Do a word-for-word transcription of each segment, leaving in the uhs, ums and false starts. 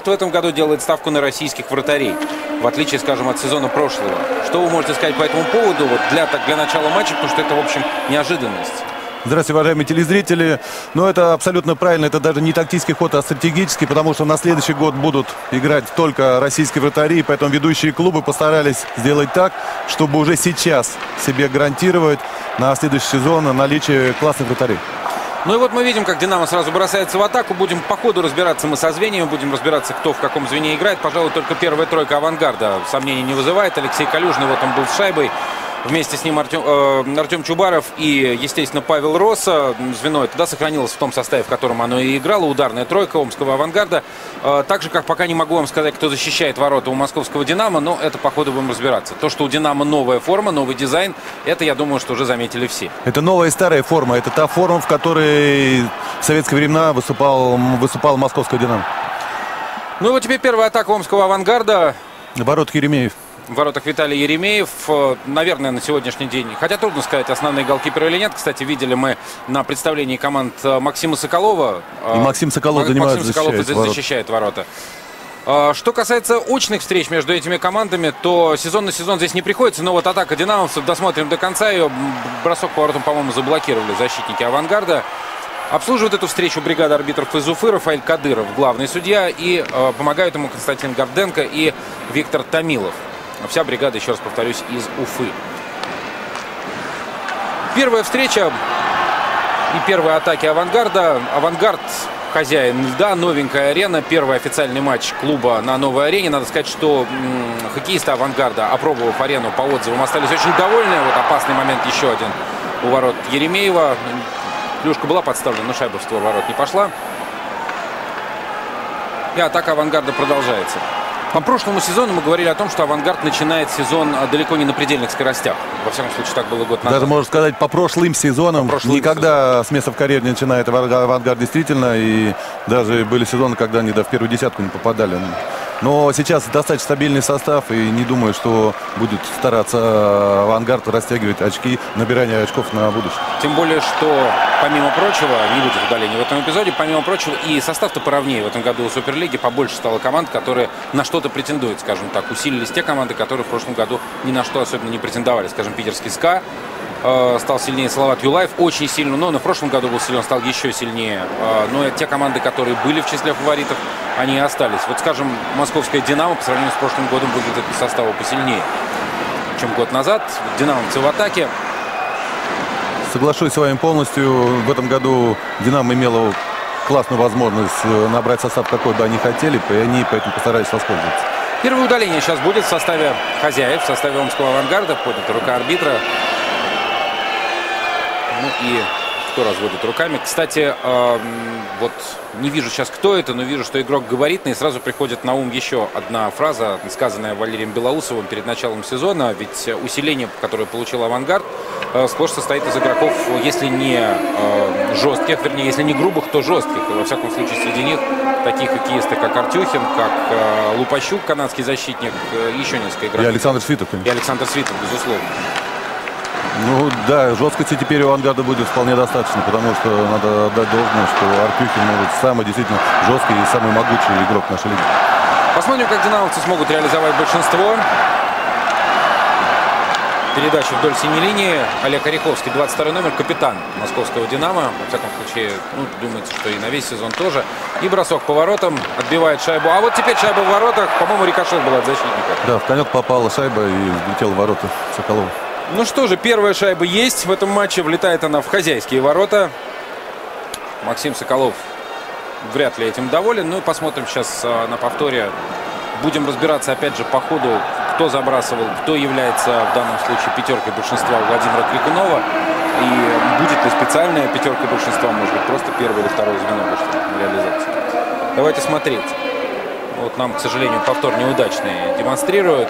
в этом году делает ставку на российских вратарей, в отличие, скажем, от сезона прошлого. Что вы можете сказать по этому поводу вот для, так, для начала матча, потому что это, в общем, неожиданность? Здравствуйте, уважаемые телезрители. Но это абсолютно правильно. Это даже не тактический ход, а стратегический, потому что на следующий год будут играть только российские вратари. Поэтому ведущие клубы постарались сделать так, чтобы уже сейчас себе гарантировать на следующий сезон наличие классных вратарей. Ну и вот мы видим, как «Динамо» сразу бросается в атаку. Будем по ходу разбираться мы со звеньями, будем разбираться, кто в каком звене играет. Пожалуй, только первая тройка «Авангарда» сомнений не вызывает. Алексей Калюжный, вот он был с шайбой. Вместе с ним Артем, э, Артем Чубаров и, естественно, Павел Росса. Звено это, да, сохранилось в том составе, в котором оно и играло. Ударная тройка омского «Авангарда». Э, так же, как пока не могу вам сказать, кто защищает ворота у московского «Динамо», но это по ходу будем разбираться. То, что у «Динамо» новая форма, новый дизайн, это, я думаю, что уже заметили все. Это новая и старая форма. Это та форма, в которой в советские времена выступал, выступал московский «Динамо». Ну и вот теперь первая атака омского «Авангарда». Ворот Еремеев. В воротах Виталий Еремеев, наверное, на сегодняшний день, хотя трудно сказать, основные голкиперы или нет. Кстати, видели мы на представлении команд Максима Соколова. И Максим Соколов занимает, Максим Соколов защищает, защищает ворота. Что касается очных встреч между этими командами, то сезон на сезон здесь не приходится. Но вот атака динамовцев, досмотрим до конца ее. Бросок по воротам, по-моему, заблокировали защитники «Авангарда». Обслуживает эту встречу бригада арбитров из Уфы, Рафаэль Кадыров, главный судья. И э, помогают ему Константин Горденко и Виктор Томилов. Вся бригада, еще раз повторюсь, из Уфы. Первая встреча и первые атаки «Авангарда». «Авангард» хозяин льда, новенькая арена. Первый официальный матч клуба на новой арене. Надо сказать, что м, хоккеисты «Авангарда», опробовав арену по отзывам, остались очень довольны. Вот опасный момент еще один у ворот Еремеева. Клюшка была подставлена, но шайба в створ ворот не пошла. И атака «Авангарда» продолжается. По прошлому сезону мы говорили о том, что «Авангард» начинает сезон далеко не на предельных скоростях. Во всяком случае, так было год назад. Даже, можно сказать, по прошлым сезонам. По прошлым никогда сезонам. С места в карьере не начинает «Авангард» действительно. И даже были сезоны, когда они да, в первую десятку не попадали. Но сейчас достаточно стабильный состав. И не думаю, что будет стараться «Авангард» растягивать очки, набирание очков на будущее. Тем более, что, помимо прочего, не будет удаления в этом эпизоде, помимо прочего, и состав-то поровнее. В этом году у Суперлиги побольше стало команд, которые на что-то претендуют, скажем так. Усилились те команды, которые в прошлом году ни на что особенно не претендовали. Скажем, питерский «СКА» э, стал сильнее, Салават Юлаев очень сильно, но на прошлом году был силен, стал еще сильнее. Э, но те команды, которые были в числе фаворитов, они и остались. Вот, скажем, московская «Динамо» по сравнению с прошлым годом выглядит по составу посильнее, чем год назад. «Динамовцы» в атаке. Соглашусь с вами полностью. В этом году «Динамо» имела классную возможность набрать состав, какой бы они хотели, и они поэтому постарались воспользоваться. Первое удаление сейчас будет в составе хозяев, в составе омского «Авангарда». Поднята рука арбитра. Ну и кто разводит руками. Кстати, э, вот не вижу сейчас, кто это, но вижу, что игрок габаритный. И сразу приходит на ум еще одна фраза, сказанная Валерием Белоусовым перед началом сезона. Ведь усиление, которое получил «Авангард», э, сплошь состоит из игроков, если не э, жестких, вернее, если не грубых, то жестких. И во всяком случае, среди них такие хоккеисты, как Артюхин, как э, Лупащук, канадский защитник, э, еще несколько игроков. И Александр Свитов, конечно. И Александр Свитов, безусловно. Ну да, жесткости теперь у «Авангарда» будет вполне достаточно, потому что надо отдать должное, что Артюхин может самый действительно жесткий и самый могучий игрок нашей лиги. Посмотрим, как динамовцы смогут реализовать большинство. Передача вдоль синей линии. Олег Ореховский, двадцать второй номер, капитан московского «Динамо». Во всяком случае, ну, думается, что и на весь сезон тоже. И бросок по воротам. Отбивает шайбу. А вот теперь шайба в воротах. По-моему, рикошет был от защитника. Да, в конек попала шайба и влетела в ворота Соколова. Ну что же, первая шайба есть в этом матче. Влетает она в хозяйские ворота. Максим Соколов вряд ли этим доволен. Ну и посмотрим сейчас а, на повторе. Будем разбираться опять же по ходу, кто забрасывал, кто является в данном случае пятеркой большинства у Владимира Крикунова. И будет ли специальная пятерка большинства, может быть, просто первое или второе звено в реализации. Давайте смотреть. Вот нам, к сожалению, повтор неудачный демонстрирует.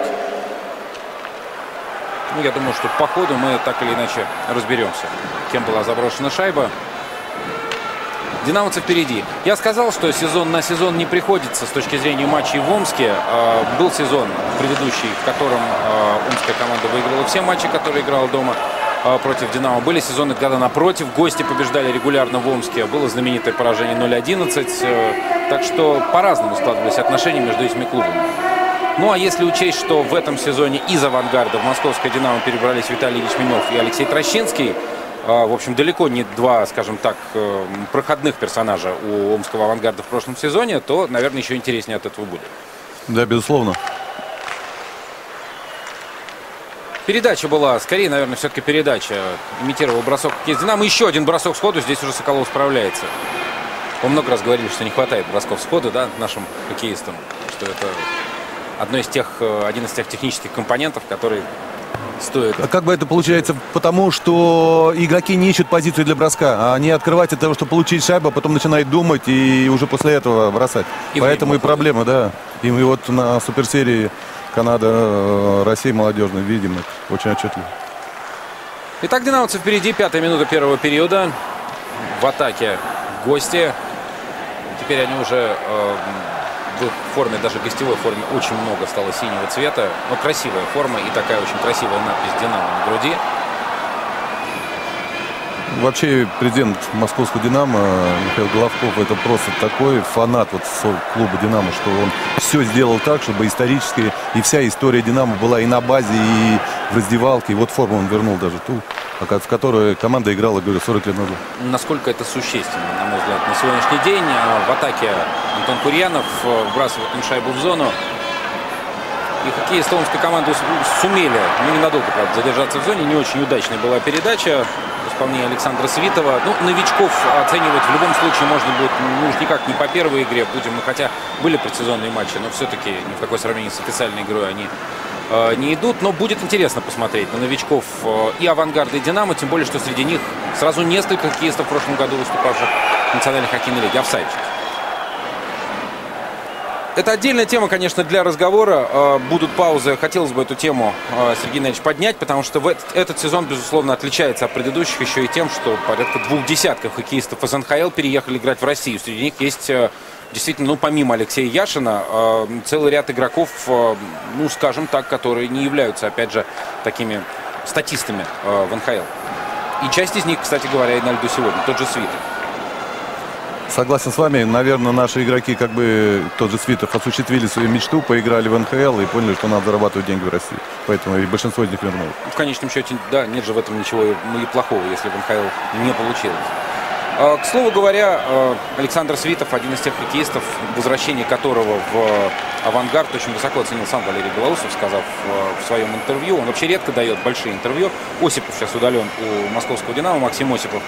Ну, я думаю, что по ходу мы так или иначе разберемся, кем была заброшена шайба. Динамовцы впереди. Я сказал, что сезон на сезон не приходится с точки зрения матчей в Омске. Э, был сезон предыдущий, в котором э, омская команда выиграла все матчи, которые играла дома э, против «Динамо». Были сезоны, когда напротив гости побеждали регулярно в Омске. Было знаменитое поражение ноль одиннадцать. Э, Так что по-разному складывались отношения между этими клубами. Ну а если учесть, что в этом сезоне из «Авангарда» в московское «Динамо» перебрались Виталий Ячменев и Алексей Трощинский, в общем, далеко не два, скажем так, проходных персонажа у омского «Авангарда» в прошлом сезоне, то, наверное, еще интереснее от этого будет. Да, безусловно. Передача была, скорее, наверное, все-таки передача. Имитировал бросок из «Динамо». Еще один бросок сходу, здесь уже Соколов справляется. Мы много раз говорили, что не хватает бросков сходу, да, нашим хоккеистам. Что это одно из тех, один из тех технических компонентов, которые стоит. А как бы это получается? Потому что игроки не ищут позицию для броска, а они открывают от того, чтобы получить шайбу, а потом начинают думать и уже после этого бросать. И поэтому и проблема, да. И мы вот на суперсерии Канада, Россия молодежная видим это очень отчетливо. Итак, динамовцы впереди. Пятая минута первого периода. В атаке гости. Теперь они уже э, в форме, даже гостевой форме, очень много стало синего цвета. Но красивая форма и такая очень красивая надпись «Динамо» на груди. Вообще президент московского «Динамо» Михаил Головков — это просто такой фанат вот клуба «Динамо», что он все сделал так, чтобы исторически и вся история «Динамо» была и на базе, и в раздевалке. И вот форму он вернул даже ту, в которой команда играла, говорю, сорок лет назад. Насколько это существенно, на мой взгляд, на сегодняшний день. В атаке Антон Курьянов вбрасывает им шайбу в зону. И хоккеисты омской команды сумели, ну, ненадолго, правда, задержаться в зоне. Не очень удачная была передача в исполнении Александра Свитова. Ну, новичков оценивать в любом случае можно будет, ну, уж никак не по первой игре. Будем мы, хотя были предсезонные матчи, но все-таки ни в какое сравнение с официальной игрой они э, не идут. Но будет интересно посмотреть на новичков э, и «Авангарда», и «Динамо». Тем более, что среди них сразу несколько хоккеистов в прошлом году, выступавших в Национальной хоккейной лиге. Офсайдчики. Это отдельная тема, конечно, для разговора. Будут паузы. Хотелось бы эту тему, Сергей Геннадьевич, поднять, потому что в этот, этот сезон, безусловно, отличается от предыдущих еще и тем, что порядка двух десятков хоккеистов из эн ха эл переехали играть в Россию. Среди них есть действительно, ну, помимо Алексея Яшина, целый ряд игроков, ну, скажем так, которые не являются, опять же, такими статистами в эн ха эл. И часть из них, кстати говоря, и на льду сегодня. Тот же Свитов. Согласен с вами. Наверное, наши игроки, как бы тот же Свитов, осуществили свою мечту, поиграли в эн ха эл и поняли, что надо зарабатывать деньги в России. Поэтому и большинство из них вернулось. В конечном счете, да, нет же в этом ничего ну, и плохого, если в эн ха эл не получилось. К слову говоря, Александр Свитов, один из тех хоккеистов, возвращение которого в «Авангард» очень высоко оценил сам Валерий Белоусов, сказав в своем интервью. Он вообще редко дает большие интервью. Осипов сейчас удален у московского «Динамо», Максим Осипов.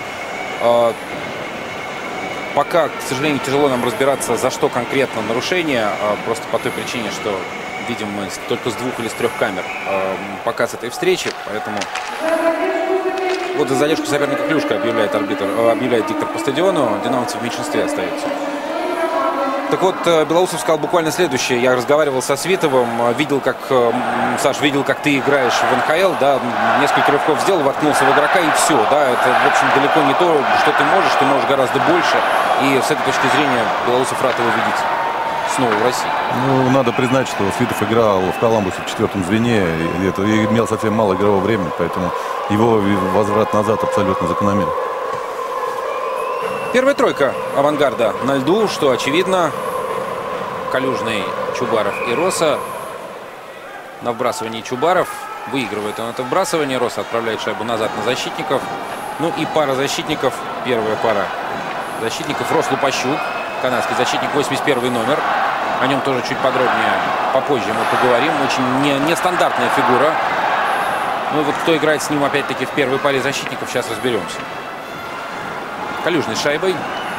Пока, к сожалению, тяжело нам разбираться, за что конкретно нарушение, просто по той причине, что видим мы только с двух или с трех камер показ этой встречи, поэтому вот за задержку соперника клюшка объявляет арбитр, объявляет диктор по стадиону, динамовцы в меньшинстве остаются. Так вот, Белоусов сказал буквально следующее. Я разговаривал со Свитовым, видел, как, Саш, видел, как ты играешь в эн ха эл, да, несколько рывков сделал, воткнулся в игрока и все, да, это, в общем, далеко не то, что ты можешь, ты можешь гораздо больше, и с этой точки зрения Белоусов рад его видеть снова в России. Ну, надо признать, что Свитов играл в Коламбусе в четвертом звене, и, это, и имел совсем мало игрового времени, поэтому его возврат назад абсолютно закономерен. Первая тройка «Авангарда» на льду, что очевидно. Калюжный, Чубаров и Роса. На вбрасывании Чубаров. Выигрывает он это вбрасывание. Роса отправляет шайбу назад на защитников. Ну и пара защитников. Первая пара защитников. Рос Лупащук, канадский защитник, восемьдесят первый номер. О нем тоже чуть подробнее попозже мы поговорим. Очень не, нестандартная фигура. Ну и вот кто играет с ним опять-таки в первой паре защитников, сейчас разберемся. Калюжный с шайбой.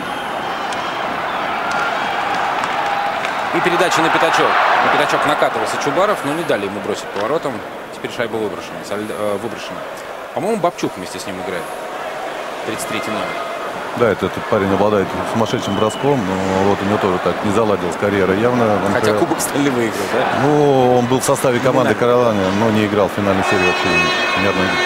И передача на пятачок. На пятачок накатывался Чубаров, но не дали ему бросить поворотом. Теперь шайба выброшена. выброшена. По-моему, Бабчук вместе с ним играет. тридцать третий номер. Да, этот, этот парень обладает сумасшедшим броском, но вот у него тоже так не заладилась карьера явно. Хотя Кубок Стэнли выиграл, да? Ну, он был в составе команды Кароланы, но не играл в финальной серии вообще ни одной игры.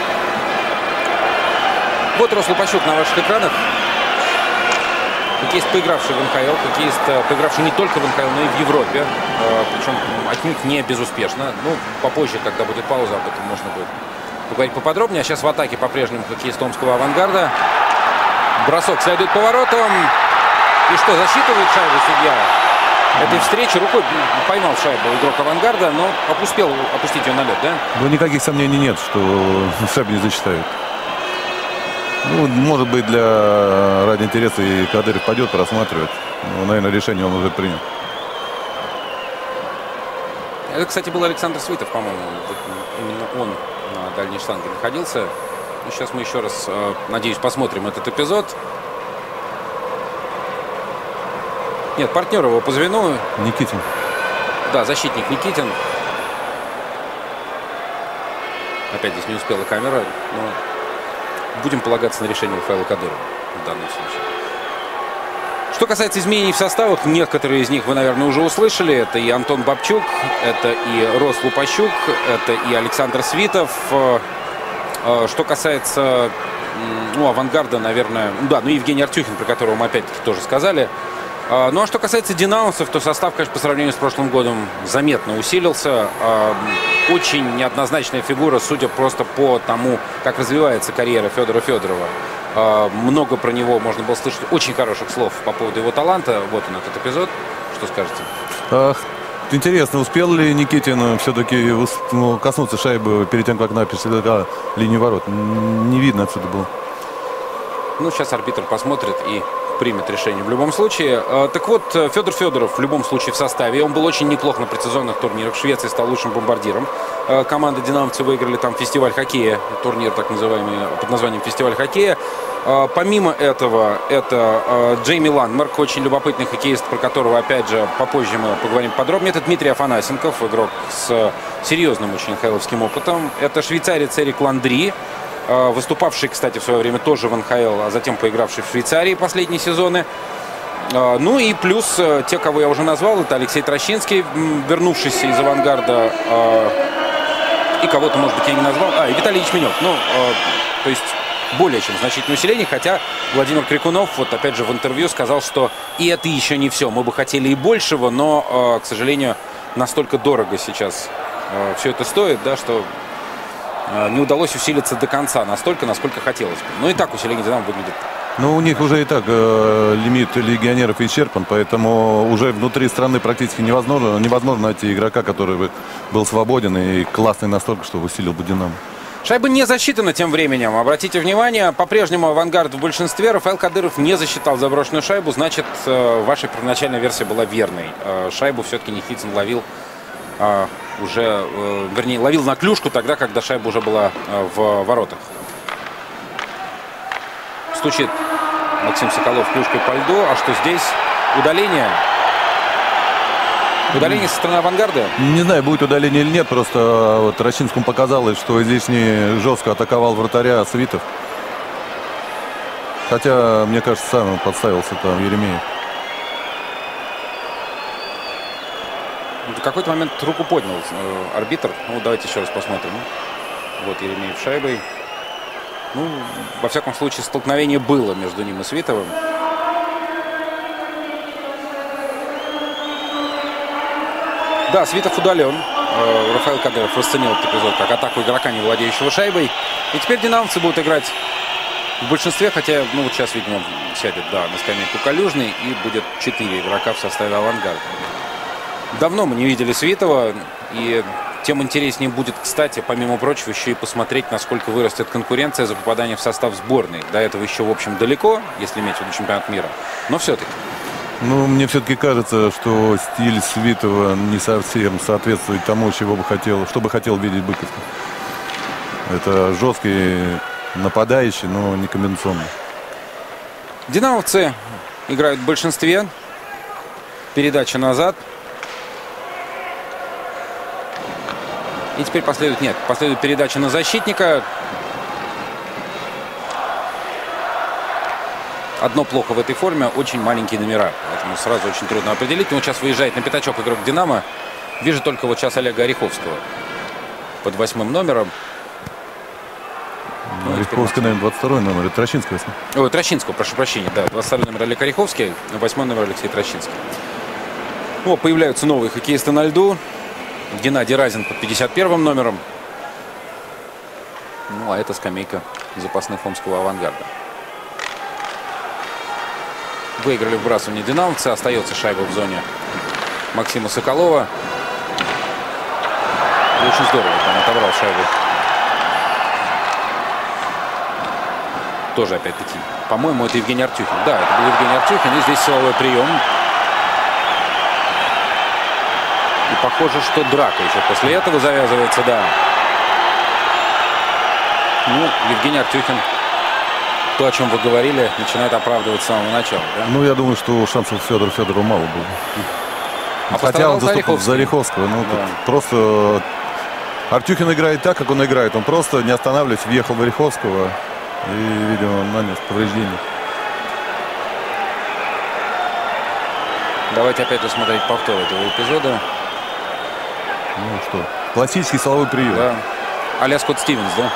Вот Рос Лупащук на ваших экранах. Хоккеист, поигравший в эн ха эл, хоккеист, поигравший не только в эн ха эл, но и в Европе. Причем отнюдь не безуспешно. Ну, попозже, когда будет пауза, об этом можно будет поговорить поподробнее. А сейчас в атаке по-прежнему хоккеист омского «Авангарда». Бросок следует поворотом. И что, засчитывает шайбу судья этой встречи? Рукой поймал шайбу игрок «Авангарда», но успел опустить ее на лед, да? Ну, никаких сомнений нет, что шайбу не засчитают. Ну, может быть, для ради интереса и Кадыров пойдет просматривать. Ну, наверное, решение он уже принял. Это, кстати, был Александр Свитов, по-моему. Именно он на дальней штанге находился. И сейчас мы еще раз, надеюсь, посмотрим этот эпизод. Нет, партнер его по звену. Никитин. Да, защитник Никитин. Опять здесь не успела камера, но будем полагаться на решение Рафаэла Кадырова в данном случае. Что касается изменений в составах, некоторые из них вы, наверное, уже услышали. Это и Антон Бабчук, это и Рос Лупащук, это и Александр Свитов. Что касается, ну, «Авангарда», наверное, да, ну, Евгений Артюхин, про которого мы опять-таки тоже сказали. Ну, а что касается динамовцев, то состав, конечно, по сравнению с прошлым годом заметно усилился. Очень неоднозначная фигура, судя просто по тому, как развивается карьера Федора Федорова. Много про него можно было слышать очень хороших слов по поводу его таланта. Вот он, этот эпизод. Что скажете? Ах, интересно, успел ли Никитин все-таки ну, коснуться шайбы перед тем, как она пересекла линию ворот? Не видно отсюда было. Ну, сейчас арбитр посмотрит и примет решение в любом случае. Так вот, Федор Федоров в любом случае в составе. Он был очень неплох на предсезонных турнирах. В Швеции стал лучшим бомбардиром. Команда «Динамовцы» выиграли там фестиваль хоккея. Турнир так называемый под названием «Фестиваль хоккея». Помимо этого, это Джейми Ландмарк, очень любопытный хоккеист, про которого, опять же, попозже мы поговорим подробнее. Это Дмитрий Афанасенков, игрок с серьезным очень эн ха эловским опытом. Это швейцарец Эрик Ландри, выступавший, кстати, в свое время тоже в эн ха эл, а затем поигравший в Швейцарии последние сезоны. Ну и плюс те, кого я уже назвал, это Алексей Трощинский, вернувшийся из «Авангарда». И кого-то, может быть, я не назвал. А, и Виталий Ячменев. Ну, то есть более чем значительное усиление. Хотя Владимир Крикунов, вот опять же в интервью сказал, что и это еще не все. Мы бы хотели и большего, но, к сожалению, настолько дорого сейчас все это стоит, да, что не удалось усилиться до конца настолько, насколько хотелось бы. Но и так усиление «Динамо» выглядит. Ну, у них уже и так э, лимит легионеров исчерпан, поэтому уже внутри страны практически невозможно, невозможно найти игрока, который бы был свободен и классный настолько, чтобы усилил бы «Динамо». Шайба не засчитана тем временем. Обратите внимание, по-прежнему «Авангард» в большинстве. Рафаэл Кадыров не засчитал заброшенную шайбу. Значит, ваша первоначальная версия была верной. Шайбу все-таки Никитин ловил уже, вернее, ловил на клюшку тогда, когда шайба уже была в воротах. Стучит Максим Соколов клюшкой по льду. А что здесь? Удаление. Удаление со стороны «Авангарда? Не знаю, будет удаление или нет. Просто вот Рощинскому показалось, что излишне жестко атаковал вратаря Свитов. Хотя, мне кажется, сам подставился там Еремеев. В какой-то момент руку поднял э, арбитр. Ну, давайте еще раз посмотрим. Вот Еремеев шайбой. Ну, во всяком случае, столкновение было между ним и Свитовым. Да, Свитов удален. Рафаэл Кадыров расценил этот эпизод как атаку игрока, не владеющего шайбой. И теперь «Динамовцы» будут играть в большинстве, хотя, ну, вот сейчас, видимо, сядет, да, на скамейку Калюжный, и будет четыре игрока в составе «Авангарда». Давно мы не видели Свитова, и тем интереснее будет, кстати, помимо прочего, еще и посмотреть, насколько вырастет конкуренция за попадание в состав сборной. До этого еще, в общем, далеко, если иметь в виду чемпионат мира, но все-таки. Ну, мне все-таки кажется, что стиль Свитова не совсем соответствует тому, чего бы хотел, что бы хотел видеть Быков. Это жесткий нападающий, но не комбинационный. «Динамовцы» играют в большинстве. Передача назад. И теперь последует, нет, последует передача на защитника. Одно плохо в этой форме, очень маленькие номера. Поэтому сразу очень трудно определить. Но вот сейчас выезжает на пятачок игрок «Динамо». Вижу только вот сейчас Олега Ореховского под восьмым номером. Ну, Ореховский, наверное, двадцать второй номер. Это Трощинского. Ой, Трощинского, прошу прощения. Да, двадцать второй номер Олег Ореховский, восьмой номер Алексей Трощинский. О, появляются новые хоккеисты на льду. Геннадий Разин под пятьдесят первым номером. Ну, а это скамейка запасных омского «Авангарда». Выиграли вбрасывание динамовцы. Остается шайба в зоне Максима Соколова. И очень здорово там отобрал шайбу. Тоже опять-таки, по-моему, это Евгений Артюхин. Да, это был Евгений Артюхин. И здесь силовой прием. И похоже, что драка еще после этого завязывается, да. Ну, Евгений Артюхин, то, о чем вы говорили, начинает оправдывать с самого начала. Да? Ну, я думаю, что шансов Федору Федору мало было. А хотя он заступил за Ореховского. Ну, да. Просто Артюхин играет так, как он играет. Он просто, не останавливаясь, въехал в Ореховского. И, видимо, нанес повреждение. Давайте опять рассмотреть повтор этого эпизода. Ну что, классический силовой прием. Да. А-ля Скотт Стивенс, да?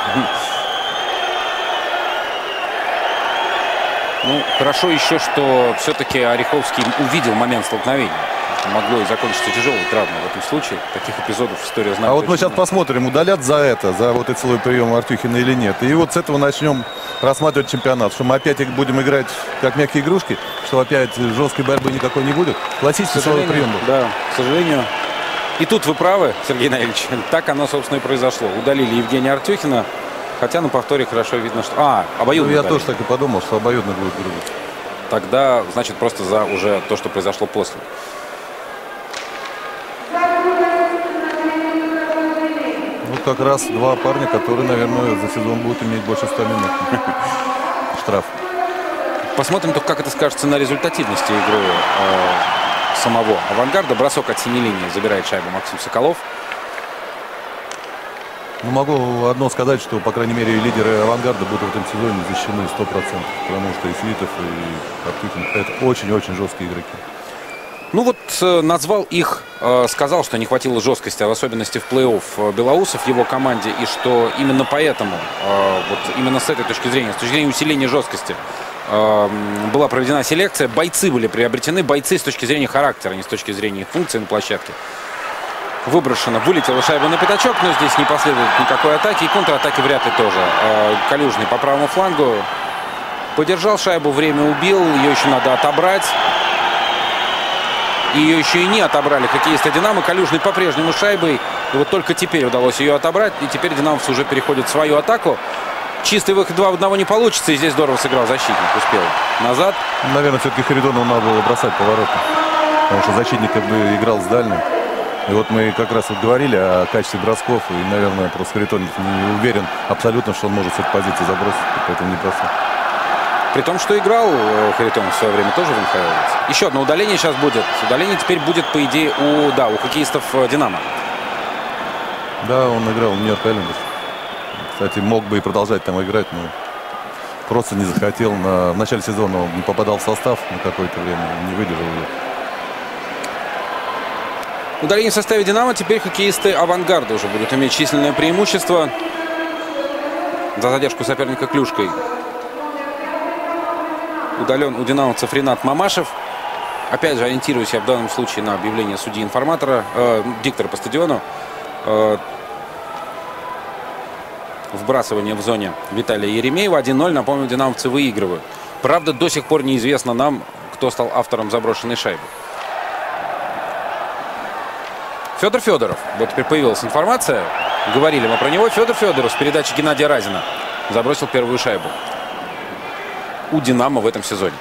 Ну, хорошо еще, что все-таки Ореховский увидел момент столкновения. Могло и закончиться тяжелой травмой в этом случае. Таких эпизодов история знает. А вот мы сейчас много. Посмотрим, удалят за это, за вот этот силовой прием Артюхина или нет. И вот с этого начнем рассматривать чемпионат. Что мы опять будем играть как мягкие игрушки, что опять жесткой борьбы никакой не будет. Классический силовой прием был. Да, к сожалению. И тут вы правы, Сергей Наильевич. Так оно, собственно, и произошло. Удалили Евгения Артюхина. Хотя на повторе хорошо видно, что... А, обоюдно. Ну, я тоже так и подумал, что обоюдно будет грубо. Тогда, значит, просто за уже то, что произошло после. Ну, как раз два парня, которые, наверное, за сезон будут иметь больше ста минут. Штраф. Посмотрим только, как это скажется на результативности игры э, самого «Авангарда». Бросок от синей линии забирает шайбу Максим Соколов. Ну, могу одно сказать, что, по крайней мере, лидеры «Авангарда» будут в этом сезоне защищены сто процентов. Потому что и Свитов, и Артюхин — это очень-очень жесткие игроки. Ну вот э, назвал их, э, сказал, что не хватило жесткости, а в особенности в плей-офф э, Белоусов в его команде. И что именно поэтому, э, вот именно с этой точки зрения, с точки зрения усиления жесткости, э, была проведена селекция. Бойцы были приобретены, бойцы с точки зрения характера, не с точки зрения их функции на площадке. Выброшена, вылетела шайба на пятачок, но здесь не последует никакой атаки. И контратаки вряд ли тоже. Э, Калюжный по правому флангу подержал шайбу, время убил, ее еще надо отобрать. Ее еще и не отобрали хоккеисты «Динамо». Калюжный по-прежнему шайбой. И вот только теперь удалось ее отобрать. И теперь динамовцы уже переходят в свою атаку. Чистый выход два в одного не получится. И здесь здорово сыграл защитник. Успел назад. Наверное, все-таки Харитонову надо было бросать повороты. Потому что защитник как бы играл с дальним. И вот мы как раз вот говорили о качестве бросков. И, наверное, просто Харитонов не уверен абсолютно, что он может с этой позиции забросить. Поэтому не бросал. При том, что играл Харитонов в свое время тоже в эн ха эл. Еще одно удаление сейчас будет. Удаление теперь будет, по идее, у, да, у хоккеистов «Динамо». Да, он играл в Нью-Йорк Айлендерс. Кстати, мог бы и продолжать там играть, но просто не захотел. На... В начале сезона он не попадал в состав на какое-то время, не выдержал его. Удаление в составе «Динамо». Теперь хоккеисты «Авангарда» уже будут иметь численное преимущество. За задержку соперника клюшкой удален у динамовцев Ренат Мамашев. Опять же, ориентируюсь я в данном случае на объявление судьи-информатора, э, диктора по стадиону. Э, вбрасывание в зоне Виталия Еремеева. один ноль. Напомню, динамовцы выигрывают. Правда, до сих пор неизвестно нам, кто стал автором заброшенной шайбы. Федор Федоров. Вот теперь появилась информация. Говорили мы про него. Федор Федоров с передачи Геннадия Разина забросил первую шайбу у «Динамо» в этом сезоне.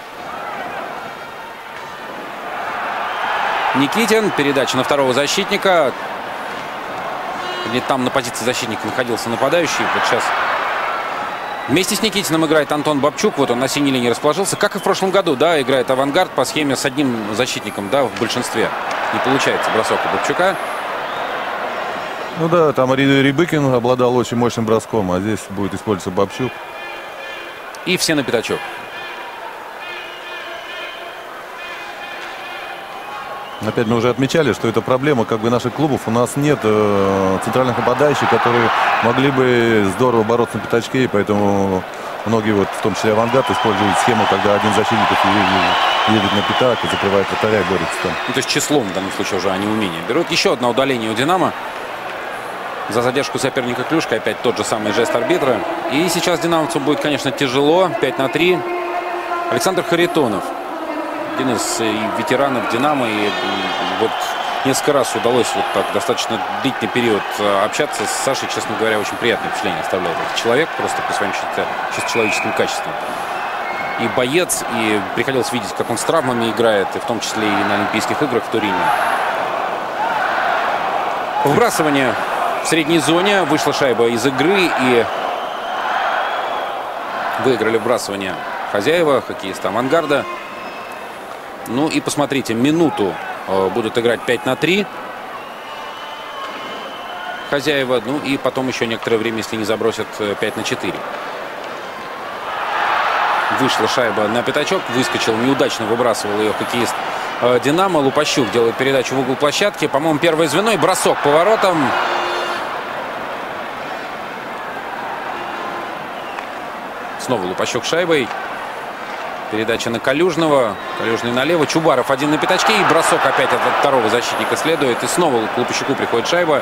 Никитин. Передача на второго защитника. Где там на позиции защитника находился нападающий. Вот сейчас вместе с Никитиным играет Антон Бабчук. Вот он на синей линии расположился. Как и в прошлом году, да, играет «Авангард» по схеме с одним защитником, да, в большинстве. Не получается бросок у Бабчука. Ну да, там Рябыкин обладал очень мощным броском, а здесь будет использоваться Бабчук. И все на пятачок. Опять мы уже отмечали, что это проблема как бы наших клубов. У нас нет э, центральных нападающих, которые могли бы здорово бороться на пятачке. И поэтому многие, вот, в том числе «Авангард», используют схему, когда один защитник едет на пятак и закрывает вратаря и борется там. Ну, то есть числом в данном случае уже, а не умением. Берут еще одно удаление у «Динамо». За задержку соперника клюшкой опять тот же самый жест арбитра. И сейчас динамовцу будет, конечно, тяжело. пять на три. Александр Харитонов один из и ветеранов «Динамо». И вот несколько раз удалось вот так достаточно длительный период общаться с Сашей. Честно говоря, очень приятное впечатление оставляет этот человек. Просто по своим чисто, чисто человеческим качествам. И боец, и приходилось видеть, как он с травмами играет, и в том числе и на Олимпийских играх в Турине. Вбрасывание в средней зоне. Вышла шайба из игры, и выиграли вбрасывание хозяева, хоккеисты «Авангарда». Ну и посмотрите, минуту будут играть пять на три хозяева. Ну и потом еще некоторое время, если не забросят, пять на четыре. Вышла шайба на пятачок, выскочил, неудачно выбрасывал ее хоккеист «Динамо». Лупащук делает передачу в угол площадки. По-моему, первое звено и бросок по воротам. Снова Лупащук шайбой. Передача на Калюжного. Калюжный налево. Чубаров один на пятачке. И бросок опять от второго защитника следует. И снова к Лупащуку приходит шайба.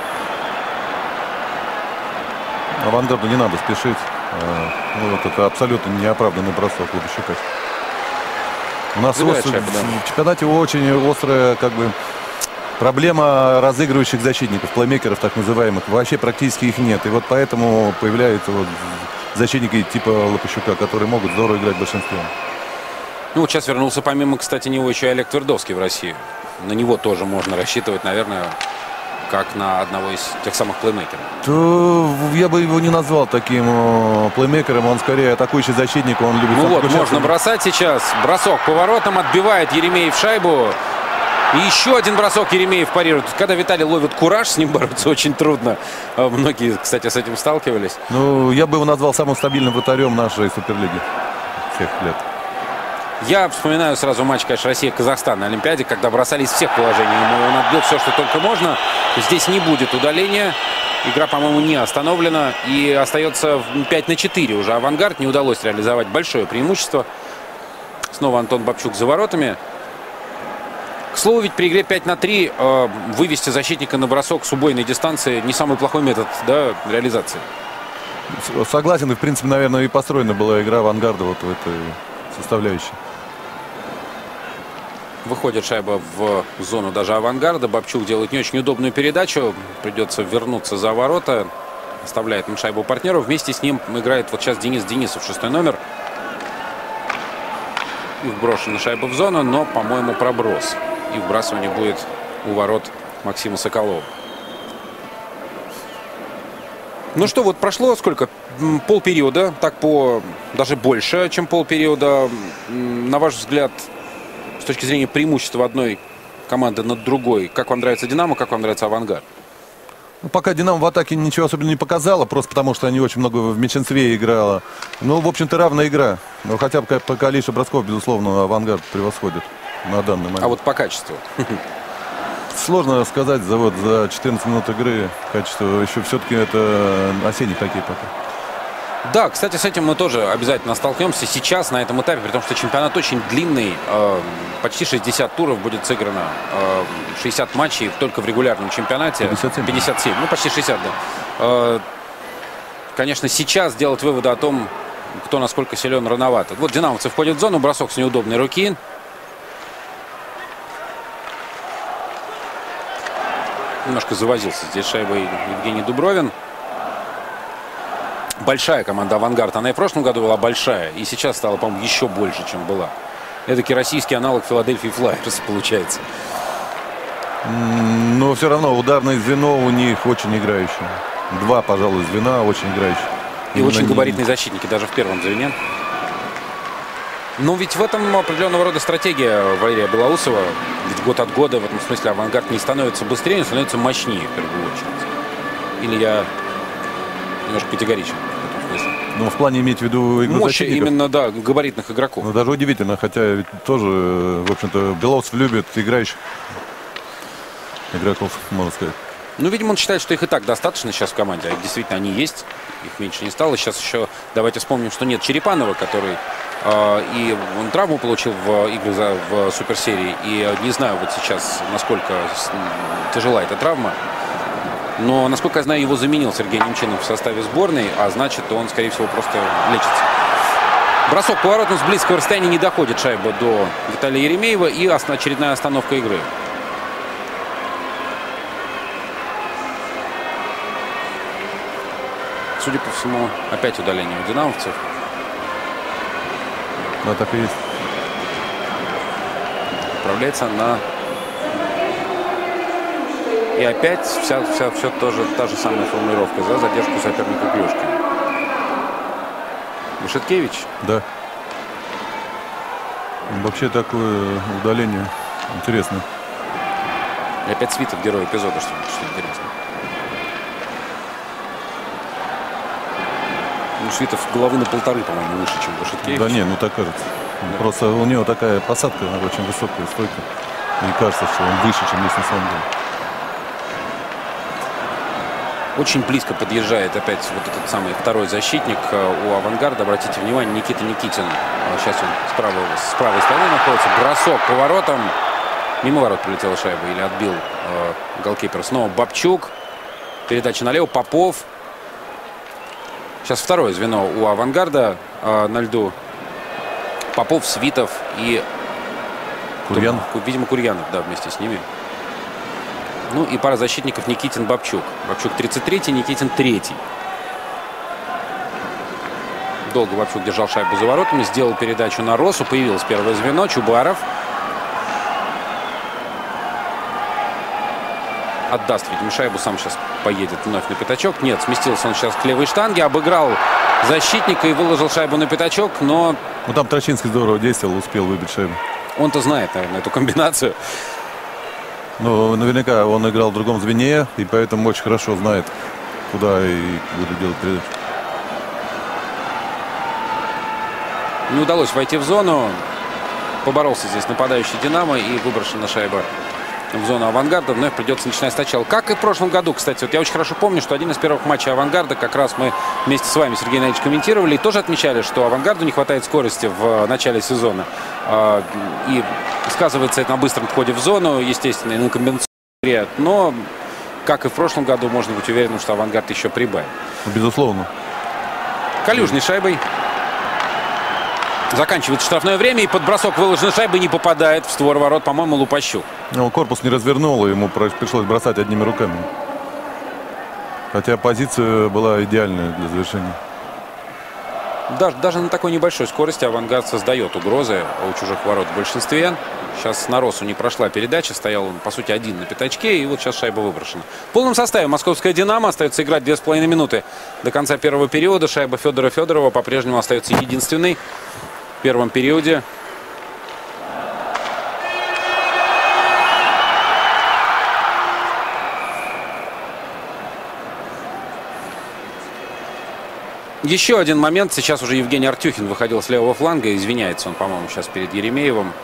«Авангарду» не надо спешить. Ну, вот это абсолютно неоправданный бросок Лупащука. У нас остр... шайба, да. В чемпионате очень острая как бы проблема разыгрывающих защитников, плеймейкеров так называемых. Вообще практически их нет. И вот поэтому появляются вот защитники типа Лупащука, которые могут здорово играть большинством. Ну, вот сейчас вернулся помимо, кстати, него еще и Олег Твердовский в Россию. На него тоже можно рассчитывать, наверное, как на одного из тех самых плеймейкеров. То я бы его не назвал таким э, плеймейкером. Он скорее атакующий защитник. Он любит... Ну вот, можно бросать сейчас. Бросок по воротам. Отбивает Еремеев шайбу. И еще один бросок Еремеев парирует. Когда Виталий ловит кураж, с ним бороться очень трудно. Многие, кстати, с этим сталкивались. Ну, я бы его назвал самым стабильным вратарем нашей Суперлиги всех лет. Я вспоминаю сразу матч, конечно, Россия-Казахстан на Олимпиаде, когда бросали из всех положений. Он отбил все, что только можно. Здесь не будет удаления. Игра, по-моему, не остановлена. И остается пять на четыре уже. «Авангард» не удалось реализовать большое преимущество. Снова Антон Бабчук за воротами. К слову, ведь при игре пять на три э, вывести защитника на бросок с убойной дистанции не самый плохой метод, да, реализации. Согласен. И, в принципе, наверное, и построена была игра «Авангарда» вот в этой составляющей. Выходит шайба в зону даже «Авангарда». Бабчук делает не очень удобную передачу. Придется вернуться за ворота. Оставляет им шайбу партнеру. Вместе с ним играет вот сейчас Денис Денисов, шестой номер. И вброшена шайба в зону, но, по-моему, проброс. И вбрасывание будет у ворот Максима Соколова. Ну что, вот прошло сколько? Полпериода. Так по... даже больше, чем полпериода. На ваш взгляд, с точки зрения преимущества одной команды над другой, как вам нравится «Динамо», как вам нравится «Авангард»? Ну, пока «Динамо» в атаке ничего особенно не показала, просто потому что они очень много в меньшинстве играла. Ну, в общем-то, равная игра. Но хотя бы по количеству бросков, безусловно, «Авангард» превосходит на данный момент. А вот по качеству? Сложно сказать, за, вот, за четырнадцать минут игры качество. Еще все-таки это осенний хоккей пока. Да, кстати, с этим мы тоже обязательно столкнемся сейчас, на этом этапе, при том, что чемпионат очень длинный, э, почти шестьдесят туров будет сыграно, э, шестьдесят матчей только в регулярном чемпионате. пятьдесят семь. пятьдесят семь, ну почти шестьдесят, да. Э, конечно, сейчас делать выводы о том, кто насколько силен, рановато. Вот динамовцы входят в зону, бросок с неудобной руки. Немножко завозился здесь шайбой Евгений Дубровин. Большая команда «Авангард». Она и в прошлом году была большая. И сейчас стала, по-моему, еще больше, чем была. Это российский аналог «Филадельфии Флайерс» получается. Но все равно ударное звено у них очень играющее. Два, пожалуй, звена очень играющие. И именно очень габаритные не... защитники даже в первом звене. Но ведь в этом определенного рода стратегия Валерия Белоусова. Ведь год от года в этом смысле «Авангард» не становится быстрее, но становится мощнее в первую очередь. Или я немножко категоричен в этом смысле. Ну, в плане иметь в виду игру мощи именно, да, габаритных игроков. Ну, даже удивительно, хотя ведь тоже, в общем-то, Белоусов любит играющих игроков, можно сказать. Ну, видимо, он считает, что их и так достаточно сейчас в команде. А действительно, они есть. Их меньше не стало. Сейчас еще давайте вспомним, что нет Черепанова, который э, и он травму получил в играх за, в суперсерии. И не знаю вот сейчас, насколько тяжела эта травма. Но, насколько я знаю, его заменил Сергей Немчинов в составе сборной. А значит, он, скорее всего, просто лечится. Бросок поворотом с близкого расстояния, не доходит шайба до Виталия Еремеева, и очередная остановка игры. Судя по всему, опять удаление у динамовцев. Да, так и есть. Отправляется на... И опять вся, вся, все тоже та же самая формулировка за задержку соперника клюшки. Вышиткевич? Да. Вообще такое удаление интересно. И опять Свитов герой эпизода, что, что интересно. Ну, Свитов головы на полторы, по-моему, выше, чем Вышиткевич. Да не, ну так кажется. Да. Просто у него такая посадка очень высокая, стойкая. И кажется, что он выше, чем есть на самом деле. Очень близко подъезжает опять вот этот самый второй защитник у «Авангарда». Обратите внимание, Никита Никитин. Сейчас он с правой, с правой стороны находится. Бросок поворотом. Мимо ворот прилетела шайба или отбил э, голкипер. Снова Бабчук. Передача налево. Попов. Сейчас второе звено у «Авангарда» э, на льду. Попов, Свитов и... Курьянов. Видимо, Курьянов, да, вместе с ними. Ну и пара защитников Никитин-Бабчук. Бабчук тридцать третий, Никитин третий. Долго Бабчук держал шайбу за воротами. Сделал передачу на Росу. Появилось первое звено. Чубаров. Отдаст, видимо, шайбу. Сам сейчас поедет вновь на пятачок. Нет, сместился он сейчас к левой штанге. Обыграл защитника и выложил шайбу на пятачок. Но... Ну там Трачинский здорово действовал. Успел выбить шайбу. Он-то знает, наверное, эту комбинацию. Ну, наверняка он играл в другом звене, и поэтому очень хорошо знает, куда и будет делать передачу. Не удалось войти в зону. Поборолся здесь нападающий «Динамо», и выброшена шайба в зону «Авангарда». Вновь придется начинать сначала. Как и в прошлом году, кстати. Вот я очень хорошо помню, что один из первых матчей «Авангарда» как раз мы вместе с вами, Сергей Геннадьевич, комментировали. И тоже отмечали, что «Авангарду» не хватает скорости в начале сезона. И сказывается это на быстром входе в зону, естественно, и на комбинационной игре. Но, как и в прошлом году, можно быть уверенным, что «Авангард» еще прибавит. Безусловно. Калюжной шайбой. Заканчивается штрафное время, и под бросок выложенной шайбы не попадает в створ ворот, по-моему, Лупащук. Ну, корпус не развернул, и ему пришлось бросать одними руками. Хотя позиция была идеальная для завершения. Даже, даже на такой небольшой скорости «Авангард» создает угрозы у чужих ворот в большинстве. Сейчас на Росу не прошла передача. Стоял он, по сути, один на пятачке. И вот сейчас шайба выброшена. В полном составе московская «Динамо». Остается играть две с половиной минуты до конца первого периода. Шайба Федора Федорова по-прежнему остается единственной в первом периоде. Еще один момент. Сейчас уже Евгений Артюхин выходил с левого фланга. Извиняется он, по-моему, сейчас перед Еремеевым.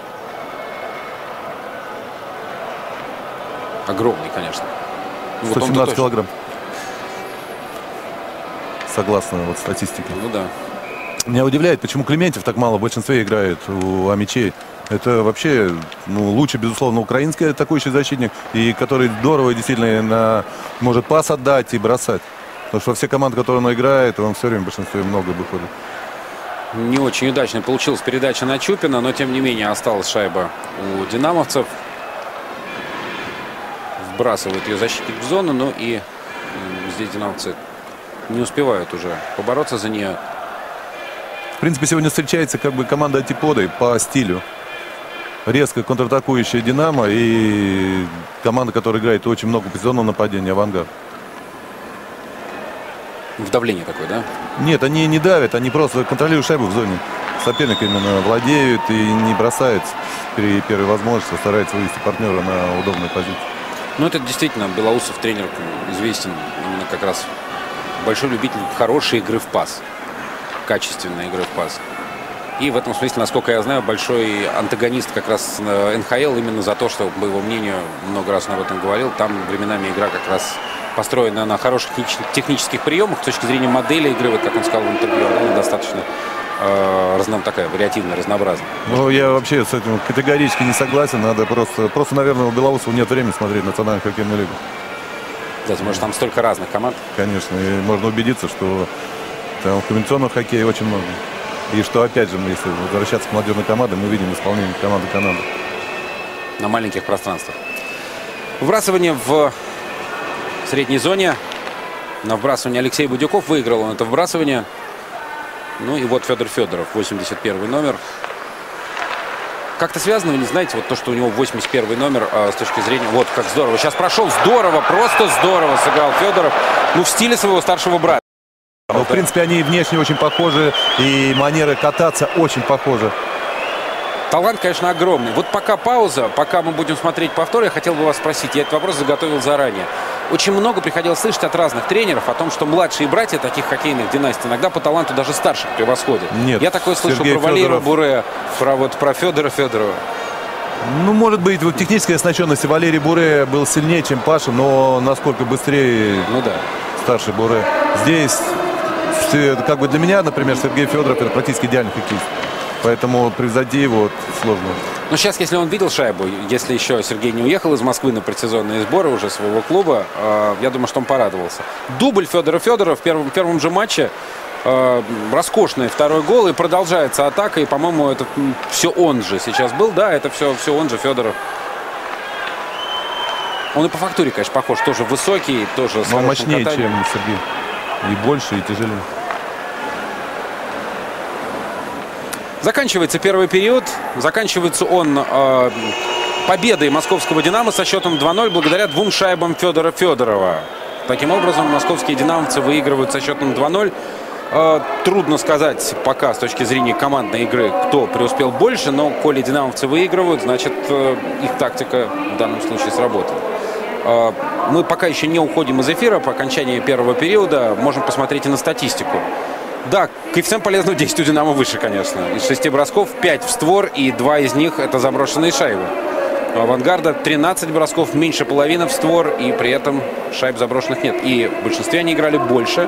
Огромный, конечно. сто семнадцать килограмм. Согласно вот статистике. Ну да. Меня удивляет, почему Клементьев так мало в большинстве играет у Амичей. Это вообще, ну, лучше, безусловно, украинский атакующий защитник, и который здорово действительно на, может пас отдать и бросать. Потому что все команды, которые он играет, он все время в большинстве много выходит. Не очень удачно получилась передача на Чупина, но тем не менее осталась шайба у динамовцев. Вбрасывает ее защитник в зону, но и здесь динамовцы не успевают уже побороться за нее. В принципе, сегодня встречается как бы команда антиподы по стилю. Резко контратакующая «Динамо» и команда, которая играет очень много позиционного нападения, «Авангард». В давлении такое, да? Нет, они не давят, они просто контролируют шайбу в зоне. Соперник именно владеют и не бросают при первой возможности, стараются вывести партнера на удобную позицию. Ну, это действительно Белоусов, тренер, известен именно как раз большой любитель хорошей игры в пас. Качественной игры в пас. И в этом смысле, насколько я знаю, большой антагонист как раз эн ха эл именно за то, что, по его мнению, много раз он об этом говорил, там временами игра как раз построена на хороших технических приемах. С точки зрения модели игры, вот как он сказал в интервью, она достаточно э, разно, такая вариативная, разнообразная. Ну, я вообще с этим категорически не согласен. Надо просто, просто наверное, у Белоусова нет времени смотреть национальную хоккейную лигу. Да, может, там столько разных команд. Конечно, и можно убедиться, что там в комбинационном хоккее очень много. И что, опять же, мы, если возвращаться к молодежной команде, мы видим исполнение команды Канады. На маленьких пространствах. Вбрасывание в средней зоне. На вбрасывание Алексей Будяков. Выиграл он это вбрасывание. Ну и вот Федор Федоров, восемьдесят первый номер. Как-то связано, вы не знаете, вот то, что у него восемьдесят первый номер а, с точки зрения... Вот как здорово. Сейчас прошел здорово, просто здорово сыграл Федоров. Ну, в стиле своего старшего брата. Ну, в принципе, они внешне очень похожи. И манеры кататься очень похожи. Талант, конечно, огромный. Вот пока пауза, пока мы будем смотреть повтор, я хотел бы вас спросить. Я этот вопрос заготовил заранее. Очень много приходилось слышать от разных тренеров о том, что младшие братья таких хоккейных династий иногда по таланту даже старших превосходят. Нет, я такое слышал Сергей про Валерия Федоров... Буре, про, вот, про Федора Федорова. Ну, может быть, вот технической оснащенности Валерий Буре был сильнее, чем Паша, но насколько быстрее ну, да. старший Буре. Здесь, как бы для меня, например, Сергей Федоров это практически идеальный хоккеист. Поэтому превзойти его сложно. Но сейчас, если он видел шайбу, если еще Сергей не уехал из Москвы на предсезонные сборы уже своего клуба, э, я думаю, что он порадовался. Дубль Федора Федорова в первом, первом же матче. Э, роскошный второй гол. И продолжается атака. И, по-моему, это все он же сейчас был. Да, это все, все он же, Федоров. Он и по фактуре, конечно, похож. Тоже высокий, тоже с Но хорошим мощнее, катанием. чем Сергей. И больше, и тяжелее. Заканчивается первый период. Заканчивается он э, победой московского «Динамо» со счетом два ноль благодаря двум шайбам Федора Федорова. Таким образом, московские «Динамовцы» выигрывают со счетом два ноль. Э, трудно сказать пока с точки зрения командной игры, кто преуспел больше, но коли «Динамовцы» выигрывают, значит, э, их тактика в данном случае сработала. Э, мы пока еще не уходим из эфира. По окончании первого периода можем посмотреть и на статистику. Да, коэффициент полезного действия у «Динамо» выше, конечно. Из шести бросков пять в створ, и два из них это заброшенные шайбы. У «Авангарда» тринадцать бросков, меньше половины в створ, и при этом шайб заброшенных нет. И в большинстве они играли больше.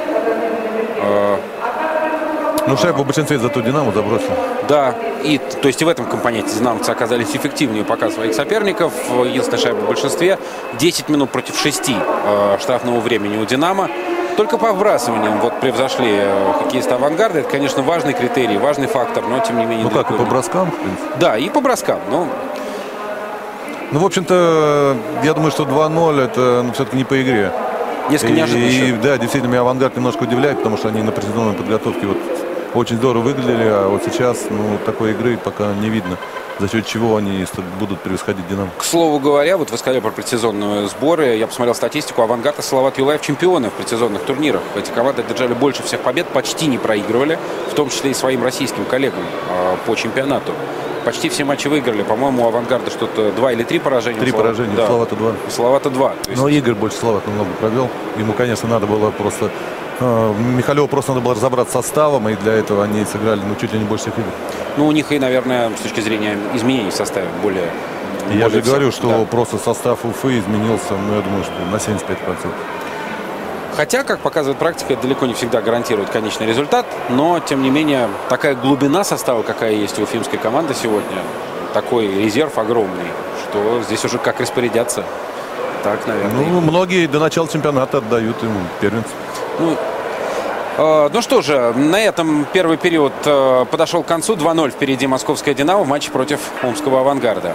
Ну, шайбу в большинстве зато «Динамо» забросил. Да, и то есть и в этом компоненте «Динамовцы» оказались эффективнее пока своих соперников. Единственная шайба в большинстве. десять минут против шести штрафного времени у «Динамо». Только по вбрасываниям вот превзошли э, хоккеисты «Авангарда». Это, конечно, важный критерий, важный фактор, но тем не менее... Ну как, и по броскам, в принципе. Да, и по броскам. Но... Ну, в общем-то, я думаю, что два ноль это ну, все-таки не по игре. Несколько неожиданно. И, да, действительно, меня «Авангард» немножко удивляет, потому что они на предсезонной подготовке вот очень здорово выглядели, а вот сейчас, ну, такой игры пока не видно, за счет чего они будут превосходить «Динамо». К слову говоря, вот вы сказали про предсезонные сборы. Я посмотрел статистику. «Авангард» и Салават Юлаев чемпионы в предсезонных турнирах. Эти команды одержали больше всех побед, почти не проигрывали, в том числе и своим российским коллегам э, по чемпионату. Почти все матчи выиграли. По-моему, у «Авангарда» что-то два или три поражения. Три Слава... поражения, да. Салавата два. Салавата два. Есть... Но Игорь больше Салават много провел. Ему, конечно, надо было просто... Михалеву просто надо было разобраться с составом, и для этого они сыграли ну, чуть ли не больше всех игр. Ну, у них и, наверное, с точки зрения изменений в составе более... Я более же всех, говорю, что да. просто состав Уфы изменился, ну, я думаю, что на семьдесят пять процентов. Хотя, как показывает практика, это далеко не всегда гарантирует конечный результат, но, тем не менее, такая глубина состава, какая есть у уфимской команды сегодня, такой резерв огромный, что здесь уже как распорядятся. Так, наверное. Ну, многие до начала чемпионата отдают ему первенство. Ну, э, ну что же, на этом первый период э, подошел к концу. два ноль впереди московская «Динамо» в матче против омского «Авангарда».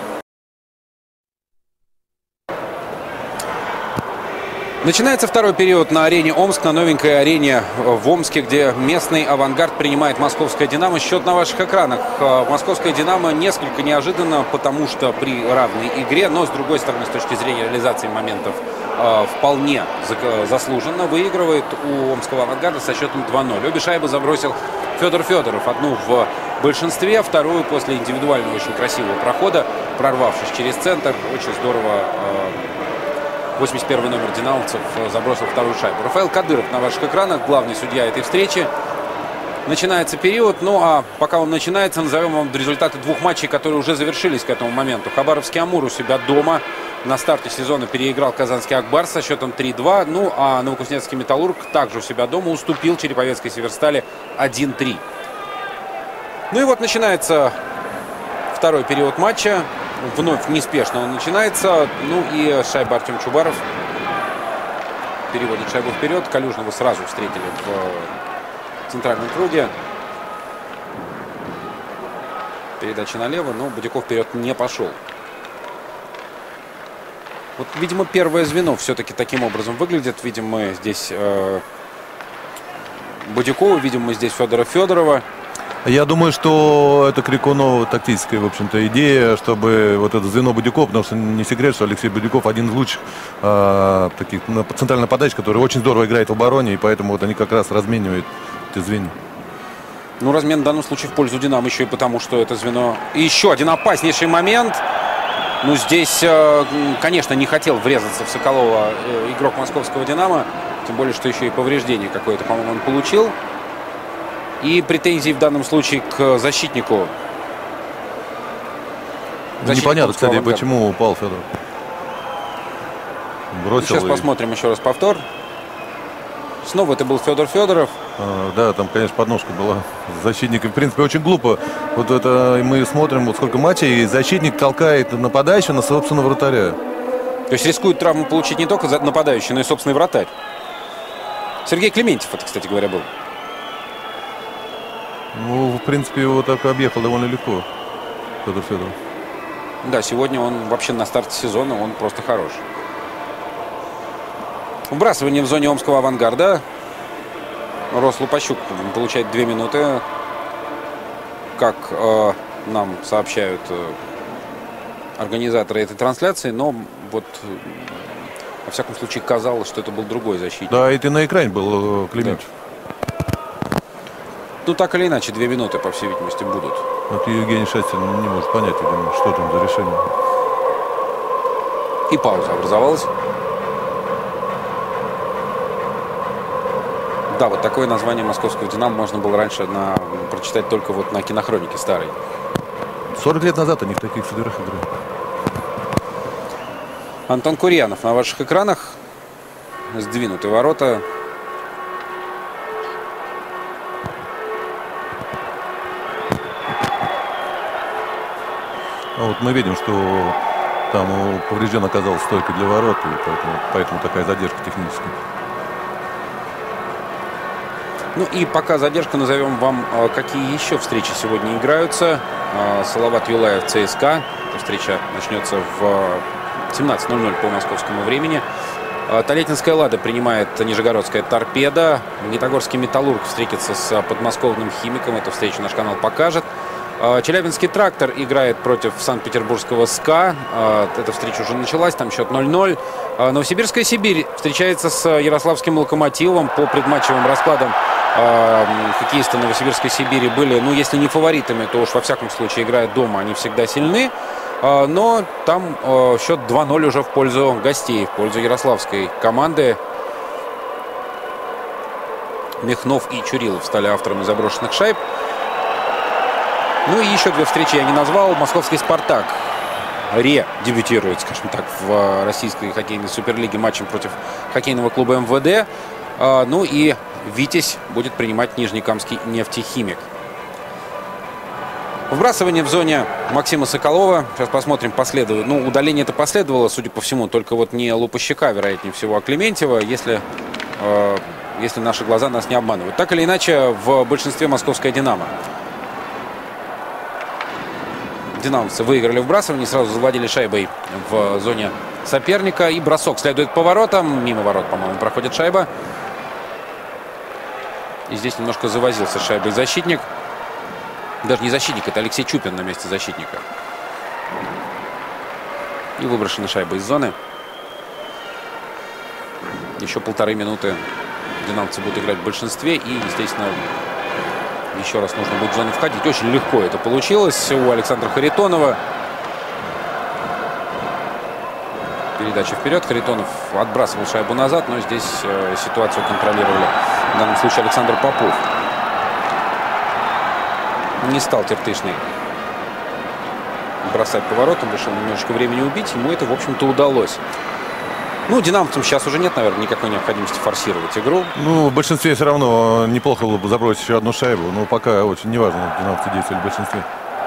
Начинается второй период на арене Омск, на новенькой арене в Омске, где местный «Авангард» принимает московское «Динамо». Счет на ваших экранах. Московское «Динамо» несколько неожиданно, потому что при равной игре, но с другой стороны, с точки зрения реализации моментов, вполне заслуженно выигрывает у омского «Авангарда» со счетом два ноль. Обе шайбы забросил Федор Федоров. Одну в большинстве, вторую после индивидуального очень красивого прохода, прорвавшись через центр. Очень здорово восемьдесят первый номер «Динамовцев» забросил вторую шайбу. Рафаэл Кадыров на ваших экранах, главный судья этой встречи. Начинается период, ну а пока он начинается, назовем вам результаты двух матчей, которые уже завершились к этому моменту. Хабаровский «Амур» у себя дома на старте сезона переиграл казанский «Акбар» со счетом три два. Ну а новокузнецкий «Металлург» также у себя дома уступил Череповецкой «Северстали» один три. Ну и вот начинается второй период матча. Вновь неспешно он начинается. Ну и шайба Артем Чубаров переводит шайбу вперед. Калюжного сразу встретили в центральном круге. передача налево, но Будяков вперед не пошел. Вот, видимо, первое звено все-таки таким образом выглядит. Видим мы здесь э, Будякова, видим мы здесь Федора Федорова. Я думаю, что это Крикунова тактическая, в общем-то, идея, чтобы вот это звено Будяков, потому что не секрет, что Алексей Будяков один из лучших э, таких центральных подач, который очень здорово играет в обороне, и поэтому вот они как раз разменивают эти звенья. Ну, размен в данном случае в пользу «Динамо» еще и потому, что это звено... И еще один опаснейший момент. Ну, здесь, э, конечно, не хотел врезаться в Соколова э, игрок московского «Динамо», тем более, что еще и повреждение какое-то, по-моему, он получил. И претензии в данном случае к защитнику. защитнику Непонятно, кстати, авангарда. Почему упал Федор. Бросил Сейчас и... посмотрим еще раз повтор. Снова это был Федор Федоров. А, да, там, конечно, подножка была защитника. В принципе, очень глупо. Вот это мы смотрим, вот сколько матчей, и защитник толкает нападающего на собственного вратаря. То есть рискует травму получить не только нападающий, но и собственный вратарь. Сергей Клементьев, это, кстати говоря, был. Ну, в принципе, его так объехал довольно легко, Федор Федоров. Да, сегодня он вообще на старте сезона, он просто хорош. Вбрасывание в зоне омского «Авангарда». Рос Лупащук получает две минуты. Как э, нам сообщают э, организаторы этой трансляции, но вот, э, во всяком случае, казалось, что это был другой защитник. Да, это на экране был э, Клементьев. Да. Ну, так или иначе, две минуты, по всей видимости, будут. Вот Евгений Шастин не может понять, видимо, что там за решение. И пауза образовалась. Да, вот такое название московского «Динамо» можно было раньше на, прочитать только вот на кинохронике старой. сорок лет назад они в таких федерах играли. Антон Курьянов на ваших экранах. Сдвинуты ворота. А вот мы видим, что там поврежден оказалась стойка для ворот, и поэтому, поэтому такая задержка техническая. Ну и пока задержка, назовем вам, какие еще встречи сегодня играются. Салават Юлаев ЦСКА. Встреча начнется в семнадцать ноль ноль по московскому времени. Толетинская «Лада» принимает Нижегородская «Торпеда». Магнитогорский «Металлург» встретится с подмосковным «Химиком». Эту встречу наш канал покажет. Челябинский «Трактор» играет против Санкт-Петербургского «СКА». Эта встреча уже началась, там счет ноль ноль. Новосибирская «Сибирь» встречается с Ярославским «Локомотивом». По предматчевым раскладам хоккеисты Новосибирской «Сибири» были, ну, если не фаворитами, то уж во всяком случае, играют дома, они всегда сильны. Но там счет два ноль уже в пользу гостей, в пользу ярославской команды. Михнов и Чурилов стали авторами заброшенных шайб. Ну и еще две встречи я не назвал. Московский «Спартак» ре-дебютирует, скажем так, в российской хоккейной суперлиге матчем против хоккейного клуба эм вэ дэ. Ну и «Витязь» будет принимать Нижнекамский «Нефтехимик». Вбрасывание в зоне Максима Соколова. Сейчас посмотрим, последует. Ну, удаление это последовало, судя по всему, только вот не Лупащука, вероятнее всего, а Клементьева, если, э, если наши глаза нас не обманывают. Так или иначе, в большинстве московская «Динамо». Динамовцы выиграли вбрасывание, сразу завладели шайбой в зоне соперника. И бросок следует по воротам. Мимо ворот, по-моему, проходит шайба. И здесь немножко завозился шайбой защитник. Даже не защитник, это Алексей Чупин на месте защитника. И выброшена шайба из зоны. Еще полторы минуты динамовцы будут играть в большинстве. И, естественно, еще раз нужно будет в зону входить. Очень легко это получилось у Александра Харитонова. Передача вперед. Харитонов отбрасывал шайбу назад, но здесь э, ситуацию контролировали в данном случае Александр Попов. Не стал Тертышный бросать поворотом, решил немножечко времени убить. Ему это, в общем-то, удалось. Ну, динамовцам сейчас уже нет, наверное, никакой необходимости форсировать игру. Ну, в большинстве все равно неплохо было бы забросить еще одну шайбу. Но пока очень неважно, динамовцы действовали в большинстве.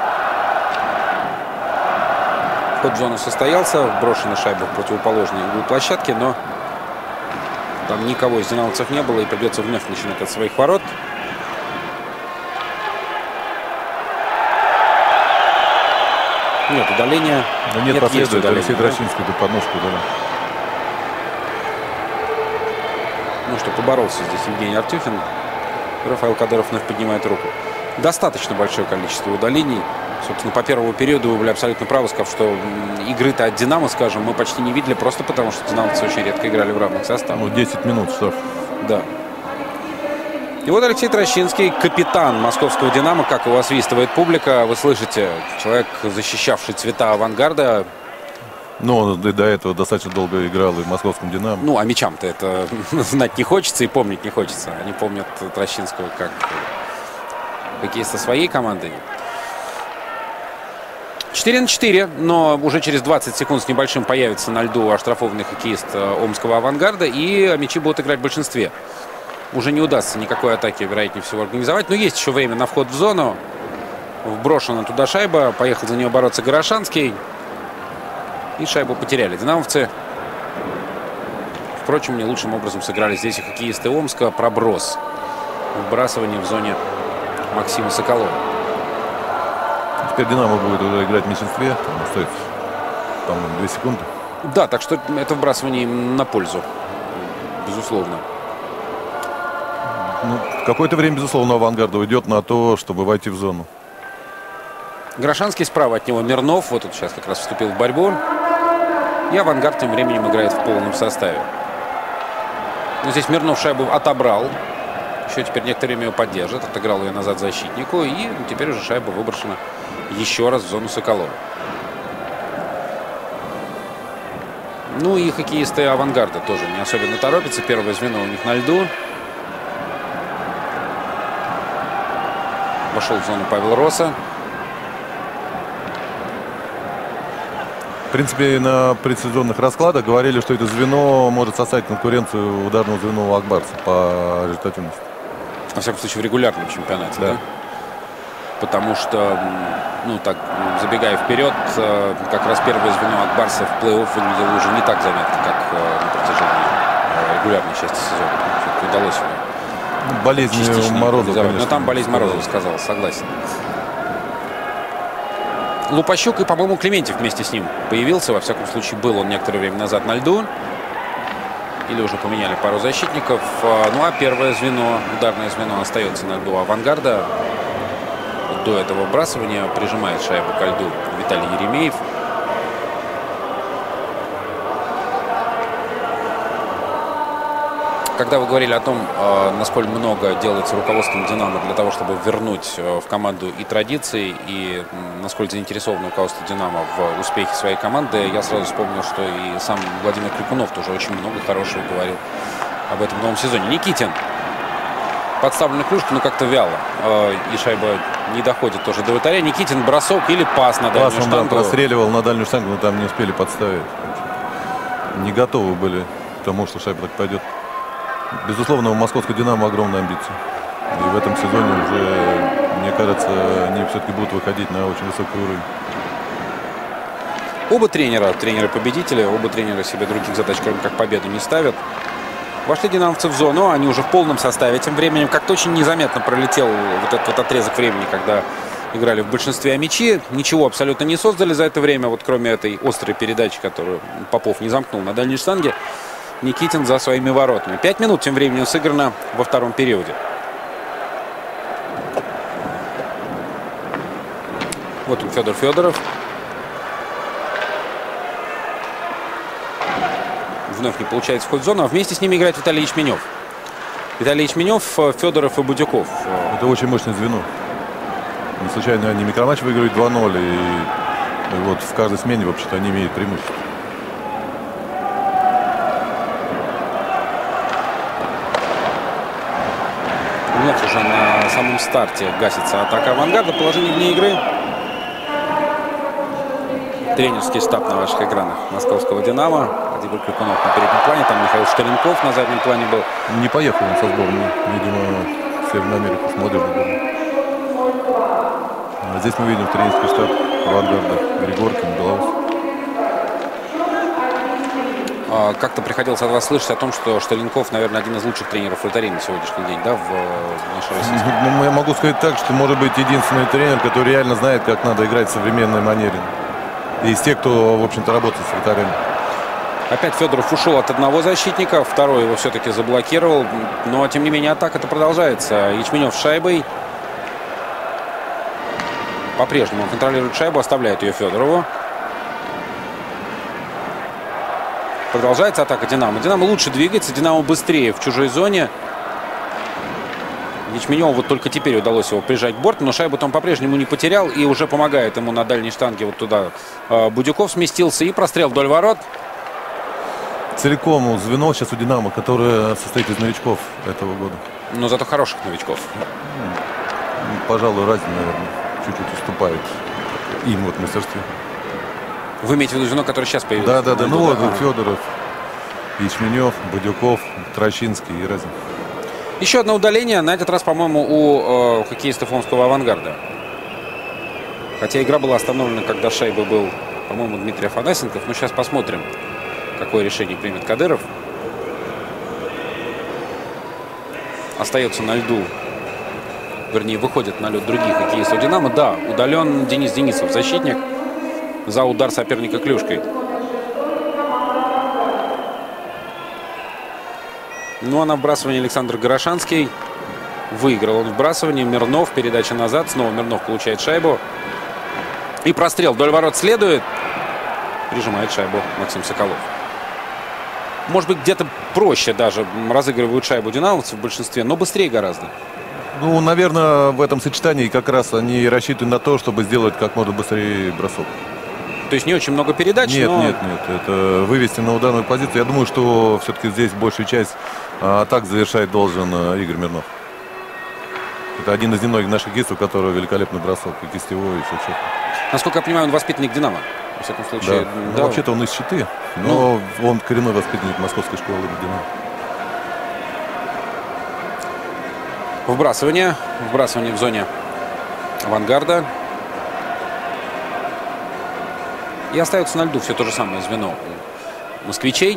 Ход в зону состоялся, брошена шайба в противоположный угол площадки, но там никого из динамовцев не было, и придется вновь начинать от своих ворот. Нет удаления. Но нет, нет последует. Алексей да? Трощинский тут подножку дал. Ну что, поборолся здесь Евгений Артюхин. Рафаэль Кадыров вновь поднимает руку. Достаточно большое количество удалений. Собственно, по первому периоду вы были абсолютно правы, сказав, что игры-то от «Динамо», скажем, мы почти не видели, просто потому что «Динамовцы» очень редко играли в равных составах. Ну, десять минут, штраф. Да. И вот Алексей Трощинский, капитан московского «Динамо», как его освистывает публика. Вы слышите, человек, защищавший цвета «Авангарда». Но он до этого достаточно долго играл и в московском «Динамо». Ну, а мячам-то это знать не хочется и помнить не хочется. Они помнят Трощинского как хоккеиста своей команды. четыре на четыре, но уже через двадцать секунд с небольшим появится на льду оштрафованный хоккеист омского «Авангарда», и мячи будут играть в большинстве. Уже не удастся никакой атаки, вероятнее всего, организовать. Но есть еще время на вход в зону. Вброшена туда шайба. Поехал за нее бороться Горошанский. И шайбу потеряли динамовцы. Впрочем, не лучшим образом сыграли здесь и хоккеисты Омска. Проброс. Вбрасывание в зоне Максима Соколова. Теперь «Динамо» будет уже играть в меньшинстве. Там остается, по-моему, две секунды. Да, так что это вбрасывание им на пользу. Безусловно. Ну, какое-то время, безусловно, «Авангард» уйдет на то, чтобы войти в зону. Горошанский, справа от него Мирнов. Вот тут сейчас как раз вступил в борьбу. И «Авангард» тем временем играет в полном составе. Но здесь Мирнов шайбу отобрал. Еще теперь некоторое время ее поддержит. Отыграл ее назад защитнику. И теперь уже шайба выброшена еще раз в зону Соколова. Ну и хоккеисты «Авангарда» тоже не особенно торопятся. Первое звено у них на льду. Вошел в зону Павел Роса. В принципе, на предсезонных раскладах говорили, что это звено может составить конкуренцию ударному звену у Акбарса по результативности. Во всяком случае, в регулярном чемпионате, да? Да. Потому что, ну так, забегая вперед, как раз первое звено Акбарса в плей-офф выглядело уже не так заметно, как на протяжении регулярной части сезона. Все-таки удалось его. Болезнь Морозова, конечно. Но там болезнь Морозова сказал, согласен. Лупащук и, по-моему, Клементьев вместе с ним появился. Во всяком случае, был он некоторое время назад на льду. Или уже поменяли пару защитников. Ну а первое звено, ударное звено, остается на льду «Авангарда». До этого вбрасывания прижимает шайбу ко льду Виталий Еремеев. Когда вы говорили о том, насколько много делается руководством «Динамо» для того, чтобы вернуть в команду и традиции, и насколько заинтересовано руководство «Динамо» в успехе своей команды, я сразу вспомнил, что и сам Владимир Крикунов тоже очень много хорошего говорил об этом новом сезоне. Никитин. Подставленная клюшка, но как-то вяло. И шайба не доходит тоже до вратаря. Никитин, бросок или пас на дальнюю Пас он, штангу. да, простреливал на дальнюю штангу, но там не успели подставить. Не готовы были к тому, что шайба так пойдет. Безусловно, у московского «Динамо» огромные амбиции. И в этом сезоне уже, мне кажется, они все-таки будут выходить на очень высокий уровень. Оба тренера, тренеры-победители, оба тренера себе других задач, кроме как победу, не ставят. Вошли динамовцы в зону, они уже в полном составе. Тем временем как-то очень незаметно пролетел вот этот вот отрезок времени, когда играли в большинстве о мячи. Ничего абсолютно не создали за это время, вот кроме этой острой передачи, которую Попов не замкнул на дальней штанге. Никитин за своими воротами. Пять минут тем временем сыграно во втором периоде. Вот он, Федор Федоров. Вновь не получается вход в зону, а вместе с ними играет Виталий Ячменев. Виталий Ячменев, Федоров и Будюков. Это очень мощное звено. Не случайно они микроматч выигрывают два ноль. И, и вот в каждой смене, вообще-то, они имеют преимущество. Вновь уже на самом старте гасится атака «Авангарда». Положение вне игры. Тренерский штаб на ваших экранах московского «Динамо». Владимир Крикунов на переднем плане. Там Михаил Штаренков на заднем плане был. Не поехал он со сборной. Видимо, в Северную Америку с молодежной сборной. А здесь мы видим тренерский штаб «Авангарда». Григоркин, Белоус. Как-то приходилось от вас слышать о том, что Штаренков, наверное, один из лучших тренеров вратарей на сегодняшний день, да, в нашей российской. Ну, я могу сказать так, что может быть единственный тренер, который реально знает, как надо играть в современной манере. из тех, кто, в общем-то, работает с вратарями. Опять Федоров ушел от одного защитника, второй его все-таки заблокировал. Но, тем не менее, атака-то продолжается. Ячменев с шайбой. По-прежнему он контролирует шайбу, оставляет ее Федорову. Продолжается атака Динамо. Динамо лучше двигается, Динамо быстрее в чужой зоне. Ячменеву вот только теперь удалось его прижать к борту, но шайбу-то он по-прежнему не потерял и уже помогает ему на дальней штанге. Вот туда Будюков сместился и прострел вдоль ворот. Целиком звено сейчас у Динамо, которое состоит из новичков этого года. Но зато хороших новичков. Пожалуй, Разин, наверное, чуть-чуть уступает им вот в мастерстве. Вы имеете в виду звено, которое сейчас появилось? Да, да, да. Ну вот ага. Федоров, Ячменев, Будюков, Трощинский и Разин. Еще одно удаление, на этот раз, по-моему, у э, хоккеистов омского «Авангарда». Хотя игра была остановлена, когда шайбой был, по-моему, Дмитрий Афанасенков. Но сейчас посмотрим, какое решение примет Кадыров. Остается на льду, вернее, выходит на лед других хоккеистов «Динамо». Да, удален Денис Денисов, защитник, за удар соперника клюшкой. Ну а на вбрасывание Александр Горошанский. Выиграл он вбрасывание. Мирнов, передача назад. Снова Мирнов получает шайбу. И прострел вдоль ворот следует. Прижимает шайбу Максим Соколов. Может быть, где-то проще даже разыгрывают шайбу динамовцы в большинстве, но быстрее гораздо. Ну, наверное, в этом сочетании как раз они рассчитывают на то, чтобы сделать как можно быстрее бросок. То есть не очень много передач, Нет, но... нет, нет. Это вывести на ударную позицию. Я думаю, что все-таки здесь большую часть атак завершать должен Игорь Мирнов. Это один из немногих наших хоккеистов, у которого великолепный бросок. И кистевой, и все. Насколько я понимаю, он воспитанник «Динамо». Во всяком случае. Да. Да. Ну, вообще-то он из Читы, но ну, он коренной воспитанник московской школы «Динамо». Вбрасывание. Вбрасывание в зоне «Авангарда». И остается на льду все то же самое звено у москвичей.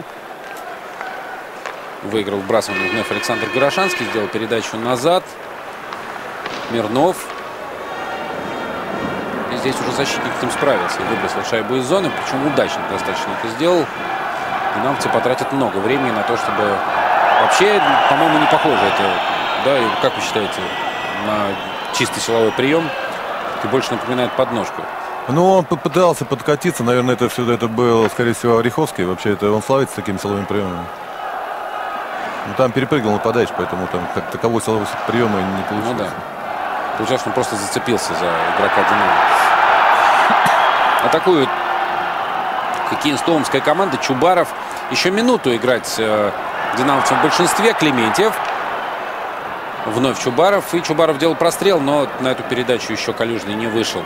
Выиграл вбрасывание вновь Александр Горошанский. Сделал передачу назад. Мирнов. И здесь уже защитник с ним справился. И выбросил шайбу из зоны. Причем удачно достаточно это сделал. Динамовцы потратят много времени на то, чтобы... Вообще, по-моему, не похоже это. Да, и как вы считаете, на чистый силовой прием? Это больше напоминает подножку. Ну, он попытался подкатиться. Наверное, это все это был, скорее всего, Ореховский. Вообще, это он славится такими силовыми приемами. Ну, там перепрыгнул нападающий, поэтому там как таковой силовой приема не получилось. Ну, да. Получается, что он просто зацепился за игрока «Динамо». Атакует хоккеист омской команды Чубаров. Еще минуту играть э, динамовцам в большинстве. Клементьев. Вновь Чубаров. И Чубаров делал прострел, но на эту передачу еще Калюжный не вышел.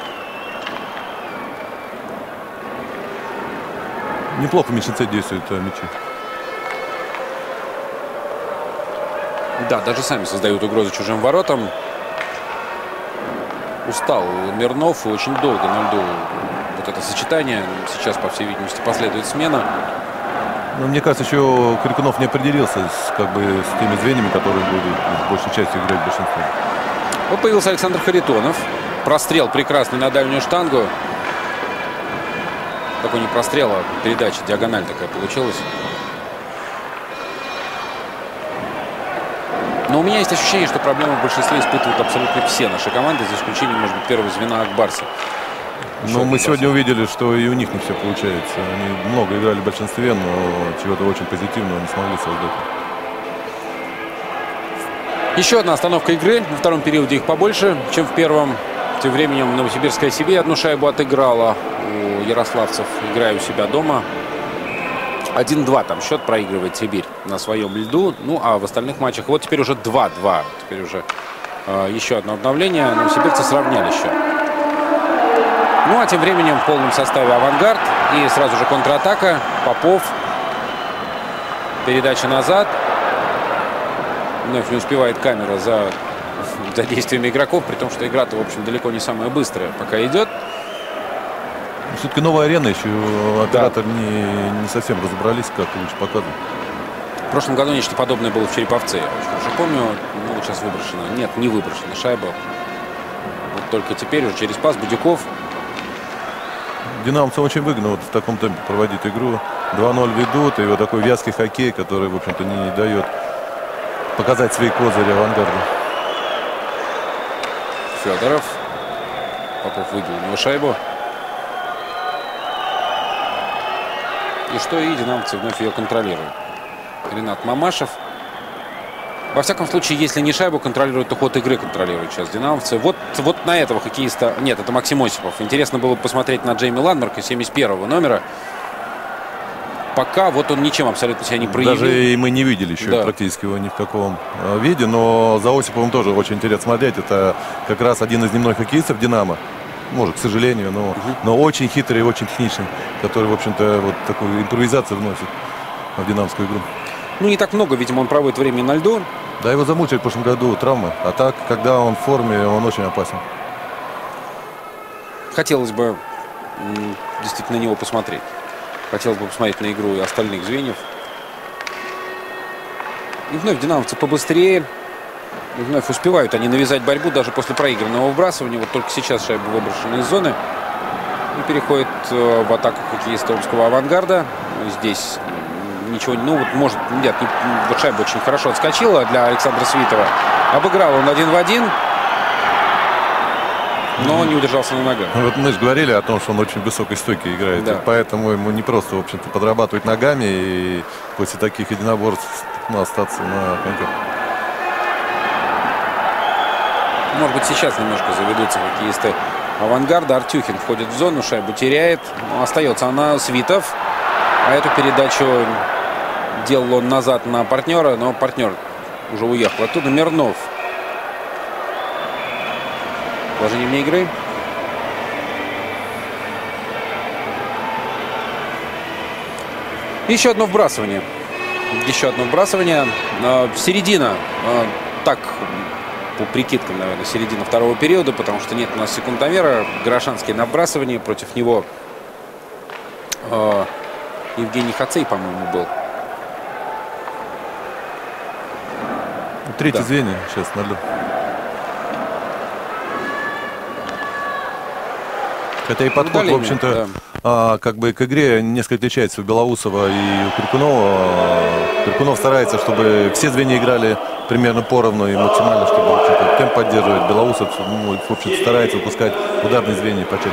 Неплохо Мечницы действуют а, мячи. Да, даже сами создают угрозу чужим воротам. Устал Мирнов и очень долго на льду вот это сочетание. Сейчас, по всей видимости, последует смена. Ну, мне кажется, еще Крикунов не определился с, как бы, с теми звеньями, которые будут в большей части играть в большинстве. Вот появился Александр Харитонов. Прострел прекрасный на дальнюю штангу. Такой не прострел, а передача, диагональ такая получилась. Но у меня есть ощущение, что проблемы в большинстве испытывают абсолютно все наши команды, за исключением, может быть, первого звена Акбарса. Но мы сегодня увидели, что и у них не все получается. Они много играли в большинстве, но чего-то очень позитивного не смогли создать. Еще одна остановка игры. Во втором периоде их побольше, чем в первом. Тем временем Новосибирская Сибирь одну шайбу отыграла у ярославцев, играя у себя дома. один-два там счет проигрывает Сибирь на своем льду. Ну, а в остальных матчах вот теперь уже два-два. Теперь уже э, еще одно обновление. Новосибирцы сравняли счет. Ну, а тем временем в полном составе «Авангард». И сразу же контратака. Попов. Передача назад. Вновь не успевает камера за, за действиями игроков. При том, что игра-то, в общем, далеко не самая быстрая пока идет. Все-таки новая арена, еще оператор да. не, не совсем разобрались, как лучше показывать. В прошлом году нечто подобное было в Череповце. Я очень хорошо помню. Ну, вот сейчас выброшено. Нет, не выброшена шайба. Вот только теперь уже через пас Будюков. динамовцы очень выгодно вот в таком темпе проводить игру. два ноль ведут, и вот такой вязкий хоккей, который, в общем-то, не, не дает показать свои козыри «Авангарду». Федоров. Попов выбил у него шайбу. И что, и динамовцы вновь ее контролируют. Ренат Мамашев. Во всяком случае, если не шайбу контролирует, то ход игры контролируют сейчас динамовцы. Вот, вот на этого хоккеиста... Нет, это Максим Осипов. Интересно было бы посмотреть на Джейми Ландмарка, семьдесят первого номера. Пока вот он ничем абсолютно себя не проявил. Даже и мы не видели еще да. практически его ни в каком виде. Но за Осиповым тоже очень интересно смотреть. Это как раз один из немногих хоккеистов «Динамо». Может, к сожалению, но, угу. но очень хитрый и очень техничный. Который, в общем-то, вот такую импровизацию вносит в динамовскую игру. Ну, не так много, видимо, он проводит времени на льду. Да, его замучили в прошлом году травмы. А так, когда он в форме, он очень опасен. Хотелось бы действительно на него посмотреть. Хотелось бы посмотреть на игру и остальных звеньев. И вновь динамовцы побыстрее. И вновь успевают они навязать борьбу даже после проигранного выбрасывания. Вот только сейчас шайба выброшена из зоны. И переходит в атаку хоккеист Омского «Авангарда». Здесь... Ничего, ну вот может, нет, не, вот шайба очень хорошо отскочила для Александра Свитова. Обыграл он один в один, но не удержался на ногах. Вот мы же говорили о том, что он очень высокой стойки играет. Да. Поэтому ему не просто, в общем-то, подрабатывать ногами и после таких единоборств ну, остаться на коньках. Может быть, сейчас немножко заведутся хоккеисты «Авангарда». Артюхин входит в зону, шайбу теряет. Но остается она Свитов. А эту передачу делал он назад на партнера, но партнер уже уехал оттуда. Мирнов. Положение вне игры. Еще одно вбрасывание. Еще одно вбрасывание. Середина. Так, по прикидкам, наверное, середина второго периода, потому что нет у нас секундомера. Горошанский на вбрасывание. Против него Евгений Хацей, по-моему, был. Третье да. звенье сейчас на льду. Хотя и подход, Удаление, в общем-то, да. а, как бы к игре несколько отличается у Белоусова и у Крикунова. Крикунов старается, чтобы все звенья играли примерно поровну и максимально, чтобы темп поддерживать. Белоусов, ну, в общем-то, старается выпускать ударные звенья почаще.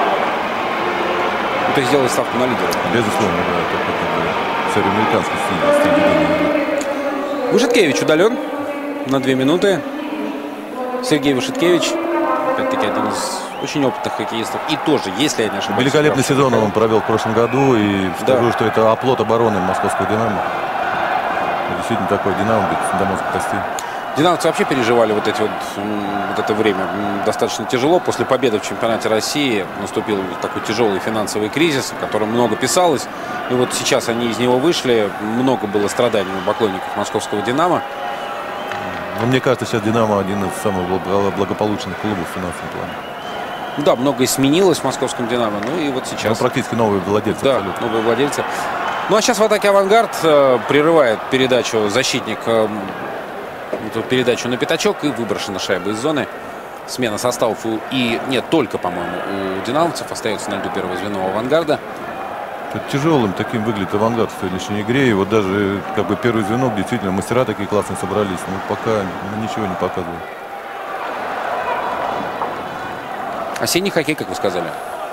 То есть сделать ставку на лидера. Безусловно, да. Это, это, это все американский стиль. Вышиткевич удален на две минуты. Сергей Вышиткевич, опять-таки, один из очень опытных хоккеистов. И тоже, если я не ошибаюсь... Великолепный сезон он провел в прошлом году. И скажу, да. что это оплот обороны московского «Динамо». Действительно такой «Динамо» без до мозга костей. Динамовцы вообще переживали вот, эти вот, вот это время достаточно тяжело. После победы в чемпионате России наступил такой тяжелый финансовый кризис, о котором много писалось. И вот сейчас они из него вышли. Много было страданий у поклонников московского «Динамо». Но мне кажется, сейчас «Динамо» один из самых благополучных клубов в финансовом плане. Да, многое сменилось в московском «Динамо». Ну и вот сейчас... Ну, практически новые владельцы. Да, абсолютно. новые владельцы. Ну а сейчас в атаке «Авангард» э, прерывает передачу защитник... Э, эту передачу на пятачок и выброшена шайба из зоны. Смена составов у, и нет, только, по-моему, у динамовцев. Остается на льду первое звено «Авангарда». Тут тяжелым таким выглядит «Авангард» в сегодняшней игре. И вот даже как бы первое звено, действительно, мастера такие классные собрались. Но пока ну, ничего не показывают. Осенний хоккей, как вы сказали.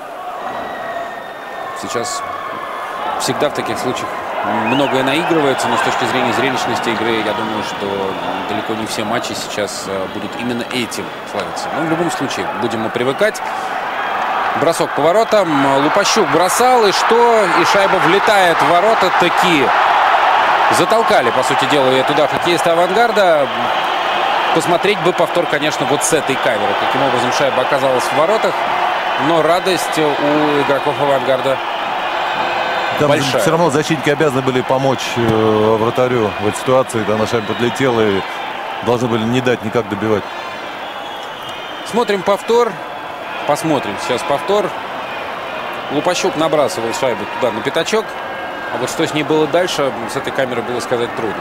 Сейчас всегда в таких случаях многое наигрывается, но с точки зрения зрелищности игры, я думаю, что далеко не все матчи сейчас будут именно этим славиться. Но в любом случае, будем мы привыкать. Бросок по воротам. Лупащук бросал, и что? И шайба влетает в ворота таки. Затолкали, по сути дела, и туда хоккеисты «Авангарда». Посмотреть бы повтор, конечно, вот с этой камеры. Каким образом шайба оказалась в воротах. Но радость у игроков «Авангарда» там большая. Все равно защитники обязаны были помочь э, вратарю в этой ситуации. Да, на шайбу подлетела и должны были не дать никак добивать. Смотрим повтор. Посмотрим сейчас повтор. Лупащук набрасывал шайбу туда на пятачок. А вот что с ней было дальше, с этой камеры было сказать трудно.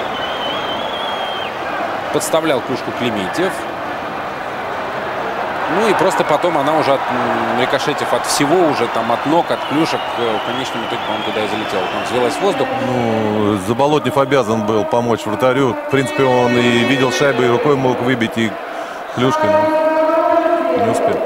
Подставлял клюшку Клементьев. Ну и просто потом она уже, от, рикошетив от всего, уже там от ног, от клюшек, в конечном итоге, по-моему, туда и залетела. Там взвелась в воздух. Ну, Заболотнев обязан был помочь вратарю. В принципе, он и видел шайбу, и рукой мог выбить, и клюшкой, но не успел.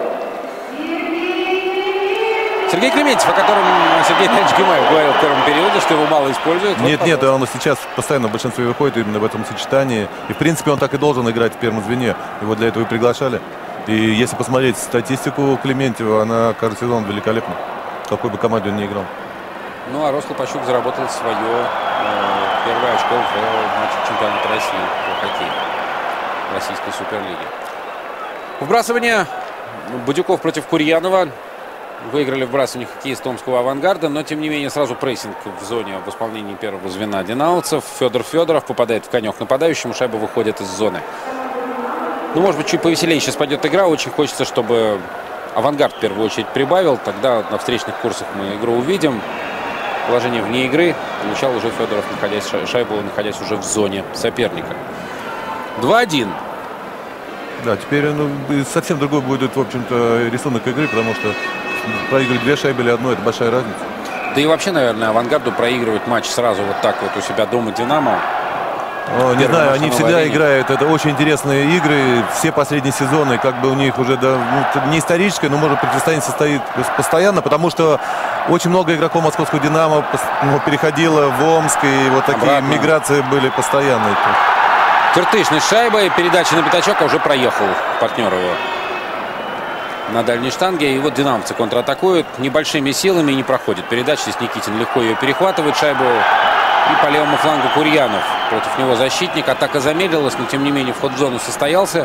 Сергей Клементьев, о котором Сергей Ильич Гимаев говорил в первом периоде, что его мало используют. Нет, вот, нет, он сейчас постоянно в большинстве выходит именно в этом сочетании. И, в принципе, он так и должен играть в первом звене. Его для этого и приглашали. И если посмотреть статистику Клементьева, она каждый сезон великолепна. В какой бы команде он ни играл. Ну, а Рос Лопащук заработал свое э, первое очко в матче чемпионата России по хоккею. Российской суперлиги. Вбрасывание. Будюков против Курьянова. Выиграли вбрасывание хоккеист Томского «Авангарда», но, тем не менее, сразу прессинг в зоне в исполнении первого звена динамовцев. Федор Федоров попадает в конек нападающему, шайба выходит из зоны. Ну, может быть, чуть повеселее сейчас пойдет игра. Очень хочется, чтобы «Авангард» в первую очередь прибавил. Тогда на встречных курсах мы игру увидим. Положение вне игры получал уже Федоров, находясь шайбу, находясь уже в зоне соперника. два один. Да, теперь ну, совсем другой будет, в общем-то, рисунок игры, потому что проигрывать две шайбы или одну — это большая разница. Да и вообще, наверное, «Авангарду» проигрывать матч сразу вот так вот у себя дома «Динамо». О, не знаю, они всегда арене. играют. Это очень интересные игры. Все последние сезоны, как бы у них уже да, ну, не историческое, но, может, противостояние состоит постоянно, потому что очень много игроков московского «Динамо» ну, переходило в Омск, и вот такие Обратно. миграции были постоянные. Киртышный с шайбой, передача на пятачок, а уже проехал партнер его на дальней штанге. И вот динамовцы контратакуют небольшими силами, не проходит передача. Здесь Никитин легко ее перехватывает, шайбу. И по левому флангу Курьянов. Против него защитник. Атака замедлилась, но тем не менее вход в зону состоялся.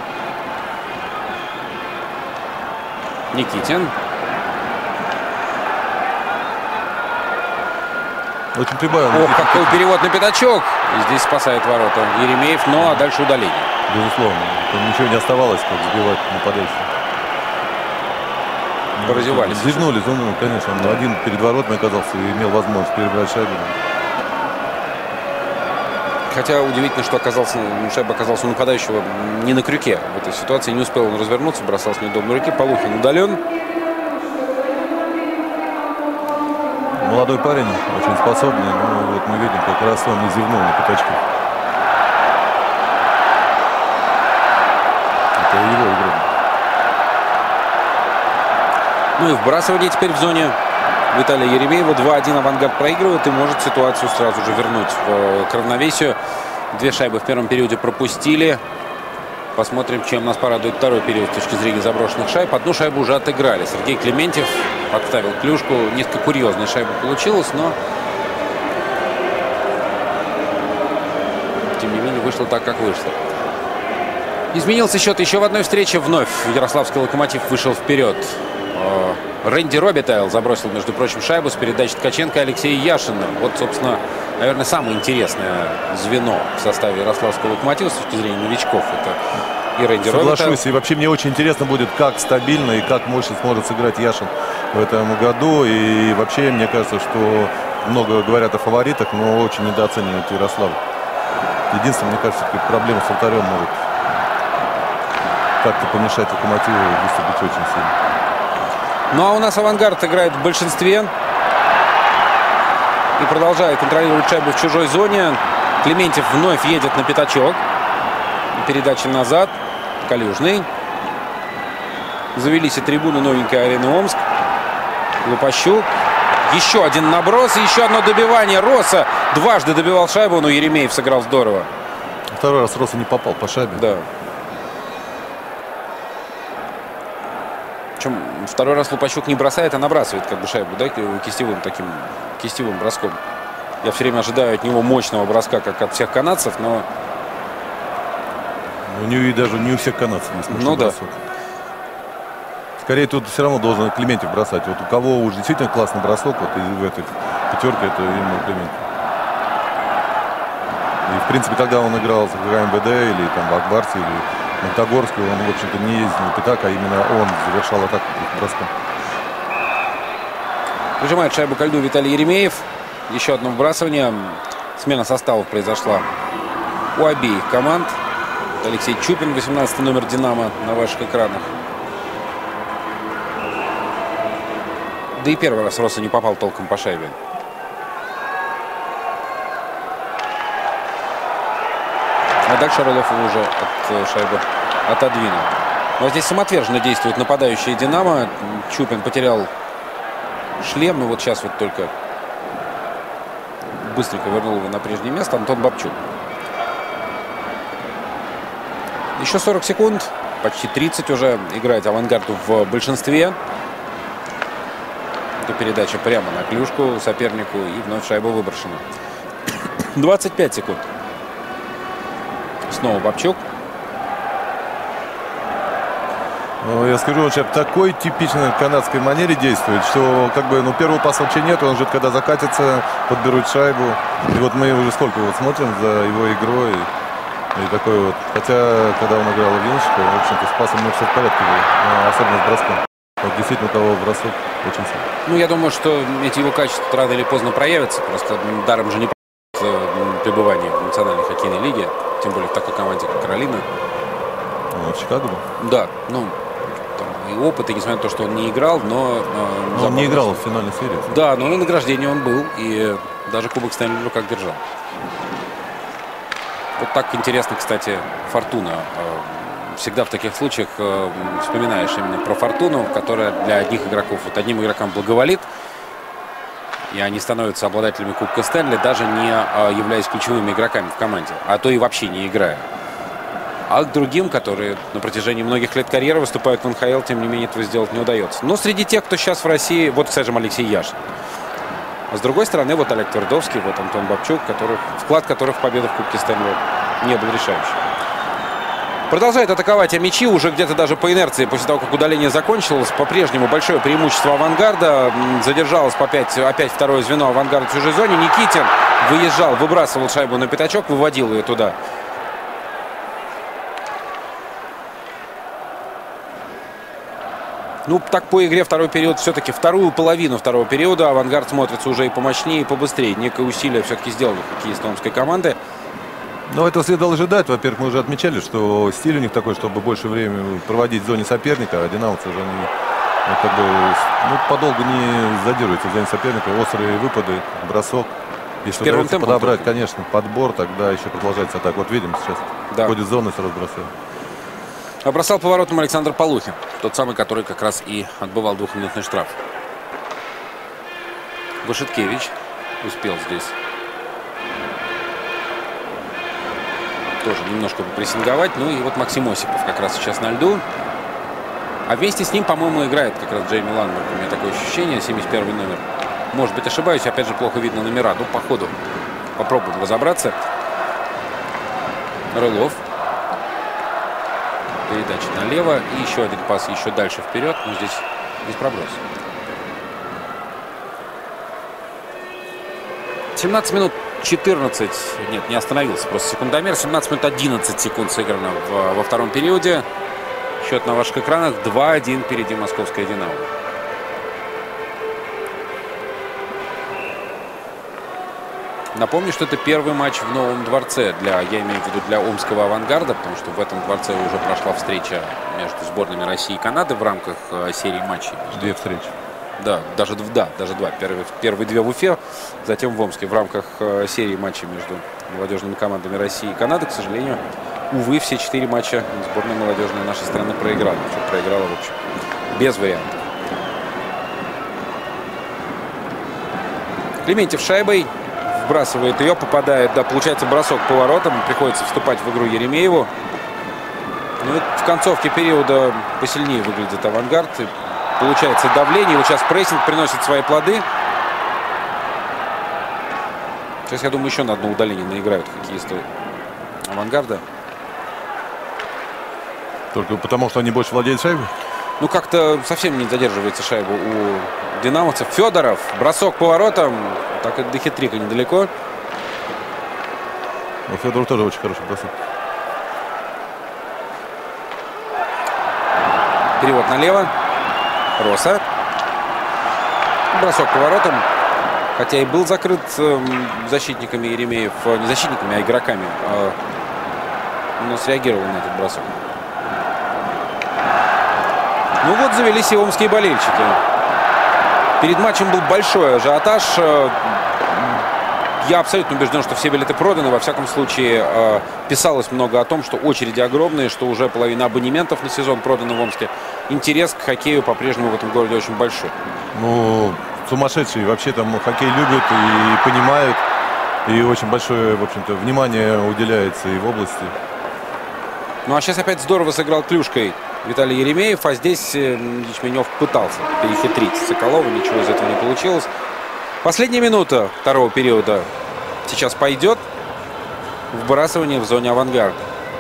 Никитин. Очень прибавил. Ох, какой перевод на пятачок. И здесь спасает ворота Еремеев, ну а дальше удаление. Безусловно. Там ничего не оставалось, как сбивать нападающих. Поразевались. Зевнули, ну, конечно. Он один перед воротами оказался и имел возможность перебрать шайбу. Хотя удивительно, что оказался, шайба оказался у нападающего не на крюке. В этой ситуации не успел он развернуться, бросал с неудобной руки. Полухин удален. Молодой парень, очень способный. Ну, вот мы видим, как раз он и зевнул на пятачке. Это его игра. Ну и вбрасывание теперь в зоне Виталия Еремеева. два один «Авангард» проигрывает и может ситуацию сразу же вернуть в, к равновесию. Две шайбы в первом периоде пропустили. Посмотрим, чем нас порадует второй период с точки зрения заброшенных шайб. Одну шайбу уже отыграли. Сергей Клементьев подставил клюшку. Несколько курьезная шайба получилась, но тем не менее вышло так, как вышло. Изменился счет еще в одной встрече. Вновь Ярославский «Локомотив» вышел вперед. Рэнди Робитайл забросил, между прочим, шайбу с передачи Ткаченко Алексея Яшина. Вот, собственно, наверное, самое интересное звено в составе Ярославского «Локомотива» с точки зрения новичков. Это и Рэнди Робитайл. Соглашусь. И вообще мне очень интересно будет, как стабильно и как мощно сможет сыграть Яшин в этом году. И вообще, мне кажется, что много говорят о фаворитах, но очень недооценивают Ярославль. Единственное, мне кажется, проблема с вратарем может как-то помешать «Локомотиву» выступить очень сильно. Ну а у нас «Авангард» играет в большинстве и продолжает контролировать шайбу в чужой зоне. Клементьев вновь едет на пятачок. Передача назад. Калюжный. Завелись и трибуны новенькой арены Омск. Лопащук. Еще один наброс и еще одно добивание. Роса дважды добивал шайбу, но Еремеев сыграл здорово. Второй раз Роса не попал по шайбе. Да. Причем второй раз Лопащук не бросает, а набрасывает как бы шайбу, да, кистевым таким кистевым броском. Я все время ожидаю от него мощного броска, как от всех канадцев, но... У него и даже не у всех канадцев есть мощный ну, бросок. Да. Скорее тут все равно должен Клементьев бросать. Вот у кого уже действительно классный бросок, вот в этой пятерке, это именно Клементьев. И в принципе, когда он играл в ГМВД или там в Акбарсе, или Магнитогорске, он, в общем-то, не ездил на пятак, а именно он завершал атаку броском. Выжимает шайбу ко льду Виталий Еремеев. Еще одно вбрасывание. Смена составов произошла у обеих команд. Алексей Чупин, восемнадцатый номер «Динамо» на ваших экранах. Да и первый раз Роса не попал толком по шайбе. А дальше Орлов уже от шайбы отодвинул. Но здесь самоотверженно действует нападающий «Динамо». Чупин потерял шлем. Ну вот сейчас вот только быстренько вернул его на прежнее место Антон Бабчук. Еще сорок секунд. Почти тридцать уже играет «Авангард» в большинстве. Это передача прямо на клюшку сопернику. И вновь шайба выброшена. двадцать пять секунд. Снова Бабчук. Ну, я скажу, он сейчас в такой типичной канадской манере действует, что как бы, ну, первого паса вообще нет, он ждет, когда закатится, подберут шайбу. И вот мы уже сколько вот смотрим за его игрой. И такой вот, хотя, когда он играл в Винчике, в общем-то, с пасом, ну, все в порядке было, но особенно с броском. Вот действительно, у того бросок очень сильно. Ну, я думаю, что эти его качества рано или поздно проявятся. Просто даром же не пребывание в национальной хоккейной лиге, тем более в такой команде, как Каролина. Ну, в Чикаго был? Да, ну, там и опыт, и несмотря на то, что он не играл, но... Э, он не играл в финальной серии. Да, но на награждении он был, и даже Кубок Стэнли в руках держал. Вот так интересно, кстати, Фортуна. Всегда в таких случаях вспоминаешь именно про Фортуну, которая для одних игроков, вот одним игрокам благоволит, и они становятся обладателями Кубка Стэнли, даже не являясь ключевыми игроками в команде, а то и вообще не играя. А к другим, которые на протяжении многих лет карьеры выступают в эн ха эл, тем не менее этого сделать не удается. Но среди тех, кто сейчас в России, вот, скажем, Алексей Яшин. А с другой стороны, вот Олег Твердовский, вот Антон Бабчук, которых, вклад которых в победу в Кубке Стэнли не был решающим. Продолжает атаковать Амичи, уже где-то даже по инерции, после того, как удаление закончилось. По-прежнему большое преимущество «Авангарда». Задержалось опять, опять второе звено «Авангарда» в чужой зоне. Никитин выезжал, выбрасывал шайбу на пятачок, выводил ее туда. Ну, так по игре второй период, все-таки вторую половину второго периода «Авангард» смотрится уже и помощнее, и побыстрее. Некое усилие все-таки сделали хоккеисты омской команды. Ну, это следовало ожидать. Во-первых, мы уже отмечали, что стиль у них такой, чтобы больше времени проводить в зоне соперника. А динамовцы же они, ну, как бы, ну, подолгу не задерживаются в зоне соперника. Острые выпады, бросок. Если удается подобрать, только. Конечно, подбор, тогда еще продолжается атака. Вот видим сейчас, да. Входит в зону и сразу бросает. А бросал поворотом Александр Полухин. Тот самый, который как раз и отбывал двухминутный штраф. Вашиткевич успел здесь тоже немножко попрессинговать. Ну и вот Максим Осипов как раз сейчас на льду. А вместе с ним, по-моему, играет как раз Джейми Ландберг. У меня такое ощущение, семьдесят первый номер. Может быть, ошибаюсь, опять же, плохо видно номера. Ну, по ходу попробуем разобраться. Рылов. Передача налево. И еще один пас еще дальше вперед. Но здесь, здесь проброс. семнадцать минут четырнадцать. Нет, не остановился. Просто секундомер. семнадцать минут одиннадцать секунд сыграно в, во втором периоде. Счет на ваших экранах. два один впереди московская «Динамо». Напомню, что это первый матч в новом дворце. Для, я имею в виду для омского «Авангарда», потому что в этом дворце уже прошла встреча между сборными России и Канады в рамках серии матчей. Две встречи. Да, даже, да, даже два. Первые, первые две в Уфе, затем в Омске. В рамках э, серии матчей между молодежными командами России и Канады, к сожалению, увы, все четыре матча сборная молодежная нашей страны проиграла. Проиграла, в общем, без вариантов. Клементьев шайбой вбрасывает ее, попадает, да, получается бросок поворотом. Приходится вступать в игру Еремееву. Ну, в концовке периода посильнее выглядит «Авангард». Получается давление. Вот сейчас прессинг приносит свои плоды. Сейчас, я думаю, еще на одно удаление наиграют хоккеисты «Авангарда». Только потому, что они больше владеют шайбой? Ну, как-то совсем не задерживается шайба у динамовцев. Федоров. Бросок поворотом. Так и до хитрика недалеко. У Федорова тоже очень хороший бросок. Перевод налево. Роса. Бросок поворотом. Хотя и был закрыт э, защитниками Еремеев. Не защитниками, а игроками. Э, но среагировал на этот бросок. Ну вот завелись и омские болельщики. Перед матчем был большой ажиотаж. Я абсолютно убежден, что все билеты проданы. Во всяком случае, писалось много о том, что очереди огромные, что уже половина абонементов на сезон продана в Омске. Интерес к хоккею по-прежнему в этом городе очень большой. Ну, сумасшедшие. Вообще там хоккей любят и понимают. И очень большое, в общем-то, внимание уделяется и в области. Ну, а сейчас опять здорово сыграл клюшкой Виталий Еремеев. А здесь Ячменев пытался перехитрить Соколова. Ничего из этого не получилось. Последняя минута второго периода сейчас пойдет. Вбрасывание в зоне авангарда.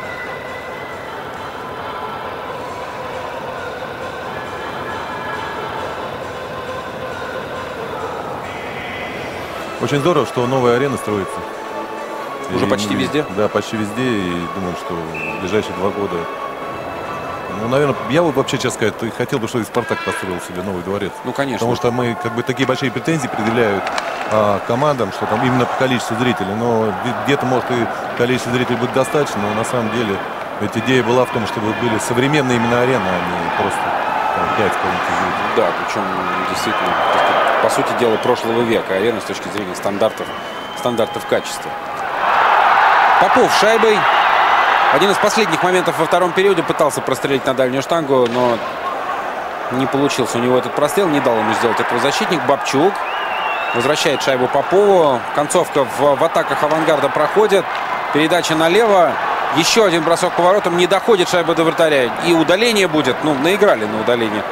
Очень здорово, что новая арена строится. Уже и, почти везде? Да, почти везде. И думаю, что в ближайшие два года... Ну, наверное, я бы вообще, честно сказать, хотел бы, чтобы «Спартак» построил себе новый дворец. Ну, конечно. Потому что мы как бы такие большие претензии предъявляют а, командам, что там именно по количеству зрителей. Но где-то, может, и количество зрителей будет достаточно, но на самом деле ведь идея была в том, чтобы были современные именно арены, а не просто там, пять комнатных зрителей. Да, причем действительно, по сути дела, прошлого века арена с точки зрения стандартов, стандартов качества. Попов шайбой. Один из последних моментов во втором периоде пытался прострелить на дальнюю штангу, но не получился у него этот прострел. Не дал ему сделать этого защитник. Бабчук возвращает шайбу Попову. Концовка в, в атаках авангарда проходит. Передача налево. Еще один бросок по воротам. Не доходит шайба до вратаря. И удаление будет. Ну, наиграли на удаление.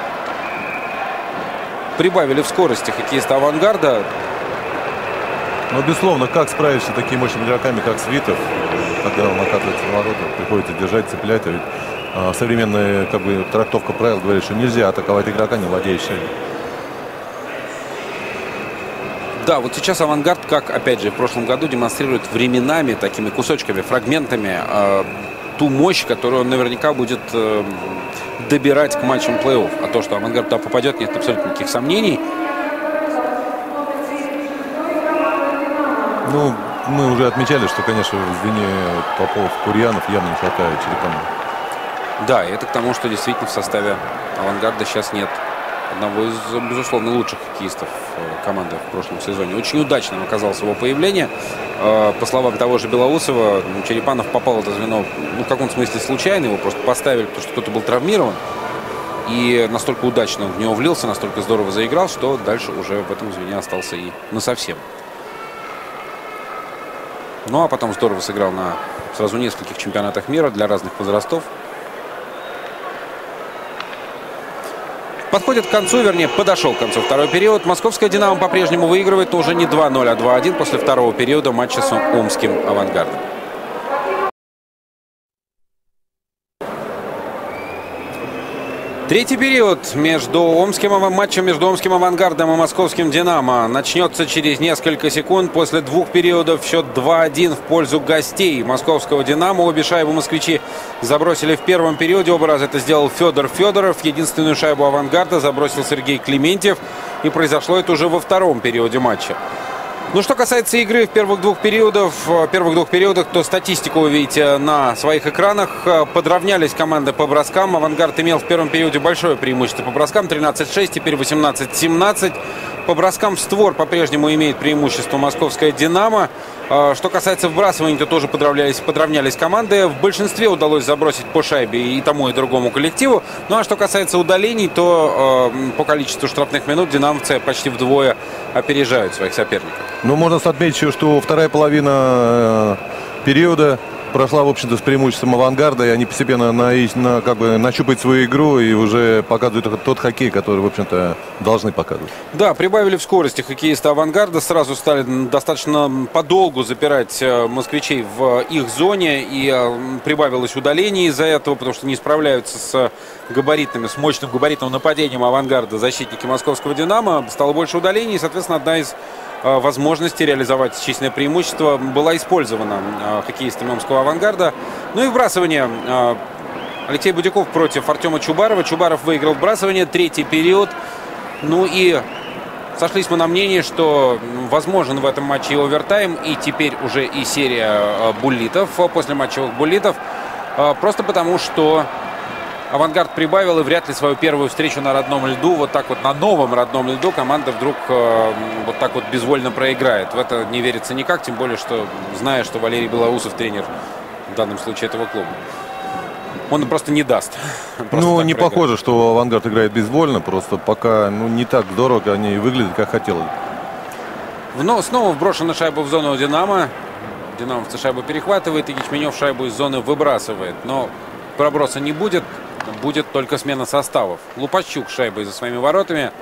Прибавили в скорости хоккеисты авангарда. Но, безусловно, как справишься с такими мощными игроками, как Свитов, когда он накатывается в ворота, приходится держать, цеплять. А ведь а, современная как бы, трактовка правил говорит, что нельзя атаковать игрока, не владея шайбой. Да, вот сейчас авангард, как, опять же, в прошлом году, демонстрирует временами, такими кусочками, фрагментами, э, ту мощь, которую он наверняка будет э, добирать к матчам плей-офф. А то, что авангард туда попадет, нет абсолютно никаких сомнений. Ну, мы уже отмечали, что, конечно, в звене Попов, Курьянов явно не хватает Черепанова. Да, и это к тому, что действительно в составе авангарда сейчас нет одного из, безусловно, лучших хоккеистов команды в прошлом сезоне. Очень удачным оказалось его появление. По словам того же Белоусова, Черепанов попал в это звено, ну, в каком-то смысле случайно. Его просто поставили, потому что кто-то был травмирован. И настолько удачно он в него влился, настолько здорово заиграл, что дальше уже в этом звене остался и насовсем. Ну, а потом здорово сыграл на сразу нескольких чемпионатах мира для разных возрастов. Подходит к концу, вернее, подошел к концу второй период. Московская «Динамо» по-прежнему выигрывает, но уже не два ноль, а два один после второго периода матча с омским «Авангардом». Третий период между омским матчем между омским «Авангардом» и московским «Динамо» начнется через несколько секунд. После двух периодов счет два один в пользу гостей московского «Динамо». Обе шайбы москвичи забросили в первом периоде. Оба раза это сделал Федор Федоров. Единственную шайбу «Авангарда» забросил Сергей Клементьев. И произошло это уже во втором периоде матча. Ну, что касается игры в первых двух периодах, в первых двух периодах, то статистику вы видите на своих экранах. Подравнялись команды по броскам. «Авангард» имел в первом периоде большое преимущество по броскам. тринадцать шесть, теперь восемнадцать семнадцать. По броскам в створ по-прежнему имеет преимущество московская «Динамо». Что касается вбрасываний, то тоже подравнялись, подравнялись команды. В большинстве удалось забросить по шайбе и тому, и другому коллективу. Ну а что касается удалений, то э, по количеству штрафных минут динамовцы почти вдвое опережают своих соперников. Ну, можно отметить еще, что вторая половина э, периода прошла, в общем-то, с преимуществом «Авангарда», и они постепенно на, на, как бы, нащупают свою игру и уже показывают тот хоккей, который, в общем-то, должны показывать. Да, прибавили в скорости хоккеисты «Авангарда», сразу стали достаточно подолгу запирать москвичей в их зоне, и прибавилось удаление из-за этого, потому что не справляются с габаритными, с мощным габаритным нападением «Авангарда» защитники московского «Динамо». Стало больше удалений, и, соответственно, одна из возможности реализовать численное преимущество была использована хоккеистами омского «Авангарда». Ну и вбрасывание. Алексей Будяков против Артема Чубарова. Чубаров выиграл вбрасывание. Третий период. Ну и сошлись мы на мнении, что возможен в этом матче и овертайм, и теперь уже и серия буллитов, после матчевых буллитов. Просто потому, что Авангард прибавил, и вряд ли свою первую встречу на родном льду, вот так вот на новом родном льду, команда вдруг э, вот так вот безвольно проиграет. В это не верится никак, тем более, что зная, что Валерий Белоусов тренер в данном случае этого клуба. Он просто не даст. Просто ну, не проиграть. похоже, что Авангард играет безвольно, просто пока ну, не так здорово они выглядят, как хотелось. Но снова вброшена шайба в зону Динамо. Динамовцы шайбу перехватывает, и Ячменев шайбу из зоны выбрасывает. Но проброса не будет. Будет только смена составов. Лупачук шайбой за своими воротами.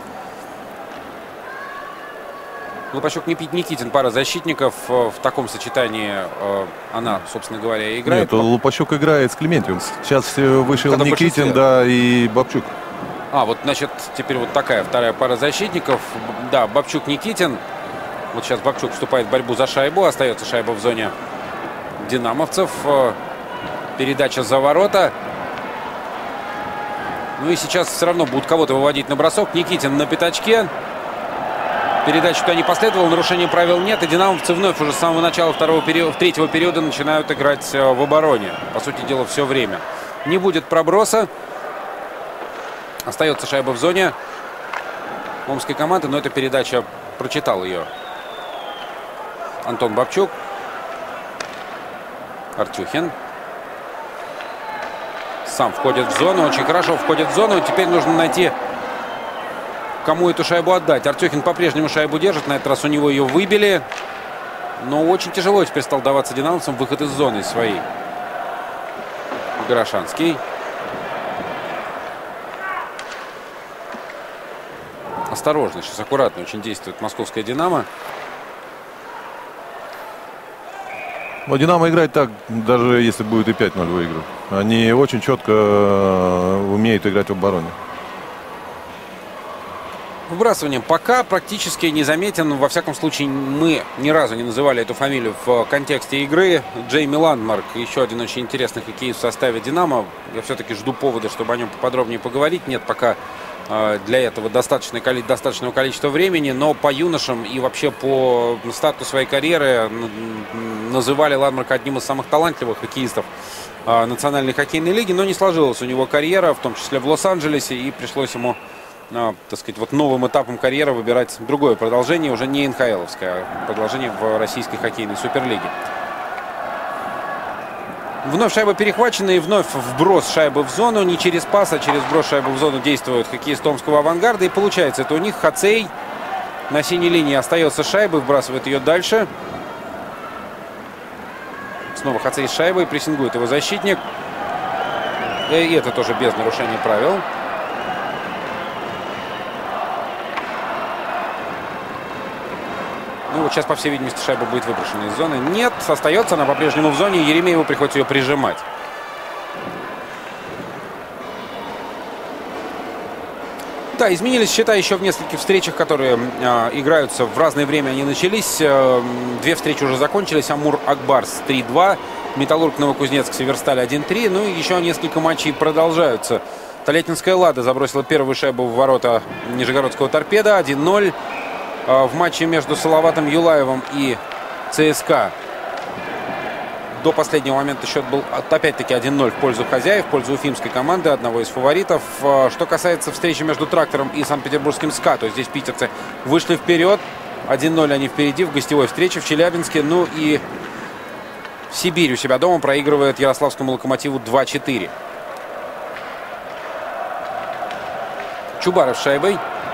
Лупачук, Никитин, пара защитников. В таком сочетании она, собственно говоря, и играет. Нет, Лупачук играет с Клементьевым. Сейчас вышел Это Никитин, да, и Бабчук. А, вот, значит, теперь вот такая вторая пара защитников. Да, Бабчук, Никитин. Вот сейчас Бабчук вступает в борьбу за шайбу. Остается шайба в зоне динамовцев. Передача за ворота. Ну и сейчас все равно будут кого-то выводить на бросок. Никитин на пятачке. Передача туда не последовала, нарушения правил нет. И динамовцы вновь уже с самого начала второго периода, третьего периода начинают играть в обороне. По сути дела, все время. Не будет проброса. Остается шайба в зоне омской команды, но эта передача, прочитал ее Антон Бабчук. Артюхин. Сам входит в зону, очень хорошо входит в зону. Теперь нужно найти, кому эту шайбу отдать. Артюхин по-прежнему шайбу держит. На этот раз у него ее выбили. Но очень тяжело теперь стал даваться динамовцам выход из зоны своей. Горошанский. Осторожно, сейчас аккуратно очень действует московская «Динамо». Но «Динамо» играет так, даже если будет и пять ноль выиграть. Они очень четко умеют играть в обороне. Выбрасыванием пока практически незаметен. Во всяком случае, мы ни разу не называли эту фамилию в контексте игры. Джейми Ландмарк, еще один очень интересный хоккеист в составе «Динамо». Я все-таки жду повода, чтобы о нем поподробнее поговорить. Нет пока для этого достаточное, достаточного количества времени, но по юношам и вообще по старту своей карьеры называли Ландмарка одним из самых талантливых хоккеистов Национальной хоккейной лиги, но не сложилась у него карьера, в том числе в Лос-Анджелесе, и пришлось ему, так сказать, вот новым этапом карьеры выбирать другое продолжение, уже не эн ха эловское, а продолжение в российской хоккейной суперлиге. Вновь шайба перехвачена, и вновь вброс шайбы в зону. Не через пас, а через вброс шайбы в зону действует хоккеист Омского «Авангарда». И получается это у них. Хацей на синей линии остается шайбой, вбрасывает ее дальше. Снова Хацей с шайбой, прессингует его защитник. И это тоже без нарушения правил. Ну вот сейчас, по всей видимости, шайба будет выброшена из зоны. Нет, остается она по-прежнему в зоне. Еремееву приходится ее прижимать. Да, изменились счета еще в нескольких встречах, которые э, играются в разное время. Они начались. Э, две встречи уже закончились. Амур-Акбарс три два. Металлург Новокузнецк Северсталь один три. Ну и еще несколько матчей продолжаются. Толятинская «Лада» забросила первую шайбу в ворота Нижегородского «Торпеда» один ноль. В матче между Салаватом Юлаевым и ЦСКА до последнего момента счет был опять-таки один ноль в пользу хозяев, в пользу уфимской команды, одного из фаворитов. Что касается встречи между «Трактором» и Санкт-Петербургским «СКА», то здесь питерцы вышли вперед. один ноль они впереди в гостевой встрече в Челябинске. Ну и Сибирь у себя дома проигрывает Ярославскому «Локомотиву» два четыре. Чубаров с шайбой.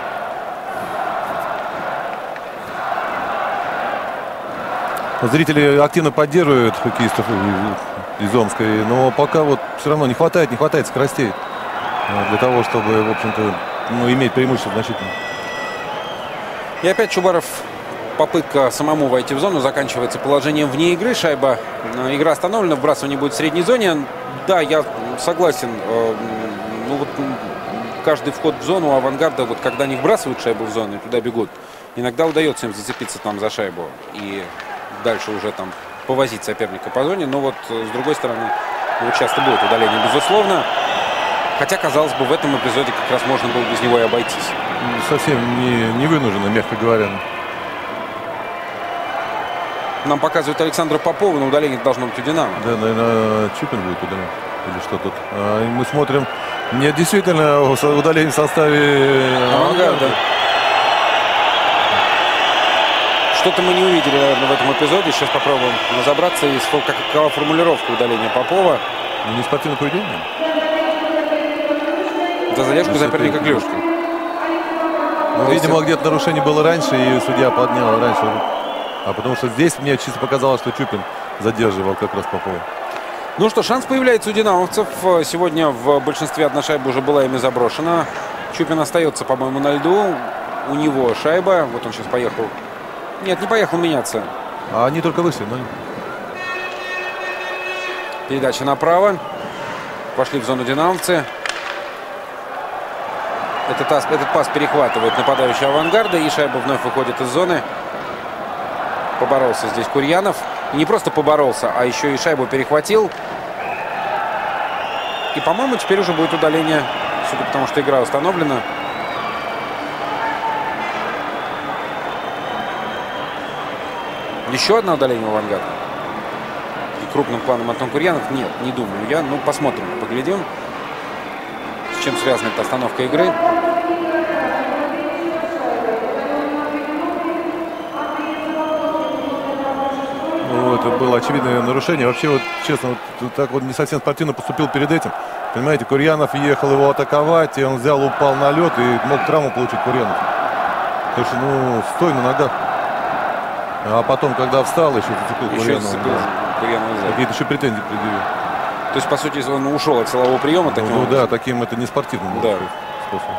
Зрители активно поддерживают хоккеистов из Омской, но пока вот все равно не хватает, не хватает скоростей для того, чтобы, в общем-то, ну, иметь преимущество значительно. И опять Чубаров. Попытка самому войти в зону заканчивается положением вне игры. Шайба, игра остановлена, вбрасывание будет в средней зоне. Да, я согласен. Ну, вот каждый вход в зону у «Авангарда», вот когда они вбрасывают шайбу в зону и туда бегут, иногда удается им зацепиться там за шайбу и дальше уже там повозить соперника по зоне. Но вот с другой стороны, вот часто будет удаление, безусловно. Хотя, казалось бы, в этом эпизоде как раз можно было без него и обойтись. Совсем не, не вынуждено, мягко говоря. нам показывает Александра Попова, но удаление должно быть у «Динамо». Да, наверное, Чупин будет удален. Или что тут. А, мы смотрим. Нет, действительно, удаление в составе «Авангарда». Что-то мы не увидели, наверное, в этом эпизоде. Сейчас попробуем разобраться, и какова формулировка удаления Попова. Ну, не спортивное поведение. За задержку соперника клюшкой. Ну, видимо, где-то нарушение было раньше, и судья поднял раньше. А потому что здесь мне чисто показалось, что Чупин задерживал как раз Попова. Ну что, шанс появляется у динамовцев. Сегодня в большинстве одна шайба уже была ими заброшена. Чупин остается, по-моему, на льду. У него шайба. Вот он сейчас поехал. Нет, не поехал меняться. А они только вышли, но... Передача направо. Пошли в зону динамовцы. Этот, этот пас перехватывает нападающий «Авангарда». И шайба вновь выходит из зоны. Поборолся здесь Курьянов. И не просто поборолся, а еще и шайбу перехватил. И, по-моему, теперь уже будет удаление, судя по тому, что игра установлена. Еще одно удаление у «Авангарда». И крупным планом Антон Курьянов? Нет, не думаю я. Ну, посмотрим, поглядим, с чем связана эта остановка игры. Ну, это было очевидное нарушение. Вообще, вот честно, вот, так вот не совсем спортивно поступил перед этим. Понимаете, Курьянов ехал его атаковать, и он взял, упал на лед, и мог травму получить Курьянов. Потому что, ну, стой на ногах. А потом, когда встал, еще зацепил Курьянова. Да. Какие-то еще претензии предъявил. То есть, по сути, он ушел от силового приема таким Ну, ну образом. да, таким это не спортивным да. способом.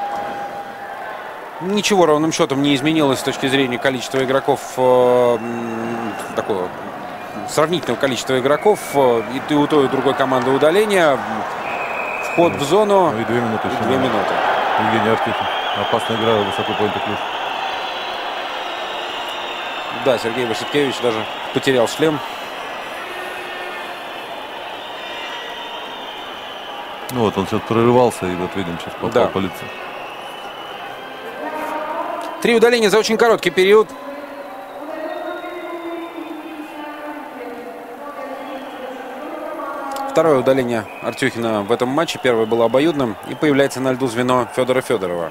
Ничего ровным счетом не изменилось с точки зрения количества игроков, э, такого сравнительного количества игроков. Э, и у той, и у другой команды удаления. Вход ну, в зону. Ну и две минуты. И две минуты. Евгений Артюхин. Опасная игра, высоко поднятый ключ. Да, Сергей Вашиткевич даже потерял шлем. Ну вот он сейчас прорывался, и вот видим, сейчас попал да. по лицу. Три удаления за очень короткий период. Второе удаление Артюхина в этом матче. Первое было обоюдным. И появляется на льду звено Федора Федорова.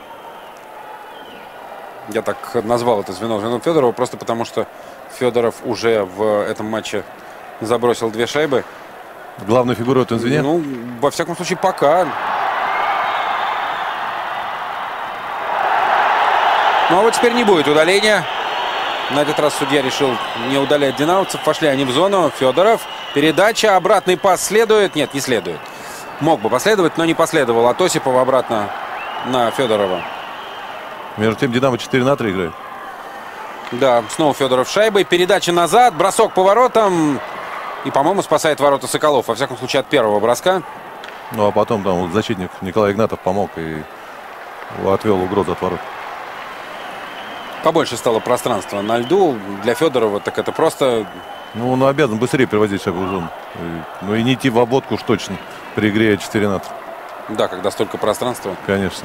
Я так назвал это звено звено Федорова, просто потому что Федоров уже в этом матче забросил две шайбы. Главная фигура в этом звене? Ну, во всяком случае, пока. Ну, а вот теперь не будет удаления. На этот раз судья решил не удалять динамовцев. Пошли они в зону. Федоров. Передача. Обратный пас следует. Нет, не следует. Мог бы последовать, но не последовал. От Осипова обратно на Федорова. Между тем Динамо четыре на три играет. Да, снова Федоров шайбой. Передача назад. Бросок по воротам. И, по-моему, спасает ворота Соколов. Во всяком случае, от первого броска. Ну, а потом там вот защитник Николай Игнатов помог и отвел угрозу от ворот. Побольше стало пространства на льду. Для Федорова так это просто... Ну, он обязан быстрее привозить шайбу в зону. Ну, и не идти в обводку уж точно при игре четыре на три. Да, когда столько пространства. Конечно.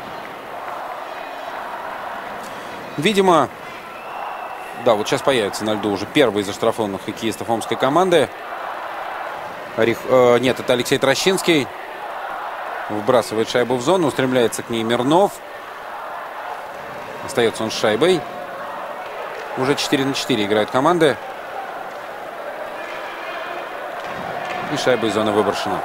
Видимо... Да, вот сейчас появится на льду уже первый из оштрафованных хоккеистов омской команды. Рих, э, нет, это Алексей Трощинский. Вбрасывает шайбу в зону, устремляется к ней Мирнов. Остается он с шайбой. Уже четыре на четыре играют команды. И шайба из зоны выброшена.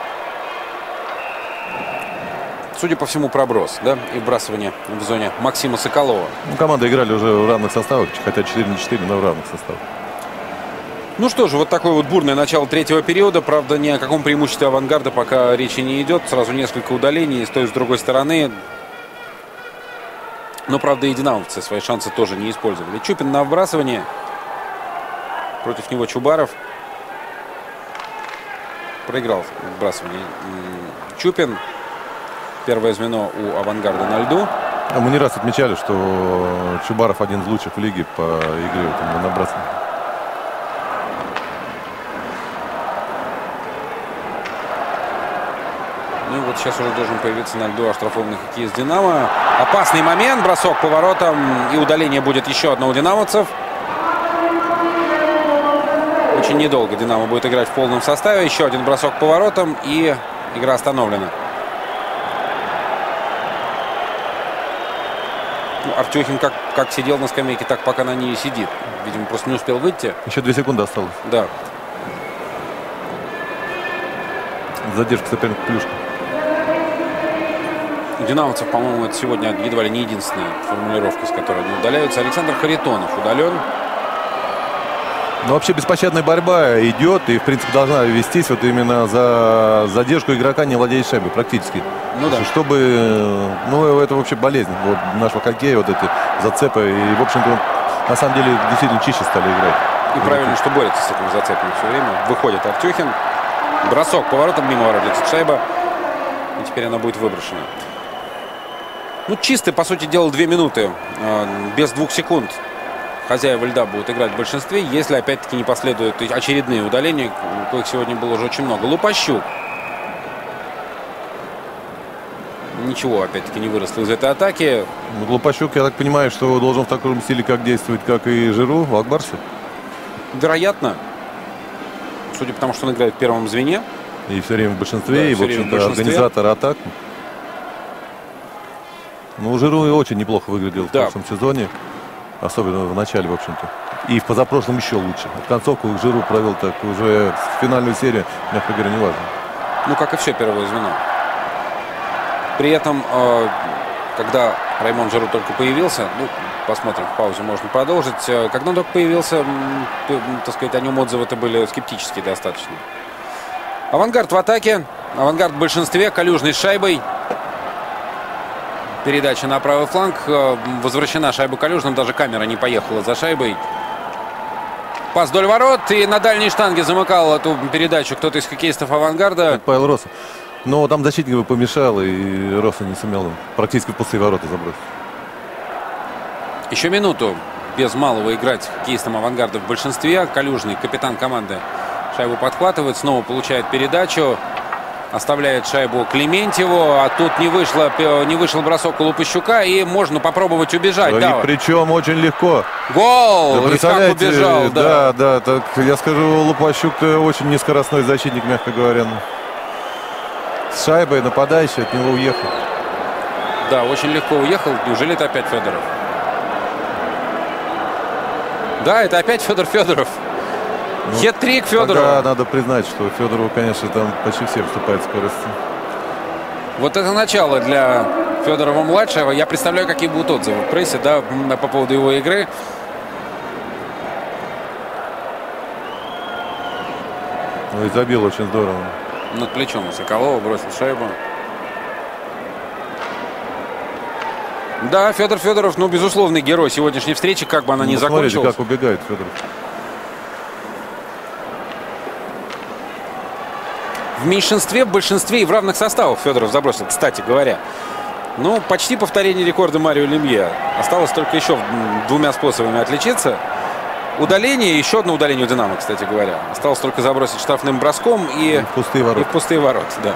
Судя по всему, проброс, да, и вбрасывание в зоне Максима Соколова. Ну, команды играли уже в равных составах, хотя четыре на четыре, но в равных составах. Ну что же, вот такое вот бурное начало третьего периода. Правда, ни о каком преимуществе «Авангарда» пока речи не идет. Сразу несколько удалений с той и с другой стороны. Но, правда, и динамовцы свои шансы тоже не использовали. Чупин на вбрасывание. Против него Чубаров. Проиграл вбрасывание Чупин. Первое звено у «Авангарда» на льду. А мы не раз отмечали, что Чубаров один из лучших в лиге по игре там, на набрасывание. Ну и вот сейчас уже должен появиться на льду оштрафованный хоккеист «Динамо». Опасный момент, бросок по воротам, и удаление будет еще одно у динамовцев. Очень недолго «Динамо» будет играть в полном составе. Еще один бросок по воротам, и игра остановлена. Ну, Артюхин как, как сидел на скамейке, так пока на ней и сидит. Видимо, просто не успел выйти. Еще две секунды осталось. Да. Задержка соперника плюшка. У динамовцев, по-моему, это сегодня едва ли не единственная формулировка, с которой они удаляются. Александр Харитонов удален. Но вообще беспощадная борьба идет и, в принципе, должна вестись вот именно за задержку игрока, не владеет шайбой, практически. Ну да. Чтобы, ну, это вообще болезнь вот, нашего хоккея, вот эти зацепы. И, в общем-то, на самом деле, действительно чище стали играть. И вот правильно, что борется с этими зацепами все время. Выходит Артюхин. Бросок поворотом мимо ворот, летит шайба. И теперь она будет выброшена. Ну, чисто, по сути дела, две минуты. Без двух секунд хозяева льда будут играть в большинстве, если опять-таки не последуют очередные удаления, коих сегодня было уже очень много. Лупащук. Ничего, опять-таки, не выросло из этой атаки. Ну, Лупащук, я так понимаю, что должен в таком стиле как действовать, как и Жиру в Акбарсе. Вероятно. Судя по тому, что он играет в первом звене. И все время в большинстве, да, и, в общем-то, организатор атак. Ну, Жиру очень неплохо выглядел да. в прошлом сезоне. Особенно в начале, в общем-то. И в позапрошлом еще лучше. В концовку Жиру провел так уже финальную серию, мягко говоря, неважно. Ну, как и все первое звено. При этом, э, когда Раймон Жиру только появился, ну, посмотрим, в паузе можно продолжить. Когда он только появился, так сказать, о нем отзывы-то были скептические достаточно. Авангард в атаке. Авангард в большинстве. Калюжный с шайбой. Передача на правый фланг. Возвращена шайба Калюжным. Даже камера не поехала за шайбой. Пас вдоль ворот. И на дальней штанге замыкал эту передачу кто-то из хоккеистов Авангарда. Павел Роса. Но там защитник бы помешал, и Роса не сумел практически в пустые ворота забросить. Еще минуту без малого играть хоккеистам Авангарда в большинстве. Калюжный, капитан команды, шайбу подхватывает. Снова получает передачу. Оставляет шайбу Клементьеву. А тут не, вышло, не вышел бросок у Лупащука. И можно попробовать убежать. Да, и причем очень легко. Гол! Да, представляете, как убежал. Да, да, да так, я скажу, Лупащук очень нескоростной защитник, мягко говоря. С шайбой нападающий от него уехал. Да, очень легко уехал. Неужели это опять Федоров? Да, это опять Федор Федоров. Ну, хет-трик Федорова. Да, надо признать, что Федорову, конечно, там почти все вступают в скорость. Вот это начало для Федорова-младшего. Я представляю, какие будут отзывы в прессе, да, по поводу его игры. Ну и забил очень здорово. Над плечом у Соколова бросил шайбу. Да, Федор Федоров, ну, безусловный герой сегодняшней встречи, как бы она ну, ни закончилась. Смотрите, как убегает Федоров. В меньшинстве, в большинстве и в равных составах Федоров забросил, кстати говоря. Ну, почти повторение рекорда Марио Лемье. Осталось только еще двумя способами отличиться. Удаление, еще одно удаление у «Динамо», кстати говоря. Осталось только забросить штрафным броском и, и в пустые ворота. И в пустые ворота, да.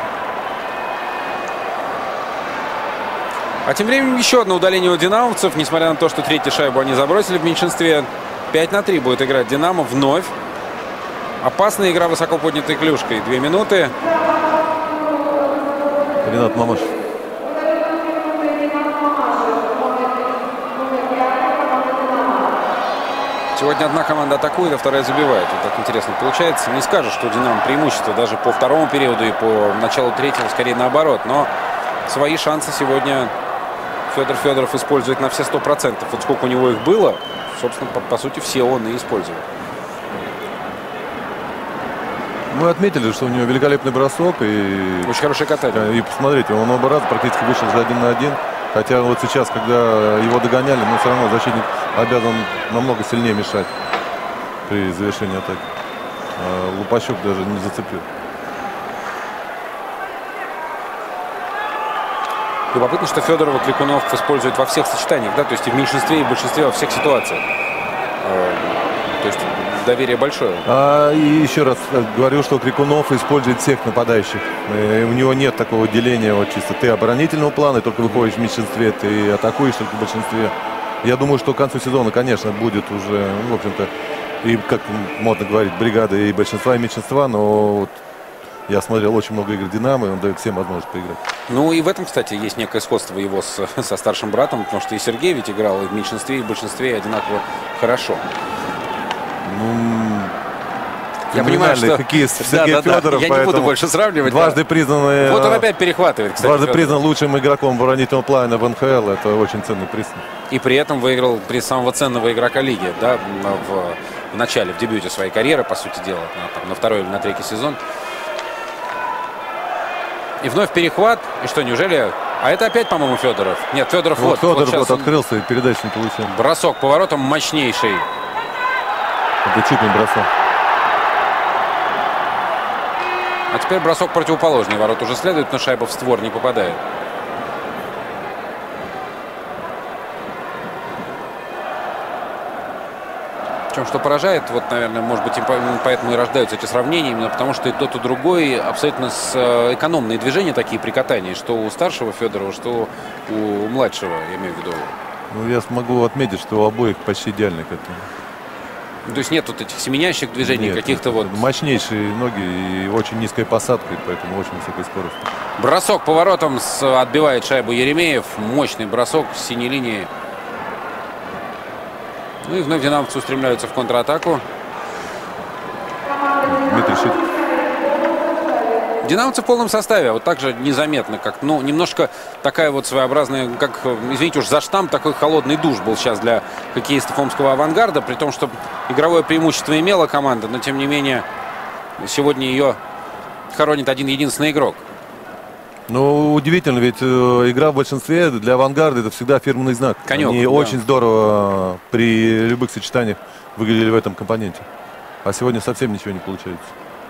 А тем временем еще одно удаление у динамовцев. Несмотря на то, что третью шайбу они забросили в меньшинстве. пять на три будет играть «Динамо» вновь. Опасная игра высоко поднятой клюшкой. Две минуты. Ренат Мамашев. Сегодня одна команда атакует, а вторая забивает. Вот так интересно получается. Не скажешь, что у «Динамо» преимущество даже по второму периоду и по началу третьего, скорее наоборот. Но свои шансы сегодня Федор Федоров использует на все сто процентов. Вот сколько у него их было, собственно, по, по сути, все он и использовал. Мы отметили, что у него великолепный бросок. И очень хорошее катание. И посмотрите, он оба раза практически вышел за один на один. Хотя вот сейчас, когда его догоняли, но все равно защитник обязан намного сильнее мешать при завершении атаки. А Лупащук даже не зацепил. Любопытно, что Федорова Крикунов использует во всех сочетаниях, да, то есть и в меньшинстве, и в большинстве, во всех ситуациях. То есть доверие большое. А, и еще раз говорю, что Крикунов использует всех нападающих. И у него нет такого деления вот чисто. Ты оборонительного плана, и только выходишь в меньшинстве, ты атакуешь только в большинстве. Я думаю, что к концу сезона, конечно, будет уже, ну, в общем-то, и, как модно говорить, бригады и большинства, и меньшинства, но вот я смотрел очень много игр «Динамо», и он дает всем возможность поиграть. Ну и в этом, кстати, есть некое сходство его с, со старшим братом, потому что и Сергей ведь играл и в меньшинстве, и в большинстве одинаково хорошо. Ну, я понимаю, что... хоккеист да, Сергей да, Федоров, да. Я не буду больше сравнивать. Дважды да. признанный... Вот он опять перехватывает, кстати. Дважды Федоров. признан лучшим игроком оборонительного плана в эн ха эл. Это очень ценный приз. И при этом выиграл приз самого ценного игрока лиги, да, в, в начале, в дебюте своей карьеры, по сути дела, на, там, на второй или на третий сезон. И вновь перехват. И что, неужели... А это опять, по-моему, Федоров. Нет, Федоров вот. Вот Федоров вот, вот открылся и передачу не получил. Бросок поворотом мощнейший. Это чуть не бросок. А теперь бросок противоположный. Ворот уже следует, но шайба в створ не попадает. Причем, что поражает, вот, наверное, может быть, поэтому и рождаются эти сравнения, именно потому что и тот, и другой абсолютно с экономные движения такие при катании, что у старшего Федорова, что у младшего, я имею в виду. Ну, я смогу отметить, что у обоих почти идеальный катание. То есть нет вот этих семенящих движений, каких-то вот... Мощнейшие ноги и очень низкая посадка, и поэтому очень высокая скорость. Бросок поворотом с... отбивает шайбу Еремеев. Мощный бросок с синей линии. Ну и вновь динамовцы устремляются в контратаку. Дмитрий Шитик. Динамовцы в полном составе. Вот так же незаметно, как, ну, немножко такая вот своеобразная, как, извините уж за штамп, такой холодный душ был сейчас для хоккеистов омского «Авангарда», при том, что игровое преимущество имела команда, но тем не менее сегодня ее хоронит один единственный игрок. Ну, удивительно, ведь э, игра в большинстве для «Авангарда» это всегда фирменный знак. Конек, Они да. очень здорово при любых сочетаниях выглядели в этом компоненте. А сегодня совсем ничего не получается.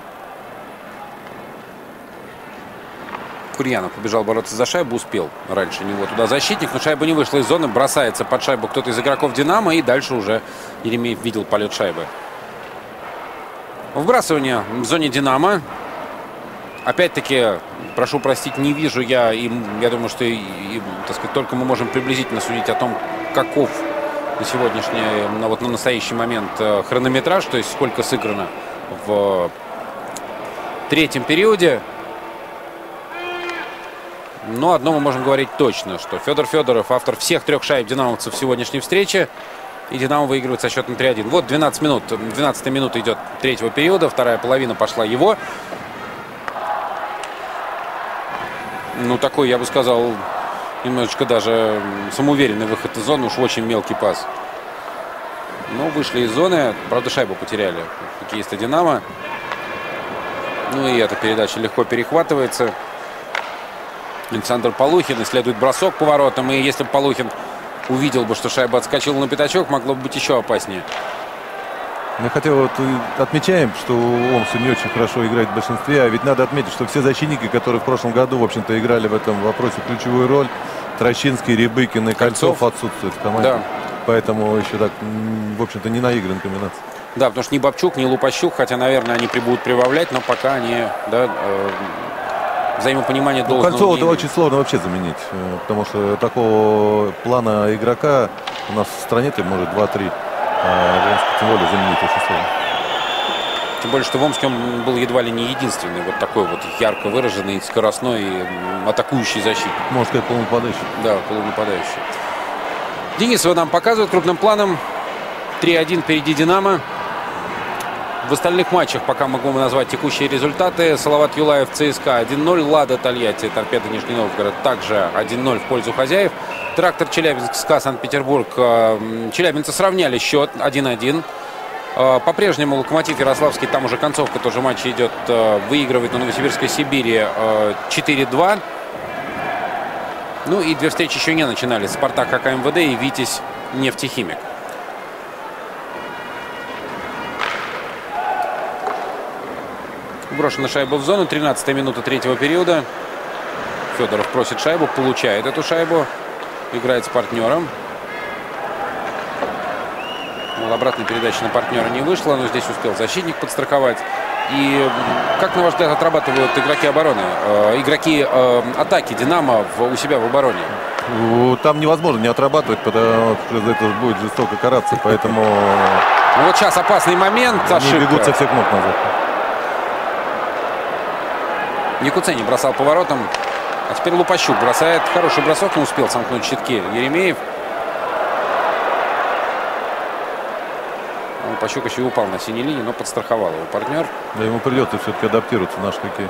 Курьянов побежал бороться за шайбу, успел раньше него туда защитник, но шайба не вышла из зоны, бросается под шайбу кто-то из игроков «Динамо», и дальше уже Еремеев видел полет шайбы. Вбрасывание в зоне «Динамо». Опять-таки, прошу простить, не вижу я, и я думаю, что и, и, так сказать, только мы можем приблизительно судить о том, каков на сегодняшний, на, вот на настоящий момент хронометраж, то есть сколько сыграно в третьем периоде. Но одно мы можем говорить точно, что Федор Федоров, автор всех трех шайб динамовцев в сегодняшней встрече, и «Динамо» выигрывает со счетом три один. Вот двенадцать минут, двенадцатая минута идет третьего периода, вторая половина пошла его. Ну, такой, я бы сказал, немножечко даже самоуверенный выход из зоны, уж очень мелкий пас. Но вышли из зоны, правда, шайбу потеряли хоккеисты «Динамо». Ну и эта передача легко перехватывается. Александр Полухин, исследует бросок поворотом. И если бы Полухин увидел бы, что шайба отскочила на пятачок, могло бы быть еще опаснее. Я хотел вот отмечаем, что Омск не очень хорошо играет в большинстве, а ведь надо отметить, что все защитники, которые в прошлом году, в общем-то, играли в этом вопросе ключевую роль, Трощинский, Рябыкин и Кольцов, Кольцов отсутствуют в команде. Да. Поэтому еще так, в общем-то, не наигран комбинация. Да, потому что ни Бабчук, ни Лупащук, хотя, наверное, они будут прибавлять, но пока они, да, э, взаимопонимание ну, должно. Кольцова-то очень сложно вообще заменить, потому что такого плана игрока у нас в стране-то может два-три. А тем более заменить очень сложно. Тем более, что в Омске он был едва ли не единственный вот такой вот ярко выраженный, скоростной, атакующий защитник. Можно сказать, полунападающий. Да, полунападающий. Денисова нам показывает крупным планом. три один впереди «Динамо». В остальных матчах пока могу назвать текущие результаты. Салават Юлаев, ЦСКА один ноль. Лада Тольятти, Торпедо Нижний Новгород также один ноль в пользу хозяев. Трактор Челябинск, СКА Санкт-Петербург. Челябинцы сравняли счет один один. По-прежнему Локомотив Ярославский, там уже концовка тоже матча идет, выигрывает на Новосибирской Сибири четыре два. Ну и две встречи еще не начинались. Спартак АК МВД и Витязь Нефтехимик. Брошена шайба в зону. тринадцатая минута третьего периода. Федоров просит шайбу, получает эту шайбу. Играет с партнером. Мол, обратная передача на партнера не вышла, но здесь успел защитник подстраховать. И как, на ваш взгляд, отрабатывают игроки обороны, э, игроки э, атаки «Динамо» в, у себя в обороне? Там невозможно не отрабатывать, потому что за это будет жестоко караться, поэтому Ну, вот сейчас опасный момент. Они бегут со всех ног назад. Якуцени бросал поворотом. А теперь Лупащук бросает. Хороший бросок, не успел сомкнуть щитки Еремеев. Лупащук еще и упал на синей линии, но подстраховал его партнер. Да, ему придется все-таки адаптироваться в наш хоккей.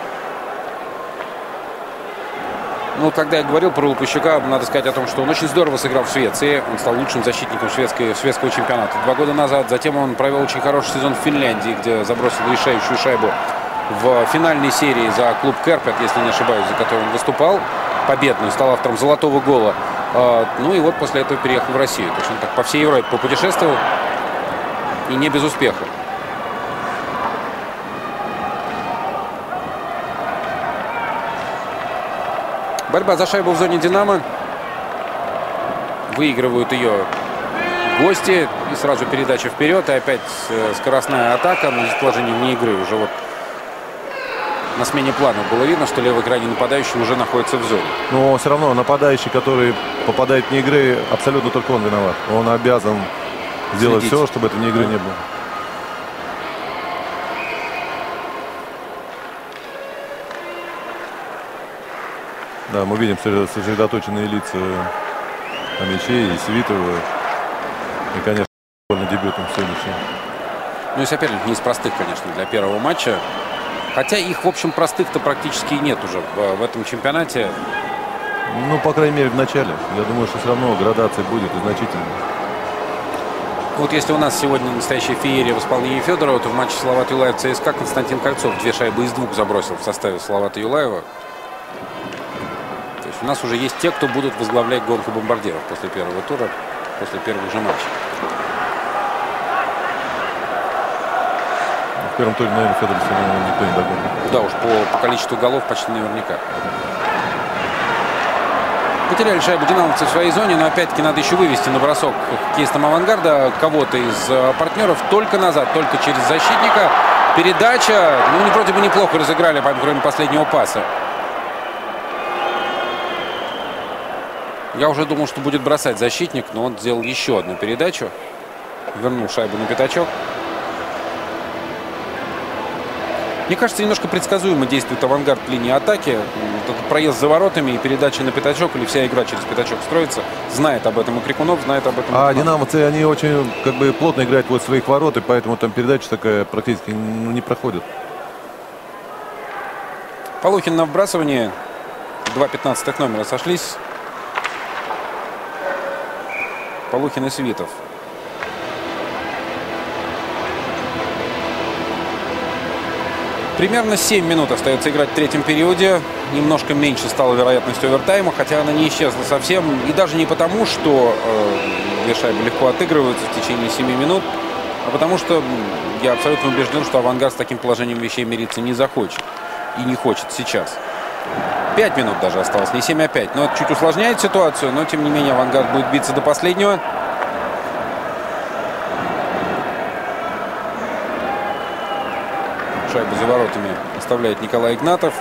Ну, когда я говорил про Лупащука, надо сказать о том, что он очень здорово сыграл в Швеции. Он стал лучшим защитником шведской, шведского чемпионата два года назад. Затем он провел очень хороший сезон в Финляндии, где забросил решающую шайбу в финальной серии за клуб Кэрпет, если не ошибаюсь, за который он выступал. Победную, стал автором золотого гола. Ну и вот после этого переехал в Россию. То есть он так по всей Европе попутешествовал. И не без успеха. Борьба за шайбу в зоне «Динамо». Выигрывают ее гости. И сразу передача вперед. И опять скоростная атака. Но в положении вне игры уже вот на смене плана было видно, что левый крайний нападающий уже находится в зоне. Но все равно нападающий, который попадает вне игры, абсолютно только он виноват. Он обязан сделать следить. все, чтобы этой вне игры не было. Да, мы видим сосредоточенные лица Амичей и Свитова. И, конечно, довольно дебютом сегодняшним. Ну и соперник не из простых, конечно, для первого матча. Хотя их, в общем, простых-то практически и нет уже в, в этом чемпионате. Ну, по крайней мере, в начале. Я думаю, что все равно градация будет и значительная. Вот если у нас сегодня настоящая феерия в исполнении Федорова, то в матче Салават Юлаев ЦСКА Константин Кольцов две шайбы из двух забросил в составе Салавата Юлаева. То есть у нас уже есть те, кто будут возглавлять гонку бомбардиров после первого тура, после первых же матчей. В первом туре, наверное, Федоров никто не догонит. Да уж, по, по количеству голов почти наверняка. Потеряли шайбу динамовцы в своей зоне, но опять-таки надо еще вывести на бросок хоккеистам «Авангарда» кого-то из партнеров только назад, только через защитника. Передача, ну, они вроде бы неплохо разыграли, кроме последнего паса. Я уже думал, что будет бросать защитник, но он сделал еще одну передачу. Вернул шайбу на пятачок. Мне кажется, немножко предсказуемо действует «Авангард» в линии атаки. Этот проезд за воротами и передача на пятачок, или вся игра через пятачок строится. Знает об этом и Крикунов, знает об этом. А динамовцы, они очень как бы плотно играют вот своих ворот, и поэтому там передача такая практически ну, не проходит. Полухин на вбрасывании. Два пятнадцатых номера сошлись. Полухин и Свитов. Примерно семь минут остается играть в третьем периоде. Немножко меньше стала вероятность овертайма, хотя она не исчезла совсем. И даже не потому, что э, две шайбы легко отыгрываются в течение семи минут, а потому что я абсолютно убежден, что «Авангард» с таким положением вещей мириться не захочет. И не хочет сейчас. Пять минут даже осталось, не семь, а пять. Но это чуть усложняет ситуацию, но тем не менее «Авангард» будет биться до последнего. Шайбу за воротами оставляет Николай Игнатов.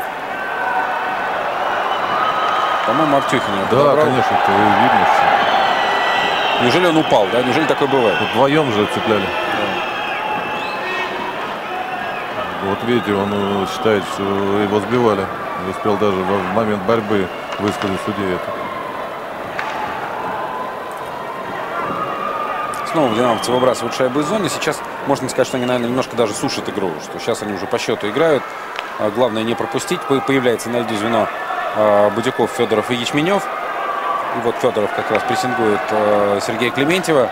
По-моему, Артюхин. Да, подобрал. Конечно, это видно. Что... Неужели он упал, да? Неужели такое бывает? Вдвоем же цепляли. Да. Вот видите, он считает, что его сбивали. Не успел даже в момент борьбы высказать судье это. Снова динамовцы выбрасывают шайбу из зоны. Сейчас можно сказать, что они, наверное, немножко даже сушат игру. Что сейчас они уже по счету играют. Главное не пропустить. Появляется на льду звено Будяков, Федоров и Ячменев. И вот Федоров как раз прессингует Сергея Клементьева.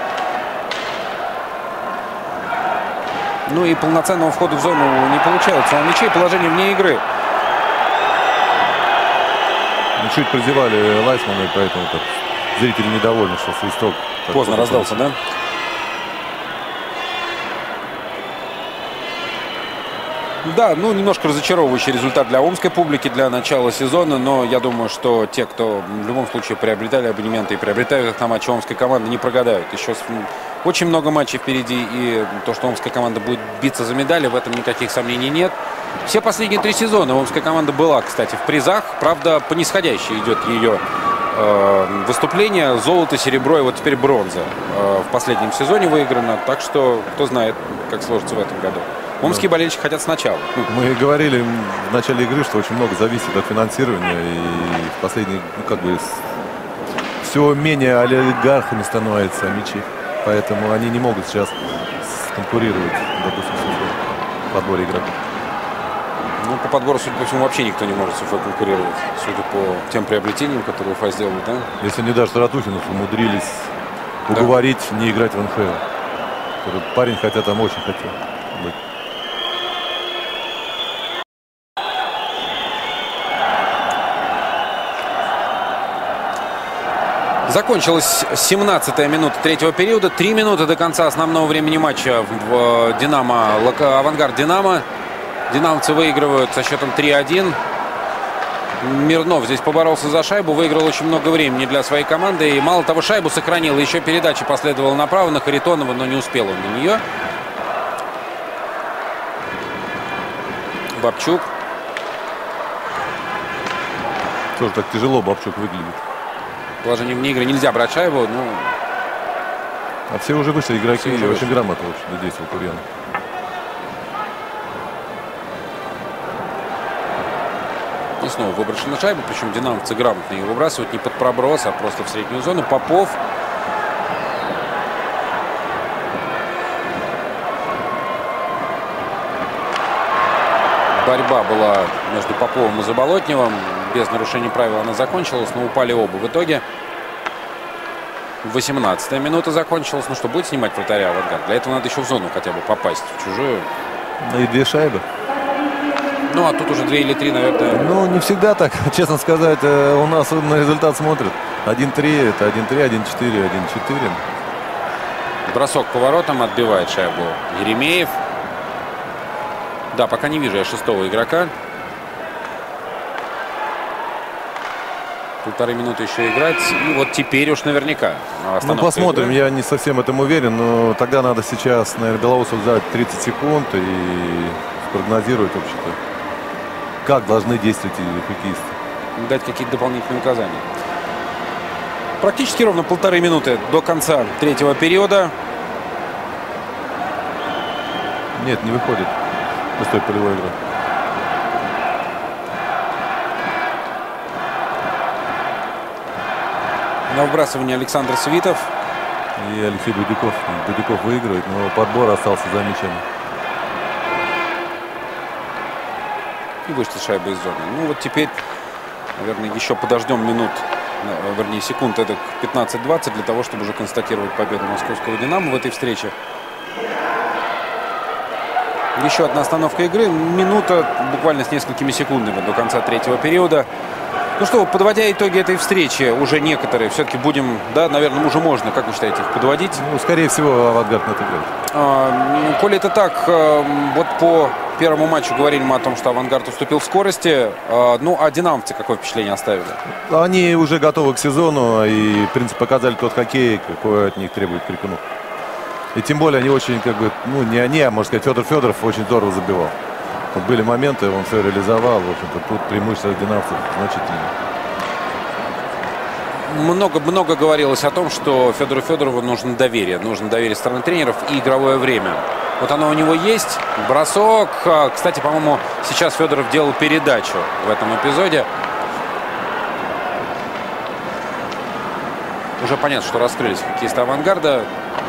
Ну и полноценного входа в зону не получается. У мячей положение вне игры. Ну, чуть прозевали Лайсмана, и поэтому так зрители недовольны, что свисток. Поздно раздался, да? Да, ну немножко разочаровывающий результат для омской публики для начала сезона, но я думаю, что те, кто в любом случае приобретали абонементы и приобретают их на матчи омской команды, не прогадают. Еще очень много матчей впереди, и то, что омская команда будет биться за медали, в этом никаких сомнений нет. Все последние три сезона омская команда была, кстати, в призах, правда, по нисходящей идет ее э, выступления. Золото, серебро и вот теперь бронза э, в последнем сезоне выиграно. Так что кто знает, как сложится в этом году. Омские болельщики хотят сначала. Мы говорили в начале игры, что очень много зависит от финансирования. И в последней, ну, как бы, все менее олигархами становятся мячи. Поэтому они не могут сейчас конкурировать, допустим, в подборе игроков. Ну, по подбору, судя по всему, вообще никто не может с Уфой конкурировать. Судя по тем приобретениям, которые Уфа сделала, да? Если не даже Таратухинов умудрились уговорить да. не играть в эн эф эл. Этот парень, хотя там очень хотел быть. Закончилась семнадцатая минута третьего периода. Три минуты до конца основного времени матча в Динамо, Авангард Динамо. Динамовцы выигрывают со счетом три один. Мирнов здесь поборолся за шайбу, выиграл очень много времени для своей команды. И мало того, шайбу сохранил, еще передача последовала направо на Харитонова, но не успел он на нее. Бабчук. Тоже так тяжело Бабчук выглядит. Положение вне игры, нельзя брать шайбу. Ну... А все уже вышли игроки, уже очень грамотно очень действовал Курьянов. И снова выброшена шайба, причем динамовцы грамотно ее выбрасывают не под проброс, а просто в среднюю зону. Попов. Борьба была между Поповым и Заболотневым. Без нарушения правил она закончилась, но упали оба. В итоге восемнадцатая минута закончилась. Ну что, будет снимать вратаря Авангард? Для этого надо еще в зону хотя бы попасть, в чужую. Ну и две шайбы. Ну, а тут уже две или три, наверное. Ну, не всегда так, честно сказать. У нас на результат смотрят. один-три, это один-три, один-четыре, один-четыре. Бросок по воротам, отбивает шайбу Еремеев. Да, пока не вижу я шестого игрока. Полторы минуты еще играть. И вот теперь уж наверняка. Ну, посмотрим. Игры. Я не совсем в этом уверен. Но тогда надо сейчас, наверное, Белоусов взять тридцать секунд и спрогнозировать вообще-то, как должны действовать хоккеисты. Дать какие-то дополнительные указания. Практически ровно полторы минуты до конца третьего периода. Нет, не выходит. Пустой полевой игры. На выбрасывание Александр Свитов. И Алексей Будяков. Будяков выигрывает, но подбор остался за мячом. И вышла шайба из зоны. Ну вот теперь, наверное, еще подождем минут, вернее секунд, это пятнадцать-двадцать, для того, чтобы уже констатировать победу московского «Динамо» в этой встрече. Еще одна остановка игры. Минута буквально с несколькими секундами до конца третьего периода. Ну что, подводя итоги этой встречи, уже некоторые все-таки будем, да, наверное, уже можно, как вы считаете, их подводить? Ну, скорее всего, Авангард отыграет. А, коли это так, вот по первому матчу говорили мы о том, что Авангард уступил в скорости. А, ну, а динамовцы какое впечатление оставили? Они уже готовы к сезону и, в принципе, показали тот хоккей, какой от них требует Крикунов. И тем более они очень, как бы, ну, не они, а, можно сказать, Федор Федоров очень здорово забивал. Вот были моменты, он все реализовал. В общем-то, тут преимущество динамовцев значительно. Много-много говорилось о том, что Федору Федорову нужно доверие. Нужно доверие стороны тренеров и игровое время. Вот оно у него есть. Бросок. Кстати, по-моему, сейчас Федоров делал передачу в этом эпизоде. Уже понятно, что раскрылись хоккеисты Авангарда.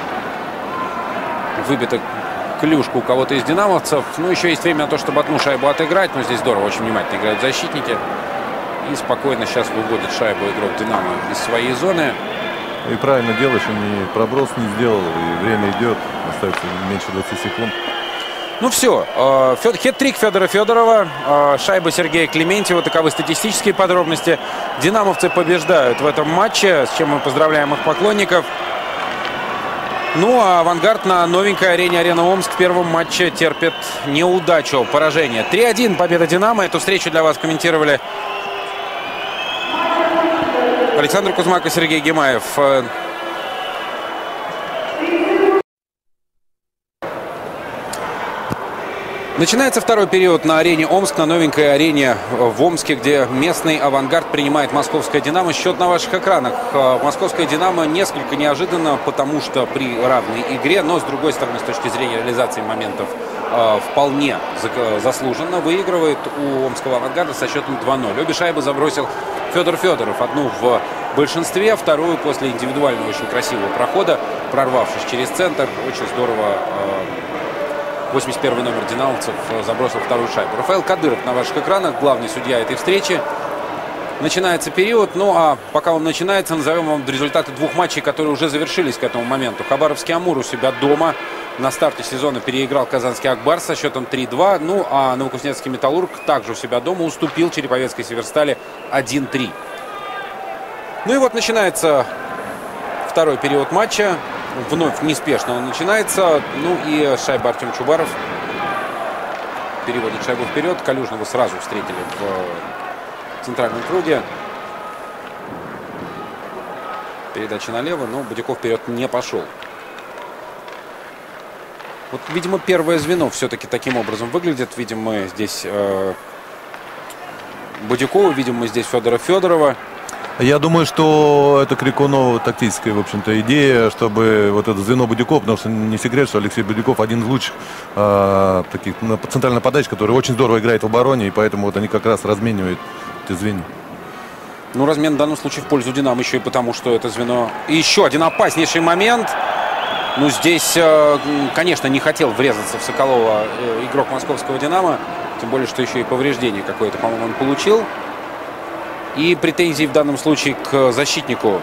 Выбита клюшка у кого-то из динамовцев. Ну, еще есть время на то, чтобы одну шайбу отыграть. Но здесь здорово, очень внимательно играют защитники. И спокойно сейчас выводит шайбу игрок «Динамо» из своей зоны. И правильно делаешь, он не проброс не сделал. И время идет. Остается меньше двадцати секунд. Ну все. Хет-трик Федора Федорова. Шайба Сергея Клементьева. Таковы статистические подробности. Динамовцы побеждают в этом матче, с чем мы поздравляем их поклонников. Ну, а Авангард на новенькой арене «Арена Омск» в первом матче терпит неудачу, поражение. три один победа «Динамо». Эту встречу для вас комментировали Александр Кузьмак и Сергей Гимаев. Начинается второй период на арене Омск, на новенькой арене в Омске, где местный «Авангард» принимает московское «Динамо». Счет на ваших экранах. Московское «Динамо» несколько неожиданно, потому что при равной игре, но с другой стороны, с точки зрения реализации моментов, вполне заслуженно выигрывает у омского «Авангарда» со счетом два ноль. Обе шайбы забросил Федор Федоров. Одну в большинстве, вторую после индивидуального очень красивого прохода, прорвавшись через центр. Очень здорово восемьдесят первый номер динамовцев забросил вторую шайбу. Рафаэль Кадыров на ваших экранах, главный судья этой встречи. Начинается период, ну а пока он начинается, назовем вам результаты двух матчей, которые уже завершились к этому моменту. Хабаровский «Амур» у себя дома на старте сезона переиграл казанский «Акбарс» со счетом три два. Ну а новокузнецкий «Металлург» также у себя дома уступил Череповецкой «Северстали» один три. Ну и вот начинается второй период матча. Вновь неспешно он начинается. Ну и шайба Артем Чубаров переводит шайбу вперед. Калюжного сразу встретили в центральном круге. Передача налево, но Будяков вперед не пошел. Вот, видимо, первое звено все-таки таким образом выглядит. Видим мы здесь э, Будякова, видим мы здесь Федора Федорова. Я думаю, что это Крикунова тактическая, в общем-то, идея, чтобы вот это звено Будяков, потому что не секрет, что Алексей Будяков один из лучших э, таких центральных подач, который очень здорово играет в обороне, и поэтому вот они как раз разменивают эти звенья. Ну, размен в данном случае в пользу «Динамо» еще и потому, что это звено... И еще один опаснейший момент. Ну, здесь, э, конечно, не хотел врезаться в Соколова э, игрок московского «Динамо», тем более, что еще и повреждение какое-то, по-моему, он получил. И претензии в данном случае к защитнику.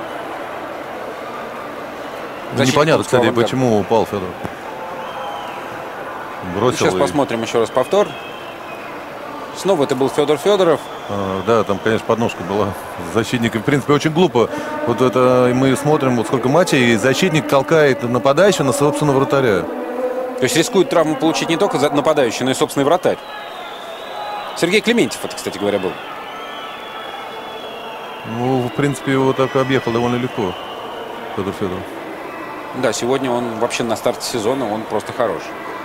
защитнику Непонятно, кстати, почему упал Федор. Бросил. Сейчас и... посмотрим еще раз повтор. Снова это был Федор Федоров. А, да, там, конечно, подножка была защитника. В принципе, очень глупо. Вот это мы смотрим, вот сколько матчей, и защитник толкает нападающего на собственного вратаря. То есть рискует травму получить не только нападающий, но и собственный вратарь. Сергей Клементьев это, кстати говоря, был. Ну, в принципе, его так объехал довольно легко, Федор Федоров. Да, сегодня он вообще на старте сезона, он просто хорош.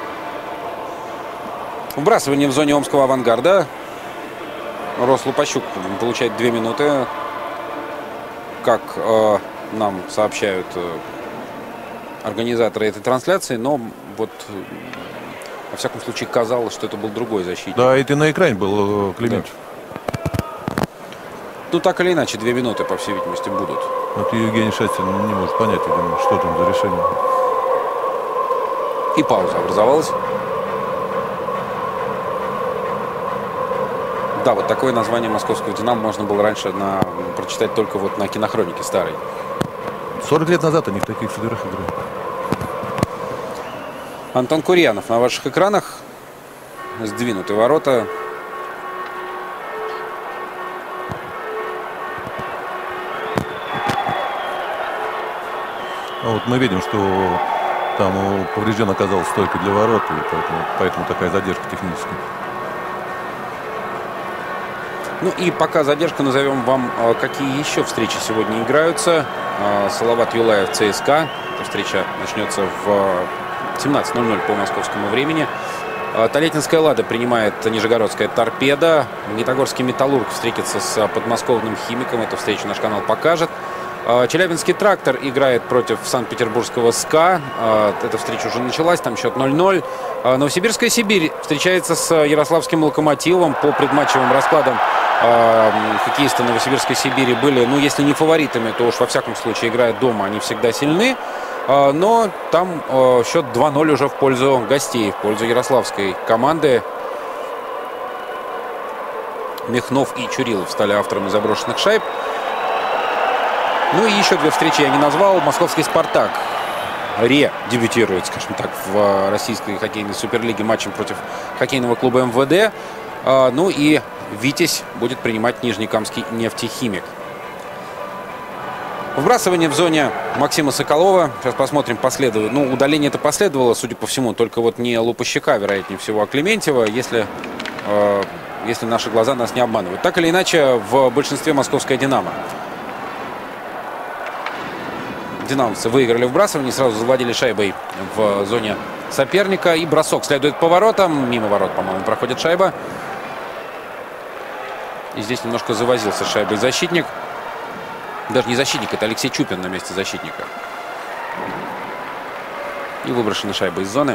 Вбрасывание в зоне омского «Авангарда». Рос Лупащук получает две минуты. Как э, нам сообщают э, организаторы этой трансляции, но вот э, во всяком случае казалось, что это был другой защитник. Да, и ты на экране был, Клементьев. Да. Ну, так или иначе, две минуты, по всей видимости, будут. Вот Евгений Шастин не может понять, видимо, что там за решение. И пауза образовалась. Да, вот такое название московского «Динамо» можно было раньше на, прочитать только вот на кинохронике старой. сорок лет назад они в таких федерах играли. Антон Курьянов на ваших экранах. Сдвинуты ворота. А вот мы видим, что там поврежден оказалась стойка для ворот, и поэтому, поэтому такая задержка техническая. Ну и пока задержка, назовем вам, какие еще встречи сегодня играются. Салават Юлаев ЦСКА. Эта встреча начнется в семнадцать ноль ноль по московскому времени. Толетинская «Лада» принимает Нижегородская «Торпеда». Магнитогорский «Металлург» встретится с подмосковным «Химиком». Эту встречу наш канал покажет. Челябинский «Трактор» играет против Санкт-Петербургского «СКА». Эта встреча уже началась, там счет ноль ноль. Новосибирская «Сибирь» встречается с Ярославским «Локомотивом». По предматчевым раскладам хоккеисты Новосибирской «Сибири» были, ну, если не фаворитами, то уж во всяком случае, играя дома, они всегда сильны. Но там счет два ноль уже в пользу гостей, в пользу ярославской команды. Мехнов и Чурилов стали авторами заброшенных шайб. Ну и еще две встречи я не назвал. Московский «Спартак» ре-дебютирует, скажем так, в российской хоккейной суперлиге матчем против хоккейного клуба эм вэ дэ. Ну и «Витязь» будет принимать Нижнекамский «Нефтехимик». Вбрасывание в зоне Максима Соколова. Сейчас посмотрим, последовало. Ну, удаление это последовало, судя по всему. Только вот не Лупащика, вероятнее всего, а Клементьева, если, э, если наши глаза нас не обманывают. Так или иначе, в большинстве московская «Динамо». Динамовцы выиграли вбрасывание, сразу завладели шайбой в зоне соперника. И бросок следует по воротам. Мимо ворот, по-моему, проходит шайба. И здесь немножко завозился с шайбой защитник. Даже не защитник, это Алексей Чупин на месте защитника. И выброшена шайба из зоны.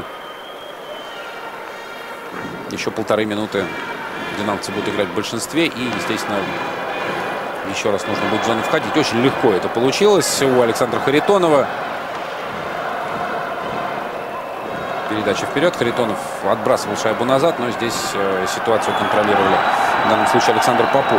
Еще полторы минуты динамовцы будут играть в большинстве. И, естественно, еще раз нужно будет в зону входить. Очень легко это получилось у Александра Харитонова. Передача вперед. Харитонов отбрасывал шайбу назад, но здесь э, ситуацию контролировали в данном случае Александр Попов.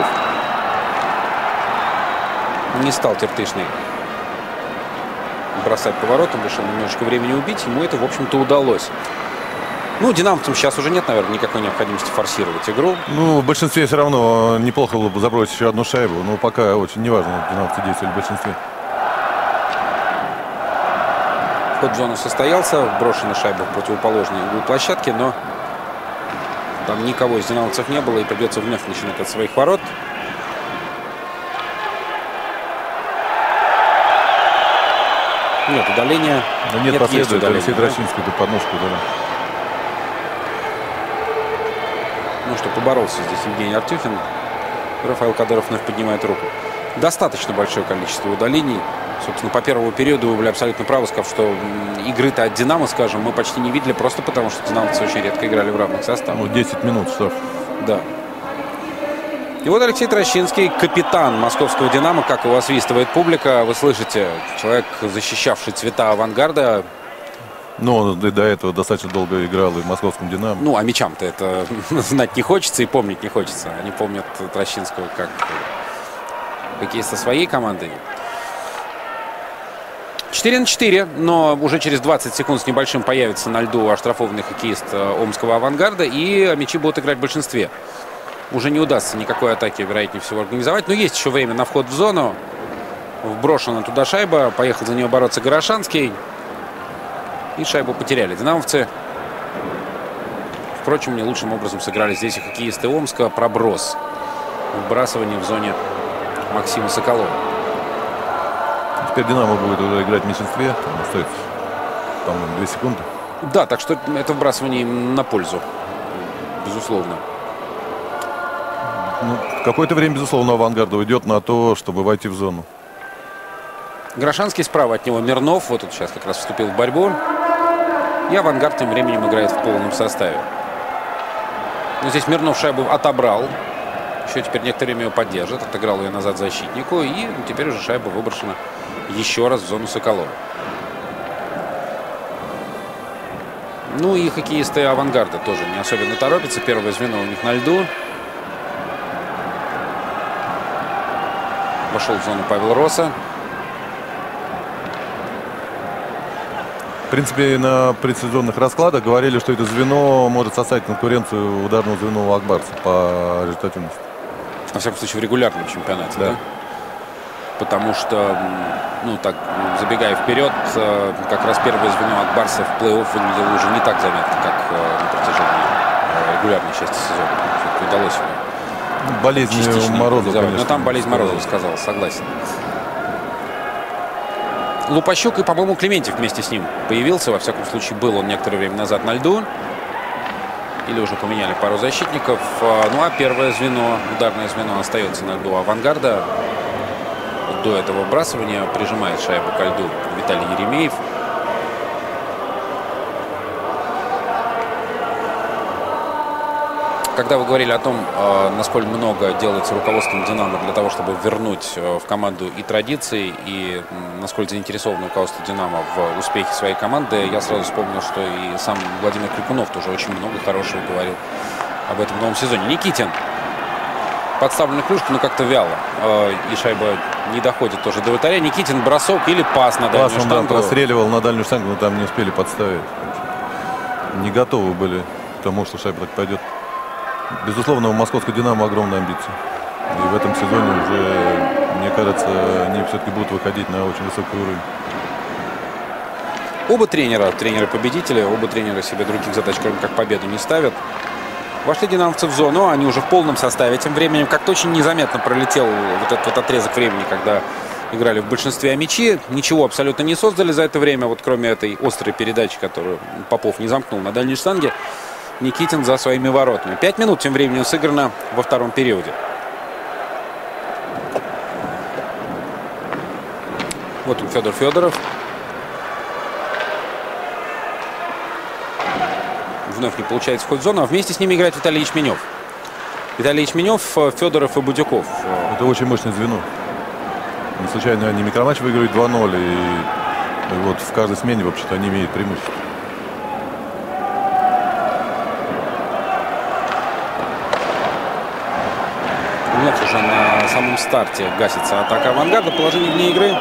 Не стал Тертышный бросать поворотом, решил немножечко времени убить. Ему это, в общем-то, удалось. Ну, динамовцам сейчас уже нет, наверное, никакой необходимости форсировать игру. Ну, в большинстве все равно неплохо было бы забросить еще одну шайбу. Но пока очень неважно, динамовцы действовали в большинстве. Вход в зону состоялся. Брошена шайба в противоположный угол площадки, но там никого из динамовцев не было, и придется вновь начинать от своих ворот. Нет удаления. Да нет, нет последует. Алексей Трощинский эту подножку удалил. Ну что, поборолся здесь Евгений Артюхин. Рафаэл Кадыров вновь поднимает руку. Достаточно большое количество удалений. Собственно, по первому периоду вы были абсолютно правы, сказав, что игры-то от «Динамо», скажем, мы почти не видели, просто потому что динамовцы очень редко играли в равных составах. Ну, десять минут штраф. Да. И вот Алексей Трощинский, капитан московского «Динамо», как его освистывает публика. Вы слышите, человек, защищавший цвета «Авангарда». Но он до этого достаточно долго играл и в московском «Динамо». Ну, а мячам-то это знать не хочется и помнить не хочется. Они помнят Трощинского как хоккеиста своей команды. четыре на четыре, но уже через двадцать секунд с небольшим появится на льду оштрафованный хоккеист омского «Авангарда», и мячи будут играть в большинстве. Уже не удастся никакой атаки, вероятнее всего, организовать. Но есть еще время на вход в зону. Вброшена туда шайба. Поехал за нее бороться Горошанский. И шайбу потеряли динамовцы. Впрочем, не лучшим образом сыграли здесь и хоккеисты Омска. Проброс. Вбрасывание в зоне Максима Соколова. Теперь «Динамо» будет уже играть в меньшинстве. Там остается, по-моему, две секунды. Да, так что это вбрасывание им на пользу. Безусловно. Ну, какое-то время, безусловно, «Авангард» уйдет на то, чтобы войти в зону. Горошанский справа от него Мирнов. Вот он сейчас как раз вступил в борьбу. И «Авангард» тем временем играет в полном составе. Но здесь Мирнов шайбу отобрал. Еще теперь некоторое время ее поддержит. Отыграл ее назад защитнику. И теперь уже шайба выброшена еще раз в зону Соколова. Ну и хоккеисты «Авангарда» тоже не особенно торопятся. Первое звено у них на льду. Вошел в зону Павел Роса. В принципе, на предсезонных раскладах говорили, что это звено может составить конкуренцию ударному звену Акбарса по результативности. Во всяком случае, в регулярном чемпионате, да? Да. Потому что, ну так, забегая вперед, как раз первое звено Акбарса в плей-офф выглядело уже не так заметно, как на протяжении регулярной части сезона. Все-таки удалось его болезнь Морозова, конечно. Но там болезнь Морозова сказал, согласен. Лупащук и, по-моему, Клементьев вместе с ним появился. Во всяком случае, был он некоторое время назад на льду. Или уже поменяли пару защитников. Ну, а первое звено, ударное звено, остается на льду «Авангарда». До этого вбрасывания прижимает шайбу ко льду Виталий Еремеев. Когда вы говорили о том, насколько много делается руководством «Динамо» для того, чтобы вернуть в команду и традиции, и насколько заинтересовано руководство «Динамо» в успехе своей команды, я сразу вспомнил, что и сам Владимир Крикунов тоже очень много хорошего говорил об этом новом сезоне. Никитин. Подставлена клюшка, но как-то вяло. И шайба не доходит тоже до вратаря. Никитин бросок или пас на дальнюю Пас он, штангу. Да, простреливал на дальнюю штангу, но там не успели подставить. Не готовы были к тому, что шайба так пойдет. Безусловно, у московского «Динамо» огромные амбиции. И в этом сезоне уже, мне кажется, они все-таки будут выходить на очень высокий уровень. Оба тренера, тренеры-победители, оба тренера себе других задач, кроме как победу, не ставят. Вошли динамовцы в зону, они уже в полном составе. Тем временем как-то очень незаметно пролетел вот этот вот отрезок времени, когда играли в большинстве о мячи. Ничего абсолютно не создали за это время, вот кроме этой острой передачи, которую Попов не замкнул на дальней штанге. Никитин за своими воротами. Пять минут тем временем сыграно во втором периоде. Вот он, Федор Федоров. Вновь не получается вход в зону, а вместе с ними играет Виталий Ячменев. Виталий Ячменев, Федоров и Будюков. Это очень мощное звено. Не случайно они микроматч выигрывают два ноль. И, и вот в каждой смене, вообще-то, они имеют преимущество. Вновь уже на самом старте гасится атака «Авангарда». Положение вне игры.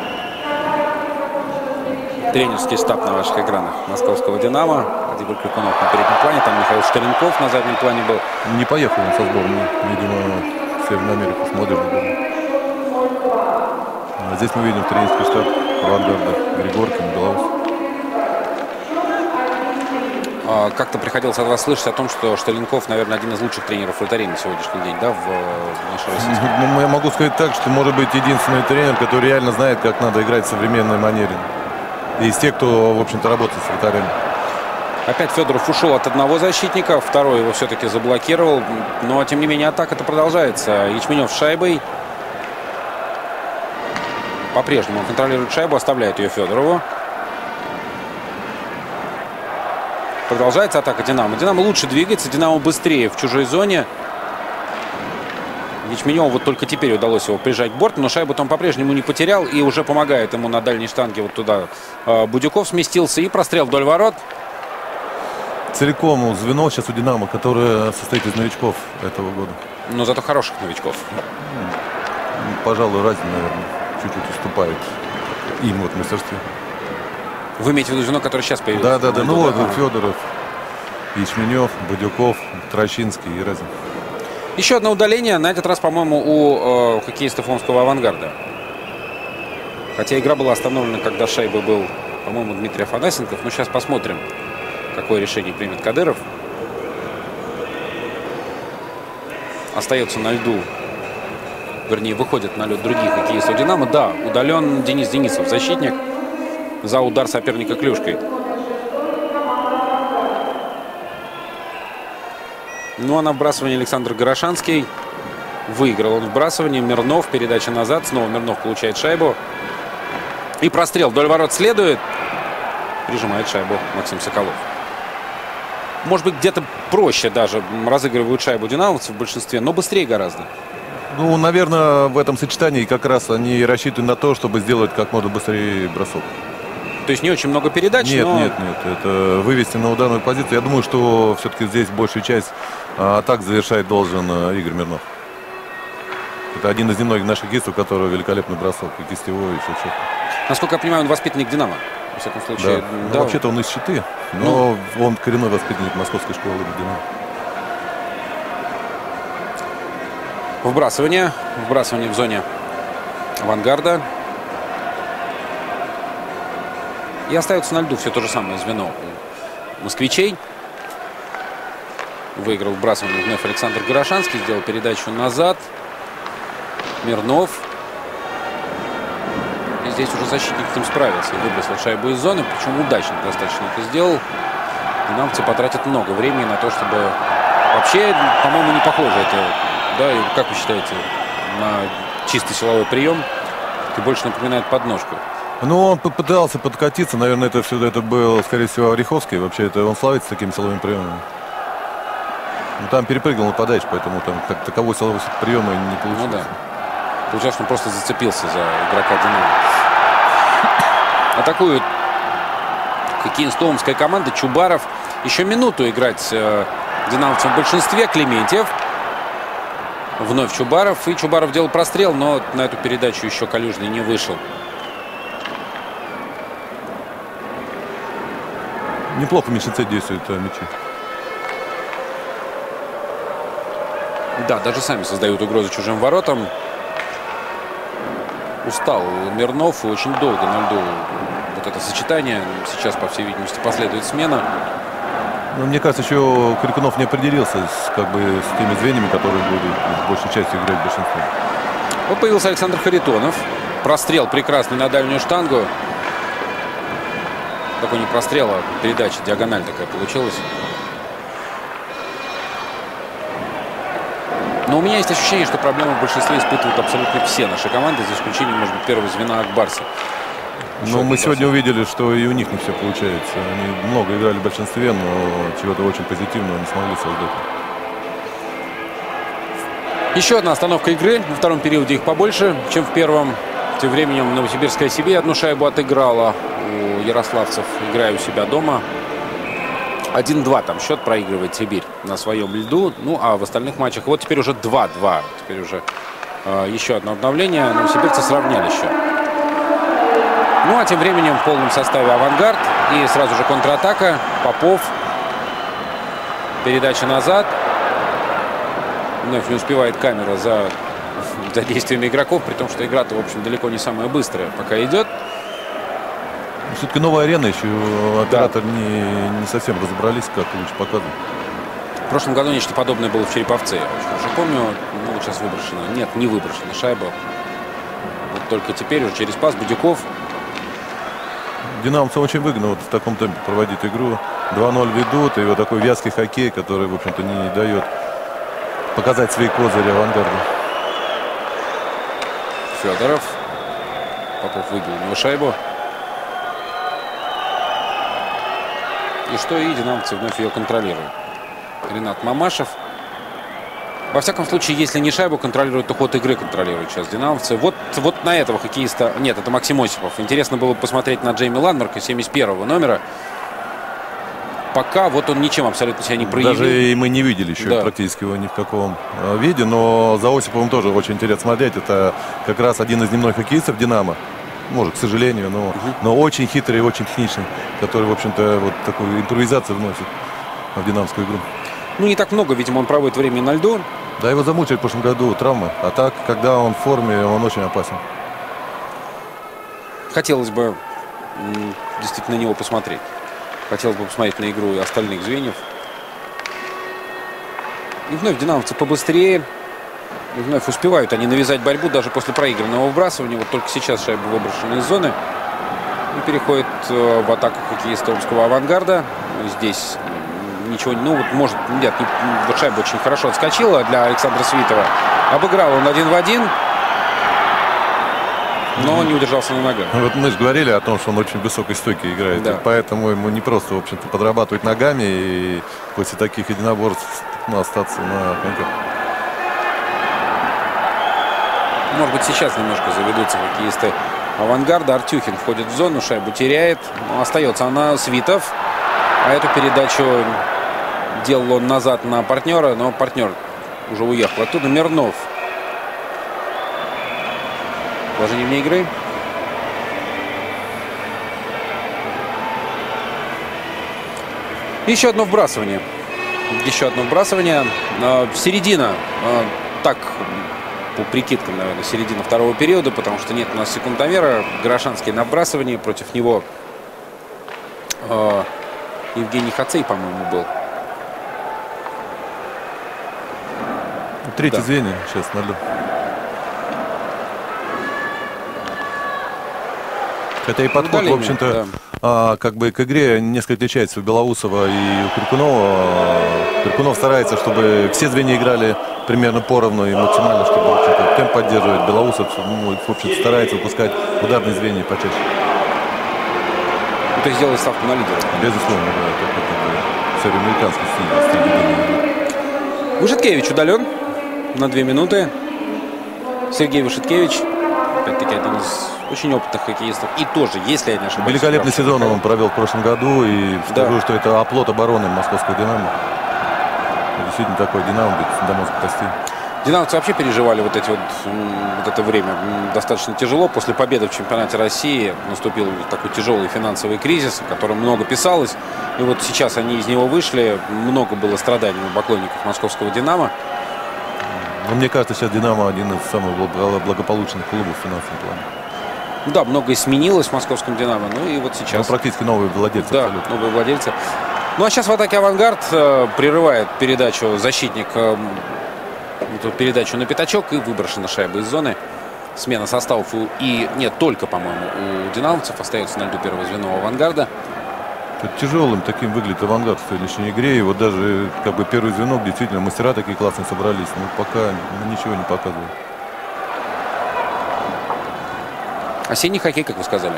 Тренерский штаб на ваших экранах московского «Динамо». Владимир Крикунов на переднем плане. Там Михаил Штаренков на заднем плане был. Не поехал он со сборной. Видимо, в Северную Америку смотрит. А здесь мы видим тренерский штаб «Авангарда». Григоркин, Белоус. А, как-то приходилось от вас слышать о том, что Штаренков, наверное, один из лучших тренеров вратарей на сегодняшний день, да, в, в нашей российской. Ну, я могу сказать так, что может быть единственный тренер, который реально знает, как надо играть в современной манере. И из тех, кто, в общем-то, работает с вратарями. Опять Федоров ушел от одного защитника, второй его все-таки заблокировал. Но, тем не менее, атака-то продолжается. Ячменев с шайбой. По-прежнему он контролирует шайбу, оставляет ее Федорову. Продолжается атака «Динамо». «Динамо» лучше двигается, «Динамо» быстрее в чужой зоне. Ячменеву вот только теперь удалось его прижать к борту, но шайбу он по-прежнему не потерял и уже помогает ему на дальней штанге вот туда. Будюков сместился и прострел вдоль ворот. Целиком звено сейчас у «Динамо», которое состоит из новичков этого года. Но зато хороших новичков. Пожалуй, Разин, наверное, чуть-чуть уступает им вот в мастерстве. Вы имеете в виду звено, которое сейчас появилось? Да, да, да. Ну вот Федоров, Ячменев, Будюков, Трощинский и Разин. Еще одно удаление, на этот раз, по-моему, у э, хоккеистов омского «Авангарда». Хотя игра была остановлена, когда шайбой был, по-моему, Дмитрий Афанасенков. Но сейчас посмотрим, какое решение примет Кадыров. Остается на льду, вернее, выходит на лед других хоккеистов «Динамо». Да, удален Денис Денисов, защитник, за удар соперника клюшкой. Ну а на вбрасывание Александр Горошанский. Выиграл он вбрасывание. Мирнов, передача назад. Снова Мирнов получает шайбу. И прострел вдоль ворот следует. Прижимает шайбу Максим Соколов. Может быть, где-то проще даже разыгрывают шайбу динамовцы в большинстве, но быстрее гораздо. Ну, наверное, в этом сочетании как раз они рассчитывают на то, чтобы сделать как можно быстрее бросок. То есть не очень много передач, Нет, но... нет, нет. Это вывести на ударную позицию. Я думаю, что все-таки здесь большую часть атак завершать должен Игорь Мирнов. Это один из немногих наших хоккеистов, у которого великолепный бросок. И кистевой, и все четко. Насколько я понимаю, он воспитанник «Динамо». Во всяком случае. Да. Да. Ну, вообще-то он из Читы, но ну, он коренной воспитанник московской школы «Динамо». Вбрасывание. Вбрасывание в зоне «Авангарда». И остается на льду все то же самое звено у москвичей. Выиграл вбрасывание вновь Александр Горошанский. Сделал передачу назад. Мирнов. И здесь уже защитник с ним справился. И выбросил шайбу из зоны. Причем удачно достаточно это сделал. Динамовцы потратят много времени на то, чтобы... Вообще, по-моему, не похоже это. Да, и как вы считаете, на чистый силовой прием? Это больше напоминает подножку. Ну, он попытался подкатиться. Наверное, это все это был, скорее всего, Ореховский. Вообще, это он славится такими силовыми приемами. Ну, там перепрыгнул подачу, поэтому там как таковой силовой приема не получилось. Ну, да. Получается, он просто зацепился за игрока «Динамо». Атакует хоккеист омской команды Чубаров. Еще минуту играть э, динамовцам в большинстве. Клементьев. Вновь Чубаров. И Чубаров делал прострел, но на эту передачу еще Калюжный не вышел. Неплохо Мишице действует а, мячи. Да, даже сами создают угрозу чужим воротам. Устал Мирнов и очень долго на льду вот это сочетание. Сейчас, по всей видимости, последует смена. Ну, мне кажется, еще Крикунов не определился с, как бы, с теми звеньями, которые будут в большей части играть в большинстве. Вот появился Александр Харитонов. прострел прекрасный на дальнюю штангу. Такой не прострел, а передача, диагональ такая получилась. Но у меня есть ощущение, что проблемы в большинстве испытывают абсолютно все наши команды, за исключением, может быть, первого звена Акбарса. Ну, мы сегодня увидели, что и у них не все получается. Они много играли в большинстве, но чего-то очень позитивного не смогли создать. Еще одна остановка игры. Во втором периоде их побольше, чем в первом. Тем временем Новосибирская Сибирь одну шайбу отыграла у ярославцев, играя у себя дома. один-два там счет проигрывает Сибирь на своем льду. Ну, а в остальных матчах вот теперь уже два-два. Теперь уже э, еще одно обновление. Новосибирцы сравняли счет. Ну, а тем временем в полном составе «Авангард». И сразу же контратака. Попов. Передача назад. Вновь не успевает камера за, за действиями игроков, при том, что игра-то, в общем, далеко не самая быстрая пока идет. Все-таки новая арена, еще оператор да. не, не совсем разобрались, как лучше показывать. В прошлом году нечто подобное было в Череповце. Я очень хорошо помню. Ну, вот сейчас выброшено. Нет, не выброшена шайба. Вот только теперь уже через пас Будяков. Динамовцам очень выгодно вот в таком темпе проводить игру. два-ноль ведут, и вот такой вязкий хоккей, который, в общем-то, не дает показать свои козыри «Авангарду». Федоров. Попов выбил у него шайбу. И что, и динамовцы вновь ее контролируют. Ренат Мамашев. Во всяком случае, если не шайбу контролируют, то ход игры контролируют сейчас динамовцы. Вот, вот на этого хоккеиста... Нет, это Максим Осипов. Интересно было бы посмотреть на Джейми Ландмарка, семьдесят первого номера. Пока вот он ничем абсолютно себя не проявил. Даже и мы не видели еще да. практически его ни в каком виде. Но за Осиповым тоже очень интересно смотреть. Это как раз один из немногих хоккеистов «Динамо». Может, к сожалению, но, угу. но очень хитрый и очень техничный. Который, в общем-то, вот такую импровизацию вносит в динамовскую игру. Ну, не так много, видимо, он проводит время на льду. Да, его замучили в прошлом году травмы. А так, когда он в форме, он очень опасен. Хотелось бы действительно на него посмотреть. Хотелось бы посмотреть на игру остальных звеньев. И вновь динамовцы побыстрее. И вновь успевают они навязать борьбу даже после проигранного выбрасывания. Вот только сейчас шайба выброшена из зоны. И переходит в атаку хоккеиста омского «Авангарда». Здесь ничего не... Ну, вот может... Нет, не, вот шайба очень хорошо отскочила для Александра Свитова. Обыграл он один в один. Но он не удержался на ногах. Вот мы же говорили о том, что он очень высокой стойки играет. Да. Поэтому ему не просто, в общем-то, подрабатывать ногами. И после таких единоборств ну, остаться на коньках. Может быть, сейчас немножко заведутся хоккеисты «Авангарда». Артюхин входит в зону, шайбу теряет. Но остается она Свитов. А эту передачу делал он назад на партнера. Но партнер уже уехал оттуда. Мирнов. Положение вне игры. Еще одно вбрасывание. Еще одно вбрасывание. Середина. Так, по прикидкам, наверное, середина второго периода, потому что нет у нас секундомера. Горошанский на вбрасывание. Против него Евгений Хацей, по-моему, был. Третье да. звенье сейчас на льду. Хотя и подход, в общем-то, да. а, как бы к игре несколько отличается у Белоусова и у Крикунова. Крикунов старается, чтобы все звенья играли примерно поровну и максимально, чтобы в общем-то, темп поддерживать. Белоусов, ну, в общем-то, старается выпускать ударные звенья почаще. То есть сделать ставку на лидера? Безусловно, да. Это, это, все американский стиль. стиль Вышиткевич удален на две минуты. Сергей Вышиткевич. Опять-таки один из очень опытных хоккеистов. И тоже, если я не ошибаюсь... Великолепный сезон он провел в прошлом году. И скажу, да. что это оплот обороны московского «Динамо». Действительно такой «Динамо» до мозга костей. Динамовцы вообще переживали вот, эти вот, вот это время достаточно тяжело. После победы в чемпионате России наступил такой тяжелый финансовый кризис, о котором много писалось. И вот сейчас они из него вышли. Много было страданий у поклонников московского «Динамо». Но мне кажется, сейчас «Динамо» один из самых благополучных клубов в финансовом плане. Да, многое сменилось в московском «Динамо». Ну и вот сейчас... Ну, практически новые владельцы. Да, абсолютно. новые владельцы. Ну а сейчас в атаке «Авангард» э, прерывает передачу защитник. Э, эту передачу на пятачок и выброшена шайба из зоны. смена составов. И нет, только, по-моему, у динамовцев остается на льду первого звена у «Авангарда». Тяжелым таким выглядит «Авангард» в сегодняшней игре. И вот даже как бы первый звенок, действительно, мастера такие классные собрались. Но пока ничего не показывают. Осенний хоккей, как вы сказали.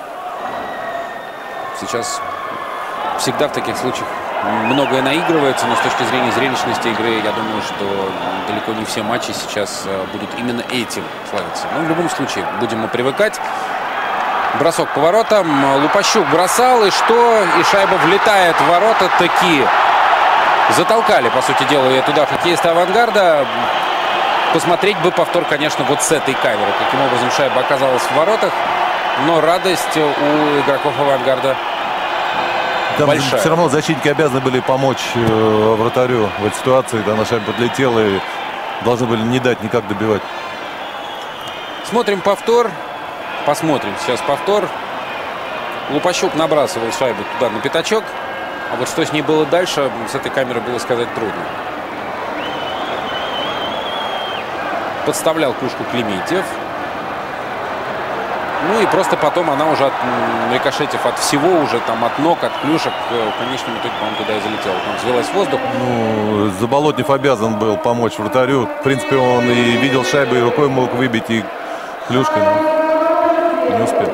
Сейчас всегда в таких случаях многое наигрывается, но с точки зрения зрелищности игры, я думаю, что далеко не все матчи сейчас будут именно этим славиться. Но в любом случае, будем мы привыкать. Бросок по воротам. Лупащук бросал, и что? И шайба влетает в ворота таки. Затолкали, по сути дела, и туда хоккеисты «Авангарда». Посмотреть бы повтор, конечно, вот с этой камеры. Каким образом шайба оказалась в воротах. Но радость у игроков «Авангарда» там большая. Все равно защитники обязаны были помочь э, вратарю в этой ситуации. Когда шайба подлетела, и должны были не дать никак добивать. Смотрим повтор. Посмотрим сейчас повтор. Лупащук набрасывал шайбу туда на пятачок. А вот что с ней было дальше, с этой камеры было сказать трудно. Подставлял клюшку Клементьев. Ну и просто потом она уже, от, рикошетив от всего, уже там от ног, от клюшек, в конечном итоге, по-моему, туда и залетела. Там взвелась в воздух. Ну, Заболотнев обязан был помочь вратарю. В принципе, он и видел шайбу, и рукой мог выбить, и клюшкой. Но не успел.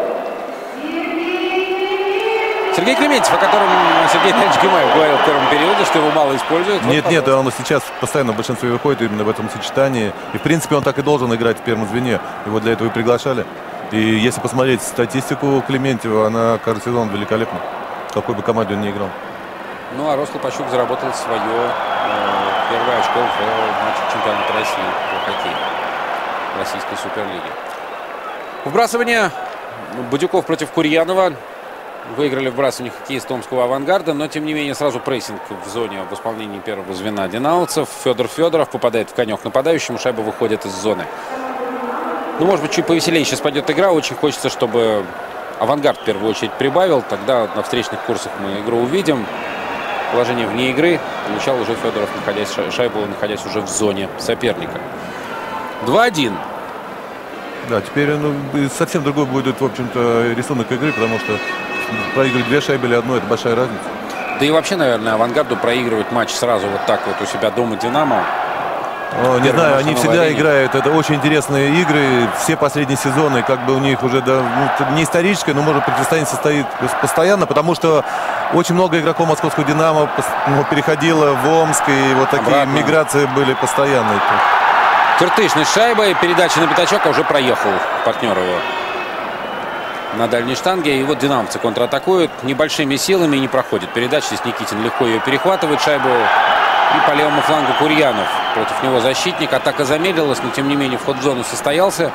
Сергей Клементьев, о котором Сергей Ильич Гимаев говорил в первом периоде, что его мало используют. Нет, вот, нет, он сейчас постоянно в большинстве выходит именно в этом сочетании. И, в принципе, он так и должен играть в первом звене. Его для этого и приглашали. И если посмотреть статистику Клементьева, она каждый сезон великолепна. В какой бы команде он ни играл. Ну, а Рос Лупащук заработал свое э, первое очко в матче чемпионата России по хоккею Российской Суперлиги. Вбрасывание. Будюков против Курьянова. Выиграли вбрасывание хоккеиста Томского «Авангарда», но, тем не менее, сразу прессинг в зоне в исполнении первого звена динамовцев. Федор Федоров попадает в конек нападающему, шайба выходит из зоны. Ну, может быть, чуть повеселее сейчас пойдет игра. Очень хочется, чтобы «Авангард» в первую очередь прибавил. Тогда на встречных курсах мы игру увидим. Положение вне игры получал уже Федоров, находясь, шайбу, находясь уже в зоне соперника. два один. Да, теперь ну, совсем другой будет, в общем-то, рисунок игры, потому что проигрывать две шайбы или одну – это большая разница. Да и вообще, наверное, «Авангарду» проигрывать матч сразу вот так вот у себя дома «Динамо». О, не знаю, они всегда арене. играют. Это очень интересные игры. Все последние сезоны, как бы у них уже да, ну, не историческое, но может противостояние состоит постоянно, потому что очень много игроков московского «Динамо» ну, переходило в Омск, и вот такие Обратно. миграции были постоянные. Киртышный с шайбой, передача на пятачок, а уже проехал партнер его на дальней штанге. И вот динамовцы контратакуют небольшими силами и не проходит передача. Здесь Никитин легко ее перехватывает, шайбу. И по левому флангу Курьянов. Против него защитник. Атака замедлилась, но тем не менее вход в зону состоялся.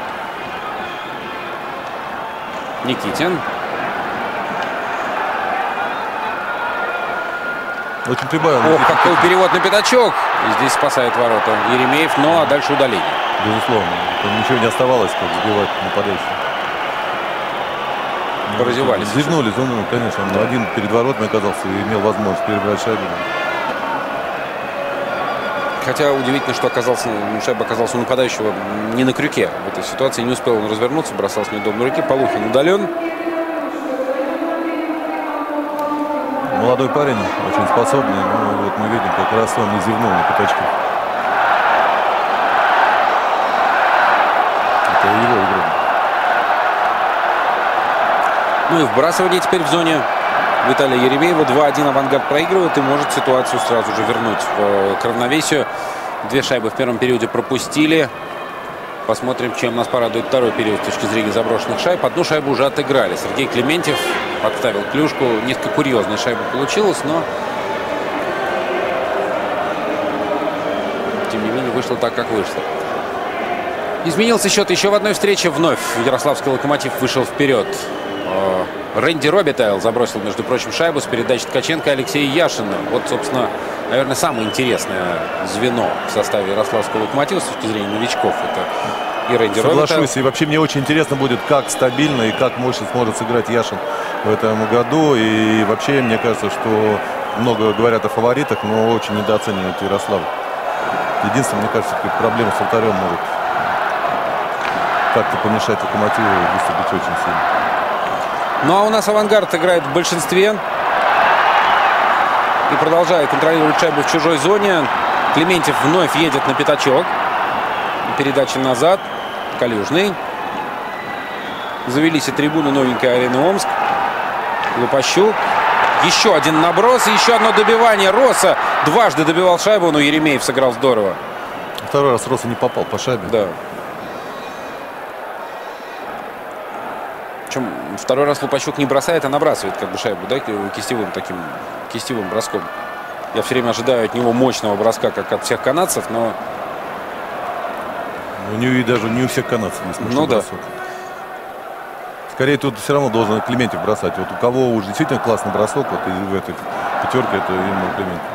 Никитин. Очень прибавил. Ох, какой перевод на пятачок. И здесь спасает ворота Еремеев, ну а дальше удаление. Безусловно. Там ничего не оставалось, как сбивать нападающих. Поразевались. Зевнули, ну, конечно. Он один перед воротами оказался и имел возможность перебрать шайбу. Хотя удивительно, что оказался, шайба оказался у нападающего не на крюке. В этой ситуации не успел он развернуться, бросал с неудобной руки. Полухин удален. Молодой парень, очень способный. Ну, вот мы видим, как раз он и зевнул на пятачке. Это его игра. Ну и вбрасывание теперь в зоне Виталия Еремеева. два один «Авангард» проигрывает и может ситуацию сразу же вернуть в, к равновесию. Две шайбы в первом периоде пропустили. Посмотрим, чем нас порадует второй период с точки зрения заброшенных шайб. Одну шайбу уже отыграли. Сергей Клементьев подставил клюшку. Несколько курьезная шайба получилась, но тем не менее вышло так, как вышло. Изменился счет еще в одной встрече. Вновь Ярославский «Локомотив» вышел вперед. Рэнди Робитайл забросил, между прочим, шайбу с передачи Ткаченко и Алексея Яшина. Вот, собственно, наверное, самое интересное звено в составе Ярославского «Локомотива» с точки зрения новичков. Это и Рэнди Робитайл. Соглашусь. И вообще мне очень интересно будет, как стабильно и как мощно сможет сыграть Яшин в этом году. И вообще, мне кажется, что много говорят о фаворитах, но очень недооценивают Ярослав. Единственное, мне кажется, проблема с вратарем может как-то помешать Локомотиву выступить очень сильно. Ну а у нас «Авангард» играет в большинстве. И продолжает контролировать шайбу в чужой зоне. Клементьев вновь едет на пятачок. Передача назад. Калюжный. Завелись и трибуны новенькой арены Омск. Лупащук. Еще один наброс и еще одно добивание. Роса дважды добивал шайбу, но Еремеев сыграл здорово. Второй раз Роса не попал по шайбе. Да. Причем второй раз Лупащук не бросает, а набрасывает как бы шайбу, да, кистевым таким кистевым броском. Я все время ожидаю от него мощного броска, как от всех канадцев, но... У него и даже не у всех канадцев есть мощный ну, бросок. Да. Скорее тут все равно должен Клементьев бросать. Вот у кого уже действительно классный бросок, вот и в этой пятерке, это именно Клементьев.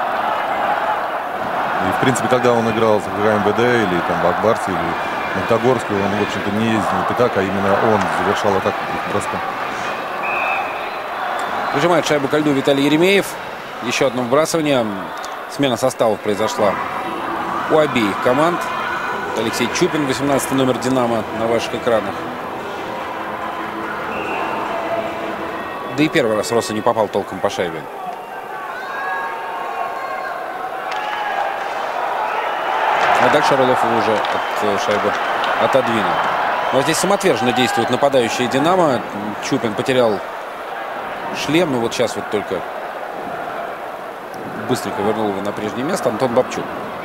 И в принципе, когда он играл за МВД или там в Акбарсе, или Магнитогорске, он, в общем-то, не ездил на пятак, а именно он завершал атаку броском. Прижимает шайбу ко льду Виталий Еремеев. Еще одно вбрасывание. Смена составов произошла у обеих команд. Алексей Чупин, восемнадцатый номер «Динамо» на ваших экранах. Да и первый раз Роса не попал толком по шайбе. А дальше Орлов уже от шайбы отодвинул. Но здесь самоотверженно действует нападающий «Динамо». Чупин потерял шлем. Ну вот сейчас вот только быстренько вернул его на прежнее место Антон Бабчук.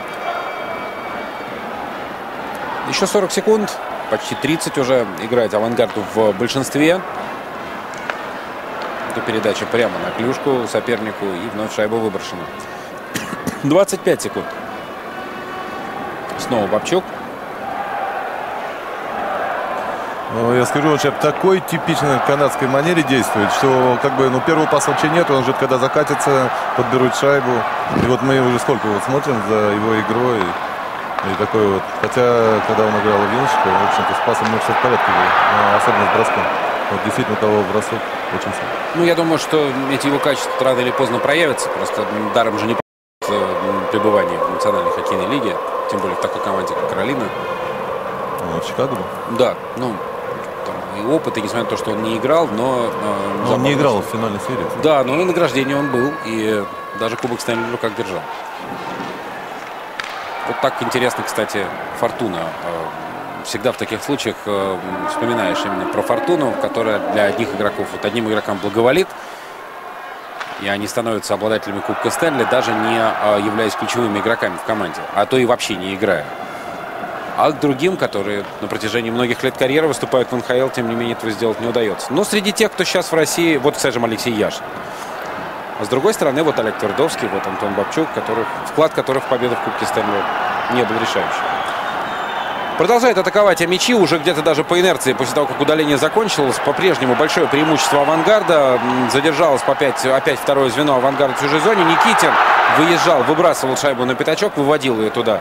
Еще сорок секунд. Почти тридцать уже играет «Авангард» в большинстве. Эту передачу прямо на клюшку сопернику. И вновь шайба выброшена. двадцать пять секунд. Снова Бабчук. Ну, я скажу, он сейчас в такой типичной канадской манере действует, что как бы, ну, первого паса вообще нет, он ждет, когда закатится, подберут шайбу. И вот мы уже сколько вот смотрим за его игрой. И такой вот, хотя, когда он играл в Венчике, в общем-то, с пасом не все в порядке было, но особенно с броском. Вот действительно того бросок очень сильно. Ну, я думаю, что эти его качества рано или поздно проявятся. Просто даром же не пребывание в национальной хоккейной лиге. Тем более в такой команде, как Каролина. Ну, в Чикаго? Да, ну, там и опыт, и несмотря на то, что он не играл, но... но он не играл в финальной серии. Да, но на награждении он был, и даже Кубок Стэнли в руках держал. Вот так интересно, кстати, Фортуна. Всегда в таких случаях вспоминаешь именно про Фортуну, которая для одних игроков, вот одним игрокам благоволит, и они становятся обладателями Кубка Стэнли, даже не являясь ключевыми игроками в команде, а то и вообще не играя. А к другим, которые на протяжении многих лет карьеры выступают в эн ха эл, тем не менее этого сделать не удается. Но среди тех, кто сейчас в России, вот, скажем, Алексей Яшин. А с другой стороны, вот Олег Твердовский, вот Антон Бабчук, которых, вклад которых в победу в Кубке Стэнли не был решающим. Продолжает атаковать Амичи, уже где-то даже по инерции, после того, как удаление закончилось. По-прежнему большое преимущество «Авангарда». Задержалось по опять, опять второе звено «Авангарда» в чужой зоне. Никитин выезжал, выбрасывал шайбу на пятачок, выводил ее туда.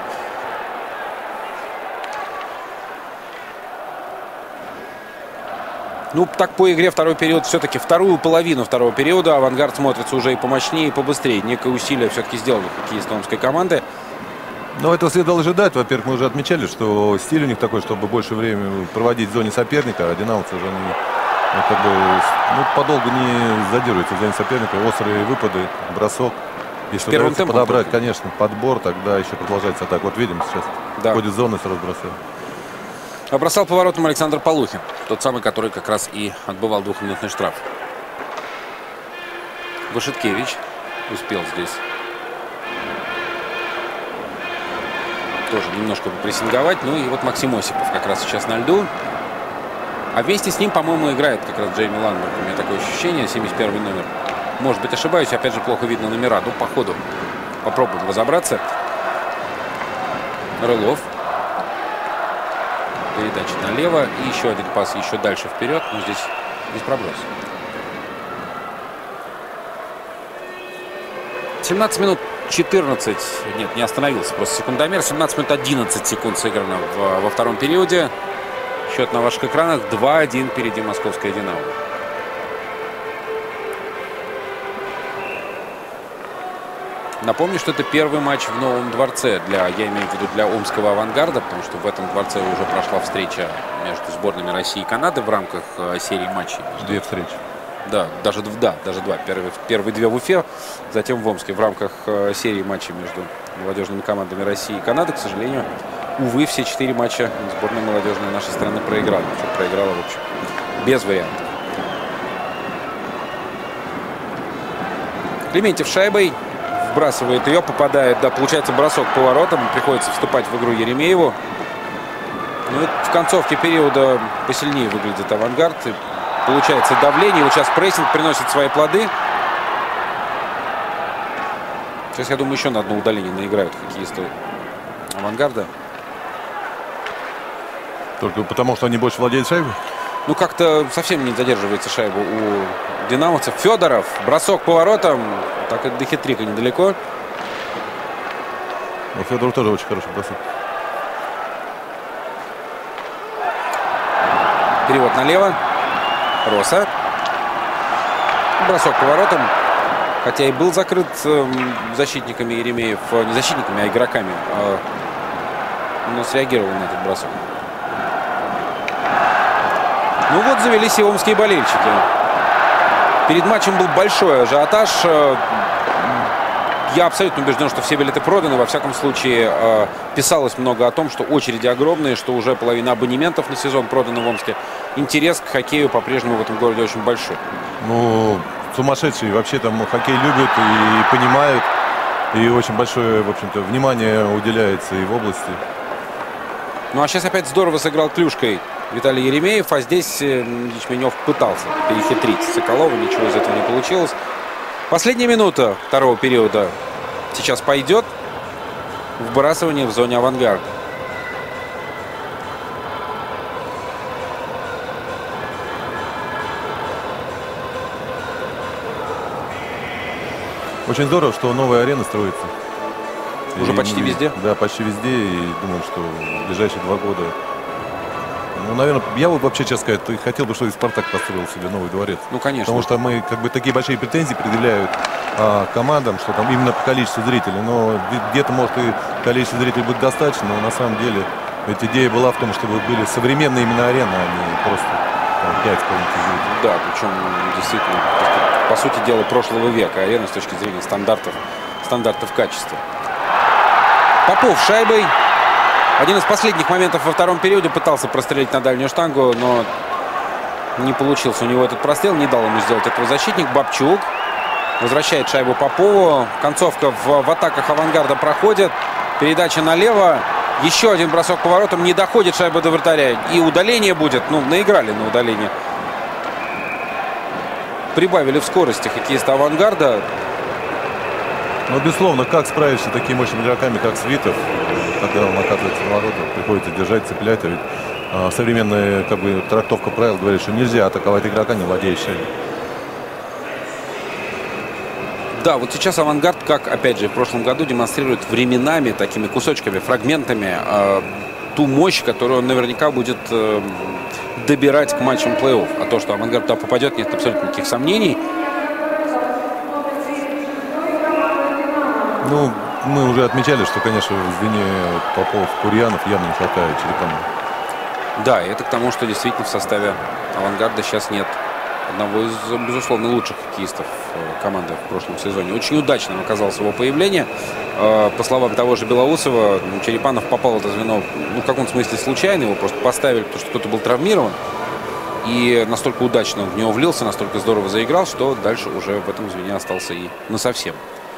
Ну, так по игре второй период, все-таки вторую половину второго периода «Авангард» смотрится уже и помощнее, и побыстрее. Некое усилие все-таки сделали хоккеисты омской команды. Но этого следовало ожидать. Во-первых, мы уже отмечали, что стиль у них такой, чтобы больше времени проводить в зоне соперника. А динамовцы уже они, ну, как бы, ну, подолгу не задерживаются в зоне соперника. Острые выпады, бросок. Если удается подобрать, конечно, подбор, тогда еще продолжается атака. Вот видим сейчас. Да. Входит в зону и сразу бросает. А бросал поворотом Александр Полухин. Тот самый, который как раз и отбывал двухминутный штраф. Вашиткевич успел здесь тоже немножко попрессинговать. Ну и вот Максим Осипов как раз сейчас на льду. А вместе с ним, по-моему, играет как раз Джейми Ландберг. У меня такое ощущение, семьдесят первый номер. Может быть, ошибаюсь, опять же, плохо видно номера. Ну, по ходу попробуем разобраться. Рылов. Передача налево. И еще один пас еще дальше вперед. Но здесь, здесь проброс. семнадцать минут четырнадцать. Нет, не остановился. Просто секундомер. семнадцать минут одиннадцать секунд сыграно в, во втором периоде. Счет на ваших экранах. два один впереди московская «Динамо». Напомню, что это первый матч в новом дворце для, я имею в виду, для омского «Авангарда», потому что в этом дворце уже прошла встреча между сборными России и Канады в рамках э, серии матчей. Две встречи. Да, даже, да, даже два. Первые, первые две в Уфе, затем в Омске. В рамках э, серии матчей между молодежными командами России и Канады, к сожалению, увы, все четыре матча сборная молодежная нашей страны проиграла. Причем проиграла, в общем, без вариантов. Клементьев шайбой вбрасывает ее, попадает, да, получается бросок поворотом, приходится вступать в игру Еремееву. Ну и в концовке периода посильнее выглядит «Авангард». И получается давление, вот сейчас прессинг приносит свои плоды. Сейчас, я думаю, еще на одно удаление наиграют хоккеисты «Авангарда». Только потому, что они больше владеют шайбой? Ну, как-то совсем не задерживается шайба у динамовцев. Федоров, бросок поворотом. Так и до хитрика недалеко. У Федорова тоже очень хороший бросок. Перевод налево. Роса. Бросок поворотом. Хотя и был закрыт э, защитниками Еремеев. Не защитниками, а игроками. Э, но среагировал на этот бросок. Ну вот завелись и омские болельщики. Перед матчем был большой ажиотаж. Я абсолютно убежден, что все билеты проданы. Во всяком случае, писалось много о том, что очереди огромные, что уже половина абонементов на сезон проданы в Омске. Интерес к хоккею по-прежнему в этом городе очень большой. Ну, сумасшедшие. Вообще там хоккей любят и понимают. И очень большое, в общем-то, внимание уделяется и в области. Ну а сейчас опять здорово сыграл клюшкой Виталий Еремеев, а здесь Ячменев пытался перехитрить Соколова, ничего из этого не получилось. Последняя минута второго периода сейчас пойдет. Вбрасывание в зоне «Авангард». Очень здорово, что новая арена строится. Уже и, почти везде? Да, почти везде. И думаю, что в ближайшие два года... Ну, наверное, я вот вообще, честно сказать, хотел бы, чтобы «Спартак» построил себе новый дворец. Ну, конечно. Потому что мы как бы такие большие претензии предъявляют а, командам, что там именно по количеству зрителей. Но где-то, может, и количество зрителей будет достаточно, но на самом деле ведь идея была в том, чтобы были современные именно арены, а не просто пять каких-то зрителей. Да, причем действительно, по сути дела, прошлого века арена с точки зрения стандартов, стандартов качества. Попов шайбой. Один из последних моментов во втором периоде пытался прострелить на дальнюю штангу, но не получился у него этот прострел. Не дал ему сделать этого защитник. Бабчук возвращает шайбу Попову. Концовка в, в атаках «Авангарда» проходит. Передача налево. Еще один бросок поворотом. Не доходит шайба до вратаря. И удаление будет. Ну, наиграли на удаление. Прибавили в скорости хоккеисты «Авангарда». Ну, безусловно, как справиться с такими мощными игроками, как Свитов, когда он оказывается на ворота, приходится держать, цеплять. А ведь а, современная как бы, трактовка правил говорит, что нельзя атаковать игрока, не владеющего. Да, вот сейчас «Авангард», как, опять же, в прошлом году, демонстрирует временами, такими кусочками, фрагментами, э, ту мощь, которую он наверняка будет э, добирать к матчам плей-офф. А то, что «Авангард» туда попадет, нет абсолютно никаких сомнений. Ну, мы уже отмечали, что, конечно, в звене Попов, Курьянов явно не хватает Черепанова. Да, и это к тому, что действительно в составе «Авангарда» сейчас нет одного из, безусловно, лучших хоккеистов команды в прошлом сезоне. Очень удачным оказалось его появление. По словам того же Белоусова, Черепанов попал в это звено, ну, в каком смысле случайно. Его просто поставили, потому что кто-то был травмирован. И настолько удачно он в него влился, настолько здорово заиграл, что дальше уже в этом звене остался и насовсем.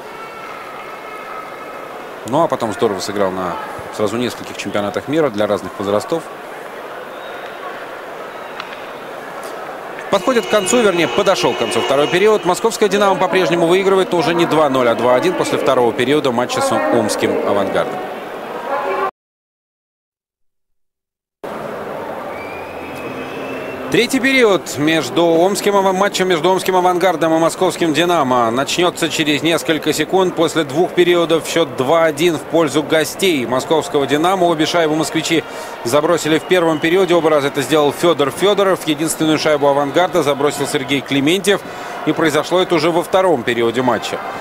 Ну, а потом здорово сыграл на сразу нескольких чемпионатах мира для разных возрастов. Подходит к концу, вернее, подошел к концу второй период. Московская «Динамо» по-прежнему выигрывает, но уже не два ноль, а два один после второго периода матча с омским «Авангардом». Третий период между омским матчем между омским «Авангардом» и московским «Динамо» начнется через несколько секунд. После двух периодов счет два один в пользу гостей московского «Динамо». Обе шайбы москвичи забросили в первом периоде. Оба раза это сделал Федор Федоров. Единственную шайбу «Авангарда» забросил Сергей Клементьев. И произошло это уже во втором периоде матча.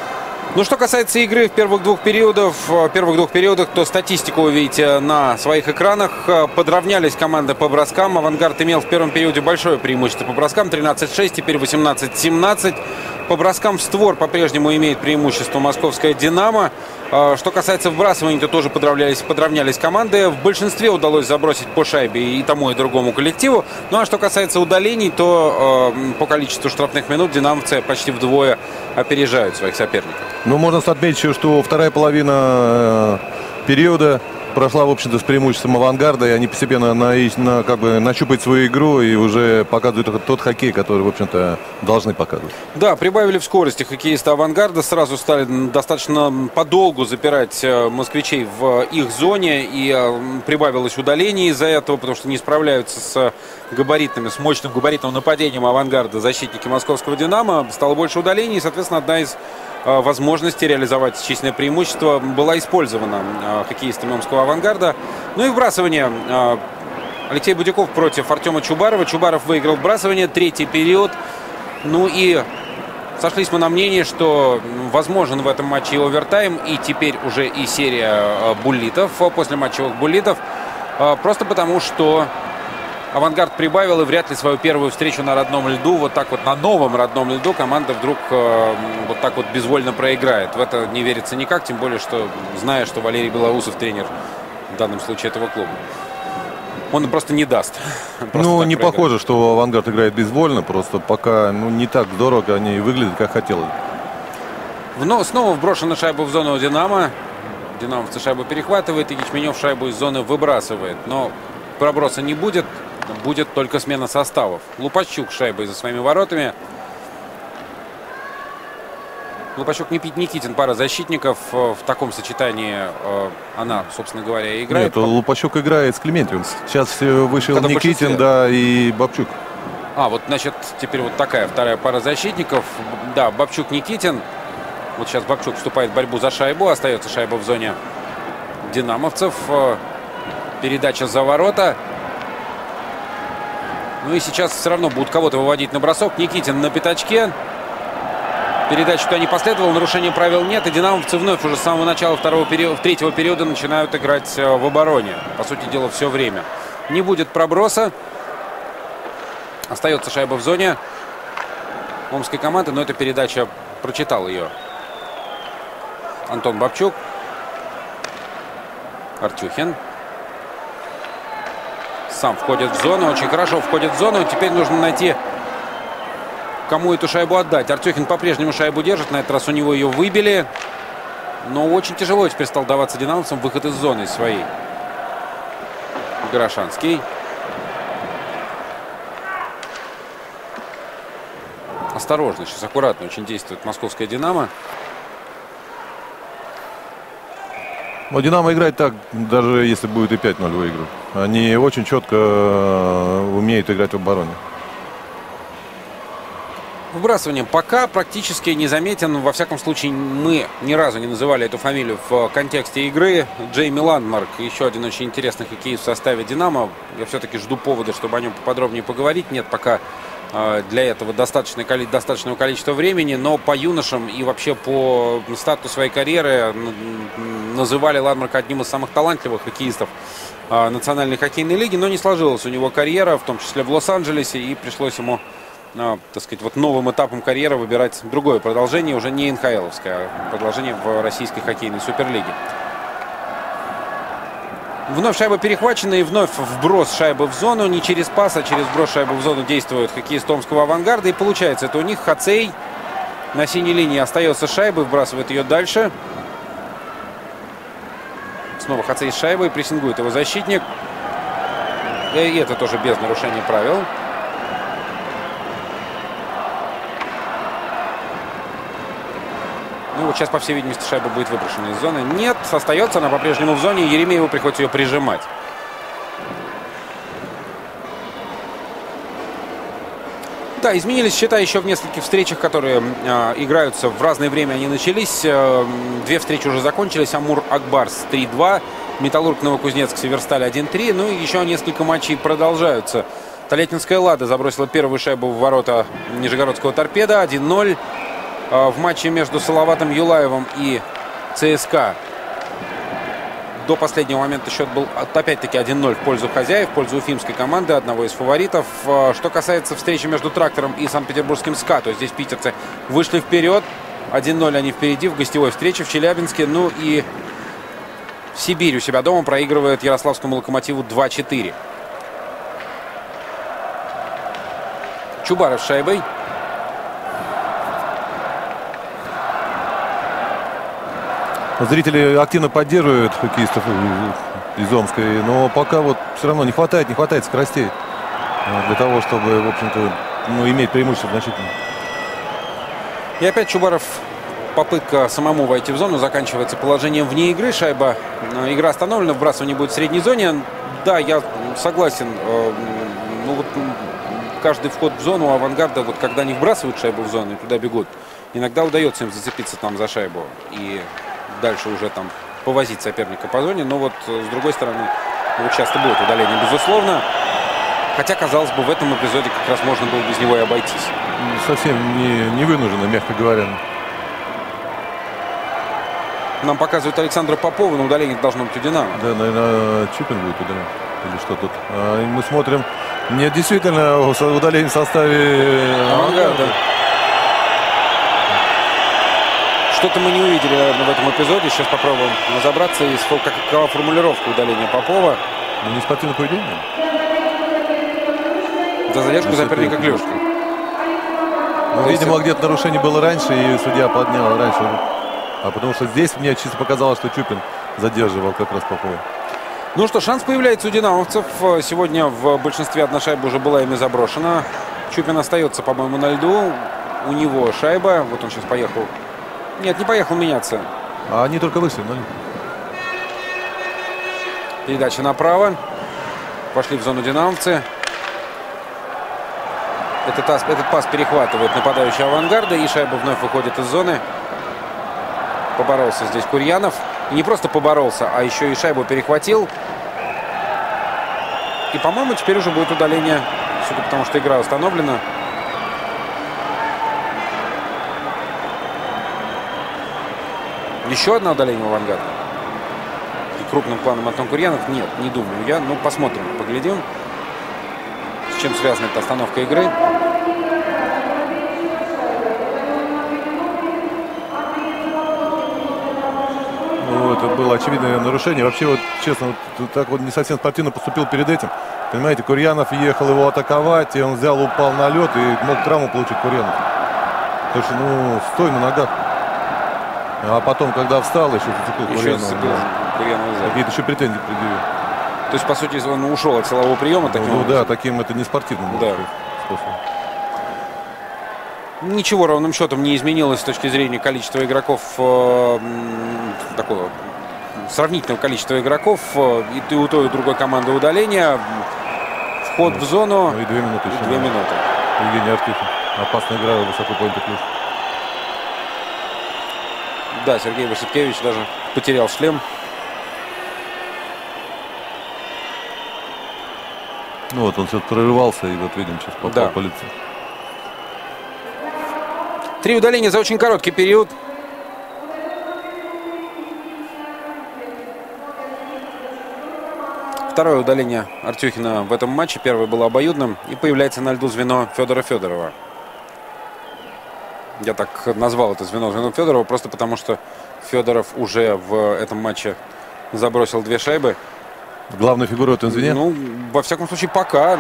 Ну, что касается игры в первых двух периодах, в первых двух периодах, то статистику вы видите на своих экранах. Подравнялись команды по броскам. «Авангард» имел в первом периоде большое преимущество по броскам. тринадцать шесть, теперь восемнадцать семнадцать. По броскам в створ по-прежнему имеет преимущество московская «Динамо». Что касается вбрасывания, то тоже подравнялись, подравнялись команды. В большинстве удалось забросить по шайбе и тому, и другому коллективу. Ну а что касается удалений, то э, по количеству штрафных минут динамовцы почти вдвое опережают своих соперников. Ну, можно отметить еще, что вторая половина э, периода прошла, в общем-то, с преимуществом «Авангарда», и они постепенно на, на, как бы, нащупают свою игру и уже показывают тот хоккей, который, в общем-то, должны показывать. Да, прибавили в скорости хоккеисты «Авангарда», сразу стали достаточно подолгу запирать москвичей в их зоне, и прибавилось удалений из-за этого, потому что не справляются с габаритными, с мощным габаритным нападением «Авангарда» защитники московского «Динамо». Стало больше удалений, и, соответственно, одна из возможности реализовать численное преимущество была использована хоккеистами омского «Авангарда». Ну и вбрасывание. Алексей Будяков против Артема Чубарова. Чубаров выиграл вбрасывание, третий период. Ну и сошлись мы на мнении, что возможен в этом матче и овертайм, и теперь уже и серия буллитов, после матчевых буллитов. Просто потому, что «Авангард» прибавил, и вряд ли свою первую встречу на родном льду, вот так вот на новом родном льду, команда вдруг э, вот так вот безвольно проиграет. В это не верится никак, тем более, что зная, что Валерий Белоусов тренер в данном случае этого клуба. Он просто не даст. Просто ну, не проиграть. Похоже, что «Авангард» играет безвольно, просто пока ну, не так здорово они выглядят, как хотелось. Но снова вброшена шайба в зону «Динамо». Динамовцы шайбу перехватывает, и Ячменев шайбу из зоны выбрасывает. Но проброса не будет. Будет только смена составов. Лупачук шайбой за своими воротами. Лупачук, Никитин, пара защитников. В таком сочетании она, собственно говоря, и играет. Нет, Лупачук играет с Клементьевым. Сейчас вышел Когда Никитин, да, и Бабчук. А, вот, значит, теперь вот такая вторая пара защитников. Да, Бабчук, Никитин. Вот сейчас Бабчук вступает в борьбу за шайбу. Остается шайба в зоне динамовцев. Передача за ворота. Ну и сейчас все равно будут кого-то выводить на бросок. Никитин на пятачке. Передача туда не последовала, нарушения правил нет. И динамовцы вновь уже с самого начала второго периода, третьего периода начинают играть в обороне. По сути дела, все время. Не будет проброса. Остается шайба в зоне омской команды, но эта передача, прочитал ее Антон Бабчук. Артюхин. Сам входит в зону, очень хорошо входит в зону. Теперь нужно найти, кому эту шайбу отдать. Артюхин по-прежнему шайбу держит. На этот раз у него ее выбили. Но очень тяжело теперь стал даваться динамовцам выход из зоны своей. Горошанский. Осторожно, сейчас аккуратно очень действует московская «Динамо». Но «Динамо» играет так, даже если будет и пять ноль выигрывать. Они очень четко умеют играть в обороне. Вбрасыванием пока практически незаметен. Во всяком случае, мы ни разу не называли эту фамилию в контексте игры. Джейми Ландмарк, еще один очень интересный хоккеист в составе «Динамо». Я все-таки жду повода, чтобы о нем поподробнее поговорить. Нет пока для этого достаточное, достаточного количества времени. Но по юношам и вообще по старту своей карьеры называли Ландмарка одним из самых талантливых хоккеистов Национальной хоккейной лиги. Но не сложилась у него карьера, в том числе в Лос-Анджелесе. И пришлось ему, так сказать, вот новым этапом карьеры выбирать другое продолжение, уже не эн ха эловское, а продолжение в российской хоккейной суперлиге. Вновь шайба перехвачена, и вновь вброс шайбы в зону. Не через пас, а через вброс шайбы в зону действует хоккеист омского «Авангарда». И получается это у них. Хацей на синей линии остается с шайбой, вбрасывает ее дальше. Снова Хацей с шайбой, прессингует его защитник. И это тоже без нарушения правил. Ну вот сейчас, по всей видимости, шайба будет выброшена из зоны. Нет, остается она по-прежнему в зоне. Еремееву приходится ее прижимать. Да, изменились счета еще в нескольких встречах, которые э, играются в разное время. Они начались. Э, две встречи уже закончились. Амур-Акбарс три два. Металлург Новокузнецк Северсталь один три. Ну и еще несколько матчей продолжаются. Толятинская «Лада» забросила первую шайбу в ворота Нижегородского «Торпеда» один ноль. в матче между Салаватом Юлаевым и ЦСКА до последнего момента счет был опять-таки один ноль в пользу хозяев, в пользу уфимской команды, одного из фаворитов. Что касается встречи между Трактором и Санкт-Петербургским СКА, то здесь питерцы вышли вперед. один ноль они впереди в гостевой встрече в Челябинске. Ну и Сибирь у себя дома проигрывает Ярославскому Локомотиву два четыре. Чубаров с шайбой. Зрители активно поддерживают хоккеистов из Омской, но пока вот все равно не хватает, не хватает скоростей для того, чтобы, в общем-то, ну, иметь преимущество значительно. И опять Чубаров. Попытка самому войти в зону заканчивается положением вне игры. Шайба, игра остановлена, вбрасывание будет в средней зоне. Да, я согласен. Ну, вот каждый вход в зону «Авангарда», вот когда они вбрасывают шайбу в зону и туда бегут, иногда удается им зацепиться там за шайбу и дальше уже там повозить соперника по зоне. Но вот с другой стороны, вот часто будет удаление, безусловно. Хотя, казалось бы, в этом эпизоде как раз можно было без него и обойтись. Совсем не, не вынужденно, мягко говоря. Нам показывают Александра Попова, но удаление должно быть у «Динамо». Да, наверное, Чупин будет удален. Или что тут? А, мы смотрим. Нет, действительно, удаление в составе «Авангарда». Что-то мы не увидели, наверное, в этом эпизоде. Сейчас попробуем разобраться, какова формулировка удаления Попова. Ну, не спортивное поведение. За задержку соперника клюшкой. Ну, видимо, где-то нарушение было раньше, и судья поднял раньше. А потому что здесь мне чисто показалось, что Чупин задерживал как раз Попова. Ну что, шанс появляется у динамовцев. Сегодня в большинстве одна шайба уже была ими заброшена. Чупин остается, по-моему, на льду. У него шайба. Вот он сейчас поехал. Нет, не поехал меняться. А они только вышли, ну? Передача направо. Пошли в зону динамовцы. Этот, этот пас перехватывает нападающий «Авангарда». И шайба вновь выходит из зоны. Поборолся здесь Курьянов. И не просто поборолся, а еще и шайбу перехватил. И, по-моему, теперь уже будет удаление, судя по тому, что игра установлена. Еще одно удаление у «Авангарда». И крупным планом Антон Курьянов? Нет, не думаю я. Ну, посмотрим, поглядим, с чем связана эта остановка игры. Ну, это было очевидное нарушение. Вообще, вот честно, вот, так вот не совсем спортивно поступил перед этим. Понимаете, Курьянов ехал его атаковать, и он взял, упал на лед и мог травму получить Курьянов. Потому что, ну, стой на ногах. А потом, когда встал, еще зацепил Курьянова. Да. Какие-то еще претензии предъявил. То есть, по сути, он ушел от силового приема. Таким ну, ну да, таким это не спортивным да. способом. Ничего ровным счетом не изменилось с точки зрения количества игроков, э, такого сравнительного количества игроков. Э, и у той, и у другой команды удаления. Вход ну, в зону. Ну и две минуты еще. Две минуты. Евгений Артюхин. Опасная игра, высоко поднятый ключ. Да, Сергей Василькевич даже потерял шлем. Ну вот он сейчас прорывался, и вот видим, сейчас попал да. по лицу. Три удаления за очень короткий период. Второе удаление Артюхина в этом матче. Первое было обоюдным. И появляется на льду звено Федора Федорова. Я так назвал это звено звено Федорова, просто потому что Федоров уже в этом матче забросил две шайбы. Главная фигура в этом звене? Ну, во всяком случае, пока.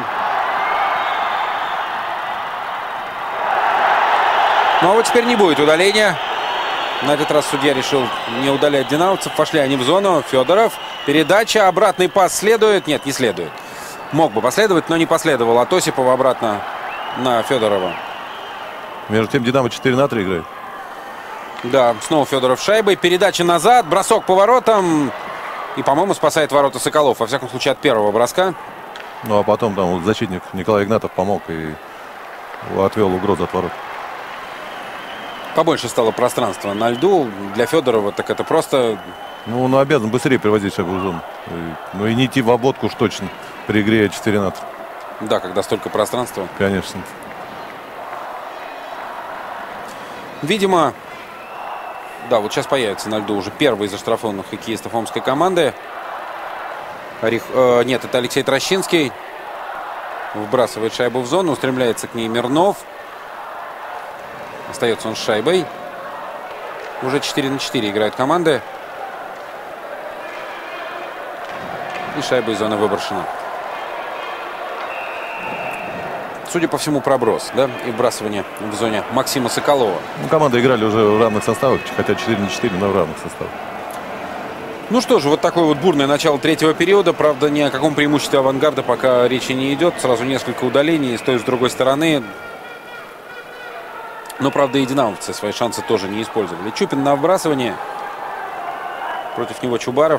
Ну, а вот теперь не будет удаления. На этот раз судья решил не удалять динамовцев. Пошли они в зону. Федоров. Передача. Обратный пас следует. Нет, не следует. Мог бы последовать, но не последовал. От Осипова обратно на Федорова. Между тем Динамо четыре на три играет. Да, снова Федоров шайбой. Передача назад. Бросок по воротам. И, по-моему, спасает ворота Соколов. Во всяком случае, от первого броска. Ну, а потом там вот защитник Николай Игнатов помог и отвел угрозу от ворот. Побольше стало пространства на льду. Для Федорова так это просто... Ну, он обязан быстрее привозить шайбу в зону. Ну, и не идти в обводку уж точно при игре четыре на три. Да, когда столько пространства. Конечно. Видимо, да, вот сейчас появится на льду уже первый из оштрафованных хоккеистов омской команды. Рих, э, нет, это Алексей Трощинский. Вбрасывает шайбу в зону, устремляется к ней Мирнов. Остается он с шайбой. Уже четыре на четыре играют команды. И шайба из зоны выброшена. Судя по всему, проброс, да, и вбрасывание в зоне Максима Соколова. Ну, команды играли уже в равных составах, хотя четыре на четыре, но в равных составах. Ну что же, вот такое вот бурное начало третьего периода. Правда, ни о каком преимуществе «Авангарда» пока речи не идет. Сразу несколько удалений с той и с другой стороны. Но, правда, и динамовцы свои шансы тоже не использовали. Чупин на вбрасывание. Против него Чубаров.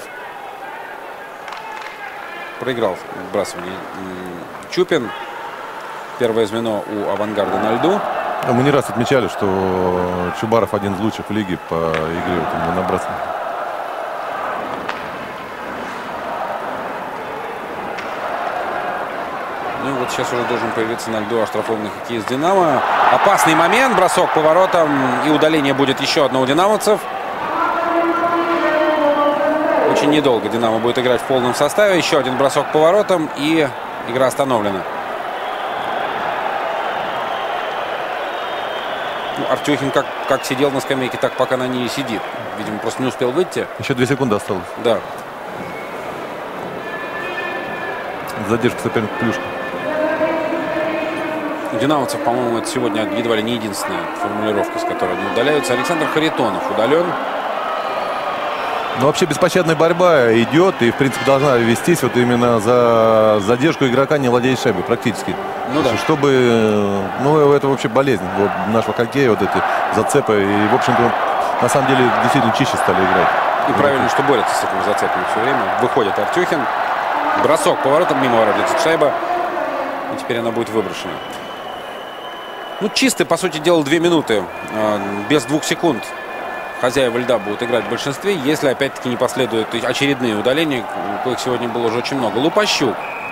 Проиграл вбрасывание Чупин. Первое звено у «Авангарда» на льду. Мы не раз отмечали, что Чубаров один из лучших в лиге по игре вот именно набрасывания. Ну и вот сейчас уже должен появиться на льду оштрафованный хоккеист «Динамо». Опасный момент, бросок по воротам, и удаление будет еще одно у динамовцев. Очень недолго «Динамо» будет играть в полном составе. Еще один бросок по воротам, и игра остановлена. Ну, Артюхин как, как сидел на скамейке, так пока на ней и сидит. Видимо, просто не успел выйти. Еще две секунды осталось. Да. Задержка соперника плюшка. У динамовцев, по-моему, это сегодня едва ли не единственная формулировка, с которой они удаляются. Александр Харитонов удален. Ну, вообще беспощадная борьба идет и, в принципе, должна вестись вот именно за задержку игрока, не владеет шайбой, практически. Ну да. Чтобы, ну, это вообще болезнь вот, нашего хоккея, вот эти зацепы. И, в общем-то, на самом деле, действительно чище стали играть. И правильно, что борется с этими зацепами все время. Выходит Артюхин. Бросок поворотом, мимо ворот летит шайба. И теперь она будет выброшена. Ну, чисто, по сути дела, две минуты. Без двух секунд хозяева льда будут играть в большинстве, если опять-таки не последуют очередные удаления, коих сегодня было уже очень много. Лупащук.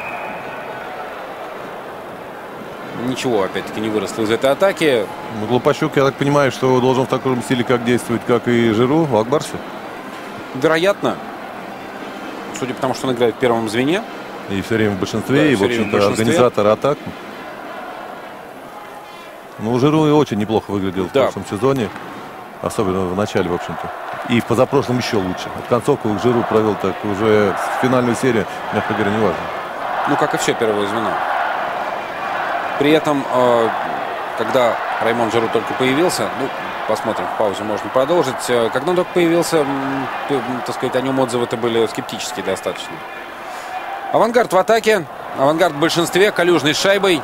Ничего, опять-таки, не выросло из этой атаки. Ну, Лупащук, я так понимаю, что должен в таком стиле как действовать, как и Жиру в Акбарсе. Вероятно. Судя по тому, что он играет в первом звене. И все время в большинстве, Да, и, в общем-то, организатор атак. Ну, Жиру и очень неплохо выглядел Да. в прошлом сезоне. Особенно в начале, в общем-то. И в позапрошлом еще лучше. От концовку Жиру провел так уже в финальную серию, мягко говоря, не важно. Ну, как и все первое звено. При этом, э, когда Раймон Жиру только появился, ну, посмотрим, в паузе можно продолжить. Когда он только появился, м, так сказать, о нем отзывы-то были скептические достаточно. «Авангард» в атаке. «Авангард» в большинстве. Калюжный с шайбой.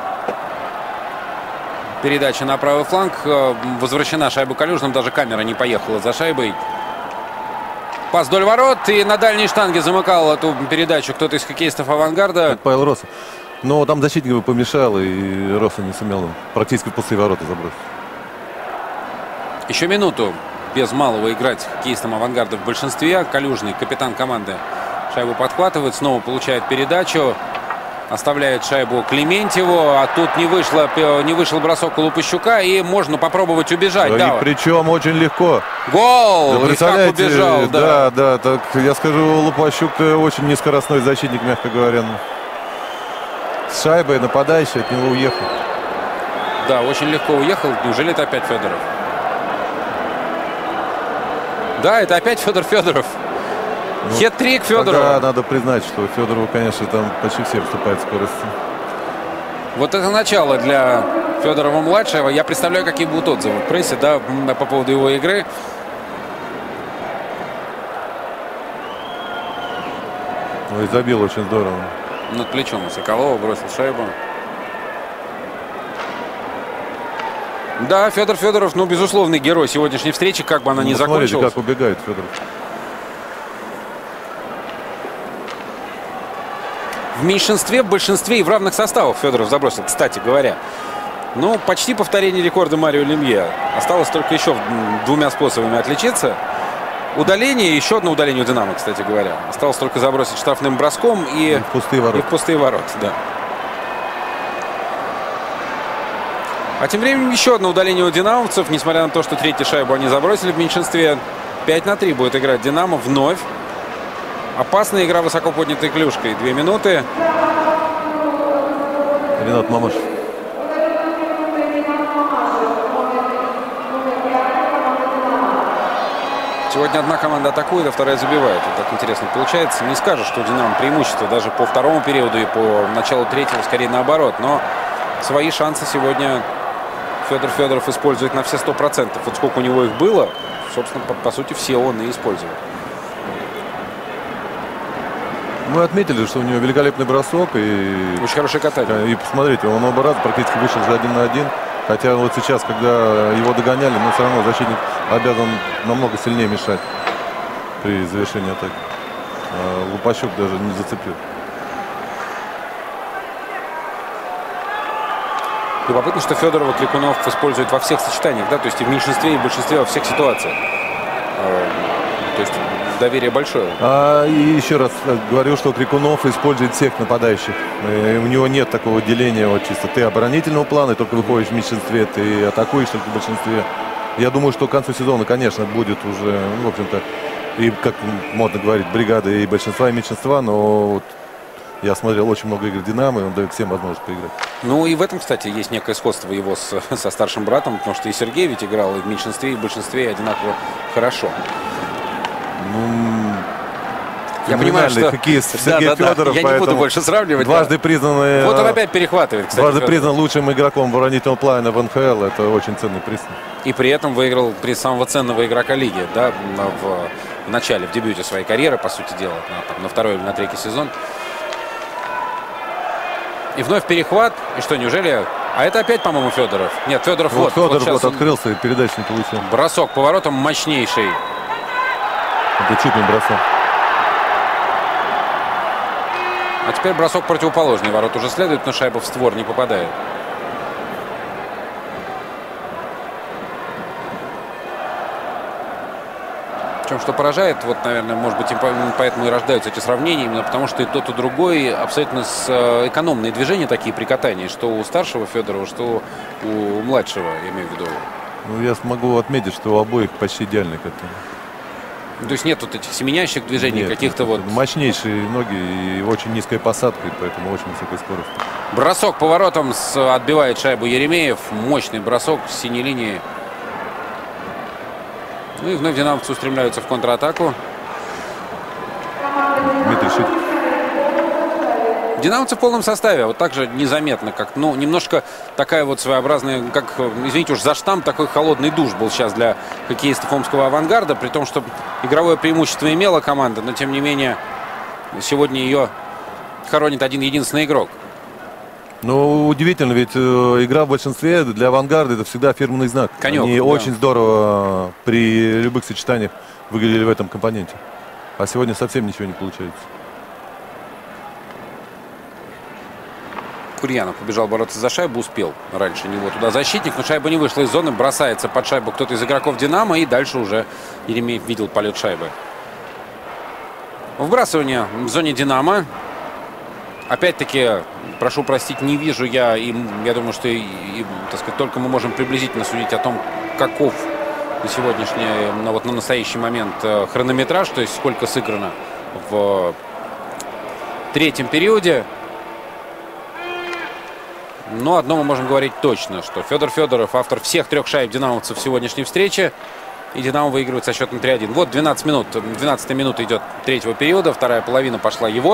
Передача на правый фланг. Возвращена шайба Калюжным. Даже камера не поехала за шайбой. Пас вдоль ворот. И на дальней штанге замыкал эту передачу кто-то из хоккеистов «Авангарда». Как Павел Роса. Но там защитник его помешал, и Роса не сумел практически в пустые ворота забросить. Еще минуту без малого играть хоккеистам «Авангарда» в большинстве. Калюжный, капитан команды, шайбу подхватывает. Снова получает передачу. Оставляет шайбу Клементьеву. А тут не, вышло, не вышел бросок у Лупащука. И можно попробовать убежать. Да, да. и причем очень легко. Гол! Да, И как убежал. Да, Да, да, так я скажу, Лупащук очень нескоростной защитник, мягко говоря. С шайбой нападающий от него уехал. да, очень легко уехал. Неужели это опять Федоров? Да, это опять Федор Федоров. Ну, хет-трик Федорова. Да, надо признать, что Федорову, конечно, там почти все выступают скорости. Вот это начало для Федорова-младшего. Я представляю, какие будут отзывы в прессе, да, по поводу его игры. Ну и забил очень здорово. Над плечом у Соколова бросил шайбу. Да, Федор Федоров, ну, безусловный герой сегодняшней встречи, как бы она ну, ни смотрите, закончилась. как убегает Федоров. В меньшинстве, в большинстве и в равных составах Федоров забросил, кстати говоря. Ну, почти повторение рекорда Марио Лемье. Осталось только еще двумя способами отличиться. Удаление, еще одно удаление у «Динамо», кстати говоря. Осталось только забросить штрафным броском и, и в пустые ворота. И в пустые ворота, да. А тем временем еще одно удаление у динамовцев. Несмотря на то, что третью шайбу они забросили в меньшинстве. пять на три будет играть Динамо вновь. Опасная игра высоко поднятой клюшкой. Две минуты. Ренат Мамашев. Сегодня одна команда атакует, а вторая забивает. Вот так интересно получается. Не скажешь, что у Динамо преимущество даже по второму периоду и по началу третьего, скорее наоборот. Но свои шансы сегодня Федор Федоров использует на все сто процентов. Вот сколько у него их было, собственно, по, по сути, все он и использовал. Мы отметили, что у него великолепный бросок. И, очень хорошее катание. И посмотрите, он оба раза практически вышел за один на один. Хотя вот сейчас, когда его догоняли, но все равно защитник обязан намного сильнее мешать при завершении атаки. А Лупащук даже не зацепил. Любопытно, что Федорова Крикунов использует во всех сочетаниях, да, то есть и в меньшинстве, и в большинстве, во всех ситуациях. То есть доверие большое. А, и еще раз говорю, что Крикунов использует всех нападающих. И у него нет такого деления вот чисто. Ты оборонительного плана, только выходишь в меньшинстве, ты атакуешь только в большинстве. Я думаю, что к концу сезона, конечно, будет уже, ну, в общем-то, и, как модно говорить, бригады и большинства, и меньшинства, но вот я смотрел очень много игр Динамо, и он дает всем возможность поиграть. Ну и в этом, кстати, есть некое сходство его с, со старшим братом, потому что и Сергей ведь играл и в меньшинстве, и в большинстве одинаково хорошо. Ну, я понимаю, что хоккеист Сергей да, да, Федоров, да. Я не буду больше сравнивать. Дважды да. признанный. Вот он опять перехватывает, кстати. Дважды Федоров. признан лучшим игроком оборонительного плана в эн ха эл. Это очень ценный приз. И при этом выиграл приз самого ценного игрока лиги, да, в, в начале, в дебюте своей карьеры, по сути дела, на, там, на второй или на третий сезон. И вновь перехват. И что, неужели... А это опять, по-моему, Федоров. Нет, Федоров вот. Вот Федоров вот, вот открылся и передачу не получил. Бросок поворотом мощнейший. Это чуть не бросок. А теперь бросок противоположный. Ворот уже следует, но шайба в створ не попадает. Причем, что поражает, вот, наверное, может быть, поэтому и рождаются эти сравнения, именно потому что и тот, и другой абсолютно с экономные движения такие при катании, что у старшего Федорова, что у младшего, я имею в виду. Ну, я смогу отметить, что у обоих почти идеальный катание. То есть нет вот этих семенящих движений, каких-то вот... Мощнейшие ноги и очень низкая посадка, и поэтому очень высокая скорость. Бросок поворотом с... отбивает шайбу Еремеев. Мощный бросок с синей линии. Ну и вновь динамовцы устремляются в контратаку. Дмитрий Шитиков. Динамовцы в полном составе. Вот так же незаметно, как, ну, немножко такая вот своеобразная, как, извините уж за штамп, такой холодный душ был сейчас для хоккеистов омского «Авангарда», при том, что игровое преимущество имела команда, но тем не менее сегодня ее хоронит один единственный игрок. Ну, удивительно, ведь э, игра в большинстве для «Авангарда» это всегда фирменный знак. Конек, Они да. очень здорово при любых сочетаниях выглядели в этом компоненте. А сегодня совсем ничего не получается. Курьянов побежал бороться за шайбу, успел раньше него туда защитник, но шайба не вышла из зоны, бросается под шайбу кто-то из игроков «Динамо», и дальше уже Еремеев видел полет шайбы. Вбрасывание в зоне «Динамо». Опять-таки, прошу простить, не вижу я, и я думаю, что и, и, так сказать, только мы можем приблизительно судить о том, каков на сегодняшний, на, вот, на настоящий момент хронометраж, то есть сколько сыграно в третьем периоде. Но одно мы можем говорить точно, что Федор Федоров, автор всех трех шайб динамовцев в сегодняшней встрече, и «Динамо» выигрывает со счетом три один. Вот двенадцать минут, двенадцатая минута идет третьего периода, вторая половина пошла его.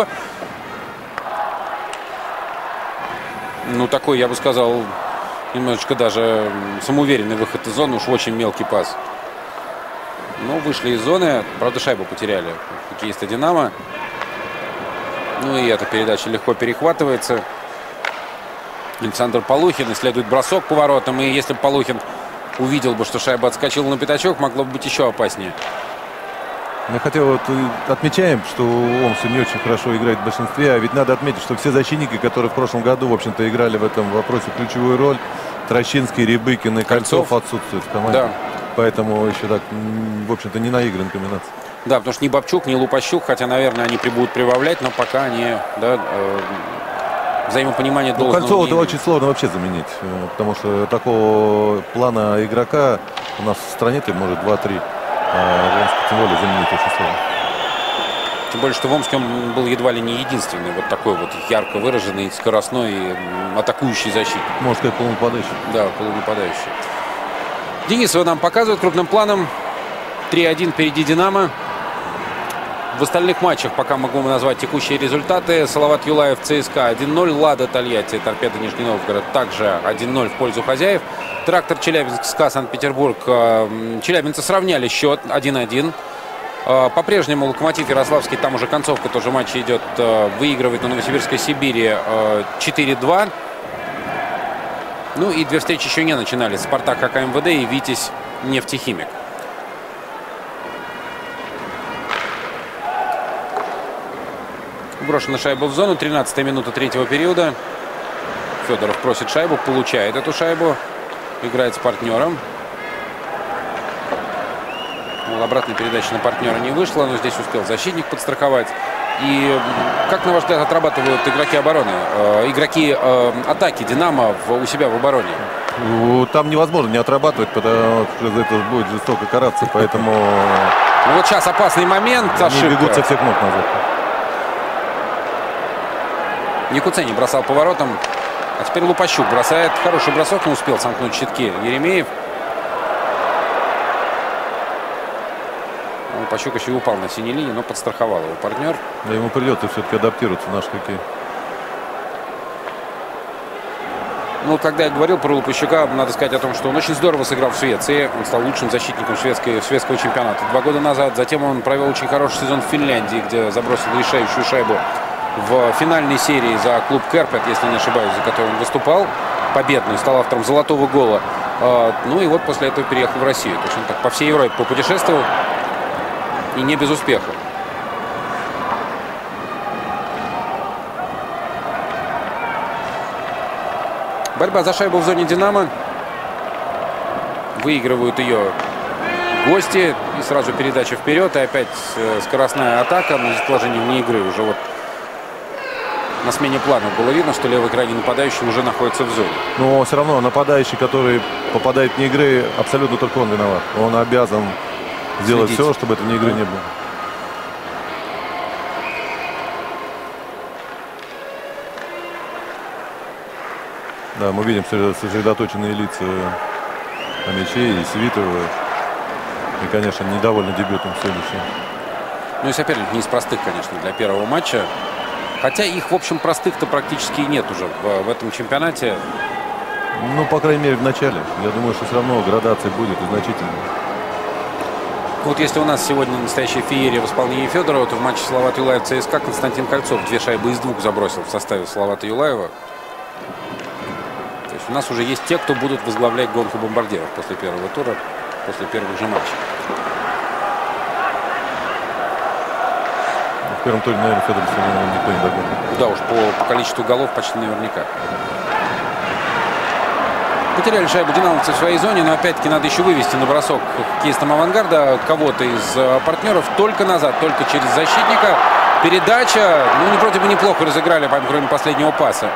Ну, такой, я бы сказал, немножечко даже самоуверенный выход из зоны, уж очень мелкий пас. Ну, вышли из зоны, правда, шайбу потеряли хоккеисты «Динамо». Ну, и эта передача легко перехватывается. Александр Полухин, исследует бросок поворотом. И если бы Полухин увидел бы, что шайба отскочила на пятачок, могло бы быть еще опаснее. Я хотел вот отмечаем, что Омск не очень хорошо играет в большинстве, а ведь надо отметить, что все защитники, которые в прошлом году, в общем-то, играли в этом вопросе ключевую роль, Трощинский, Рябыкин и Кольцов, Кольцов отсутствуют в команде. Да. Поэтому еще так, в общем-то, не наигран комбинация. Да, потому что ни Бабчук, ни Лупащук, хотя, наверное, они будут прибавлять, но пока они, да, э, взаимопонимание Ну, должного. Кольцова очень сложно вообще заменить, потому что такого плана игрока у нас в стране-то может два-три, а в Омске тем более заменить очень сложно. Тем более, что в Омске он был едва ли не единственный вот такой вот ярко выраженный, скоростной, атакующий защитник. Можно сказать, полунападающий. Да, полунападающий. Денисова нам показывают крупным планом. три один впереди «Динамо». В остальных матчах пока могу назвать текущие результаты. Салават Юлаев, ЦСКА один ноль. Лада Тольятти, Торпедо Нижний Новгород также один ноль в пользу хозяев. Трактор Челябинск, СКА Санкт-Петербург. Челябинцы сравняли счет один один. По-прежнему Локомотив Ярославский, там уже концовка тоже матча идет, выигрывает на Новосибирской Сибири четыре два. Ну и две встречи еще не начинались. Спартак АК МВД и Витязь Нефтехимик. Брошена шайба в зону. тринадцатая минута третьего периода. Федоров просит шайбу, получает эту шайбу. Играет с партнером. Обратной передачи на партнера не вышло, но здесь успел защитник подстраховать. И как, на ваш взгляд, отрабатывают игроки обороны, э, игроки э, атаки «Динамо» в, у себя в обороне? Там невозможно не отрабатывать, потому что за это будет жестоко караться, поэтому... Ну вот сейчас опасный момент, ошибка. Они бегут со всех ног назад. Якуцени бросал поворотом, а теперь Лупащук бросает. Хороший бросок, но успел сомкнуть щитки Еремеев. Лупащук еще и упал на синей линии, но подстраховал его партнер. Да, ему придется все-таки адаптироваться в наш хоккей. Ну, когда я говорил про Лупащука, надо сказать о том, что он очень здорово сыграл в Швеции. Он стал лучшим защитником шведской, шведского чемпионата два года назад. Затем он провел очень хороший сезон в Финляндии, где забросил решающую шайбу в финальной серии за клуб Кэрпет, если не ошибаюсь, за который он выступал. Победную, стал автором золотого гола. Ну и вот после этого переехал в Россию. То есть он так по всей Европе попутешествовал. И не без успеха. Борьба за шайбу в зоне «Динамо». Выигрывают ее гости. И сразу передача вперед. И опять скоростная атака. Но здесь положение вне игры. Уже вот на смене планов было видно, что левый крайний нападающий уже находится в зоне. Но все равно нападающий, который попадает вне игры, абсолютно только он виноват. Он обязан сделать следить. все, чтобы этой игры не было. Да, мы видим сосредоточенные лица Амичей и Свитова. И, конечно, недовольны дебютом сегодняшним. Ну и соперник не из простых, конечно, для первого матча. Хотя их, в общем, простых-то практически и нет уже в, в этом чемпионате. Ну, по крайней мере, в начале. Я думаю, что все равно градация будет и значительная. Вот если у нас сегодня настоящая феерия в исполнении Федорова, то в матче Салават Юлаев ЦСКА Константин Кольцов две шайбы из двух забросил в составе Салавата Юлаева. То есть у нас уже есть те, кто будут возглавлять гонку бомбардиров после первого тура, после первых же матчей. В первом туре, наверное, Федоров никто не догонит. Да уж, по, по количеству голов почти наверняка. Потеряли шайбу динамовцы в своей зоне, но опять-таки надо еще вывести на бросок хоккеистам «Авангарда» кого-то из партнеров только назад, только через защитника. Передача, ну, не вроде бы неплохо разыграли, кроме последнего паса.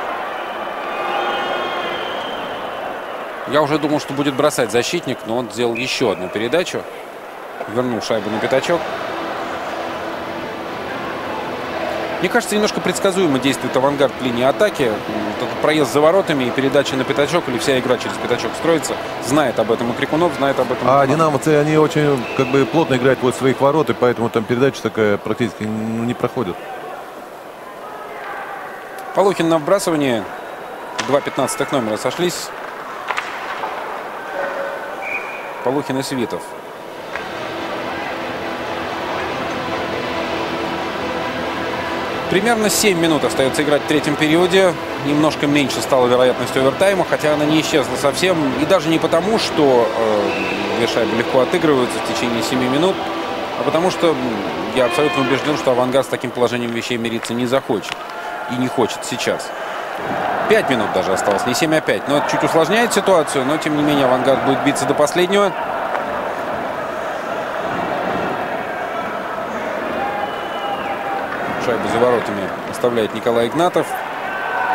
Я уже думал, что будет бросать защитник, но он сделал еще одну передачу. Вернул шайбу на пятачок. Мне кажется, немножко предсказуемо действует «Авангард» в линии атаки. Этот проезд за воротами и передача на пятачок, или вся игра через пятачок строится. Знает об этом и Крикунов, знает об этом. А динамовцы, они очень как бы плотно играют вот своих ворот, и поэтому там передача такая практически не проходит. Полухин на вбрасывании. Два пятнадцатых номера сошлись. Полухин и Свитов. Примерно семь минут остается играть в третьем периоде. Немножко меньше стала вероятность овертайма, хотя она не исчезла совсем. И даже не потому, что э, две шайбы легко отыгрываются в течение семи минут, а потому что я абсолютно убежден, что «Авангард» с таким положением вещей мириться не захочет. И не хочет сейчас. Пять минут даже осталось, не семь, а пять. Но это чуть усложняет ситуацию, но тем не менее «Авангард» будет биться до последнего. Шайбу за воротами оставляет Николай Игнатов.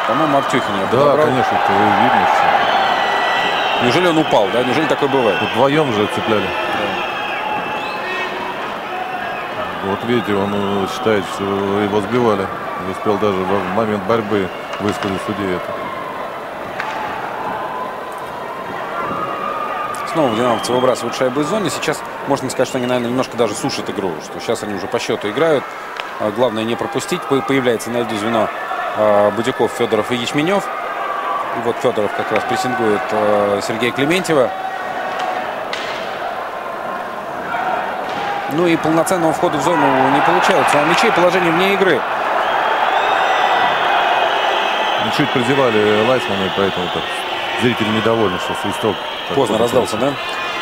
По-моему, Аптюхин его Да, подобрал. конечно, это видно. Что... Неужели он упал, да? Неужели такое бывает? Вдвоем же цепляли. Да. Вот видите, он считает, что его сбивали. Не успел даже в момент борьбы высказать судье это. Снова динамовцы выбрасывают шайбу из зоны. Сейчас можно сказать, что они, наверное, немножко даже сушат игру. Что сейчас они уже по счету играют. Главное не пропустить. Появляется на льду звено Будяков, Федоров и Ячменев. И вот Федоров как раз прессингует Сергея Клементьева. Ну и полноценного входа в зону не получается. У мячей положение вне игры. Чуть прозевали Лайсмана, и поэтому так зрители недовольны, что свисток. Поздно раздался, да?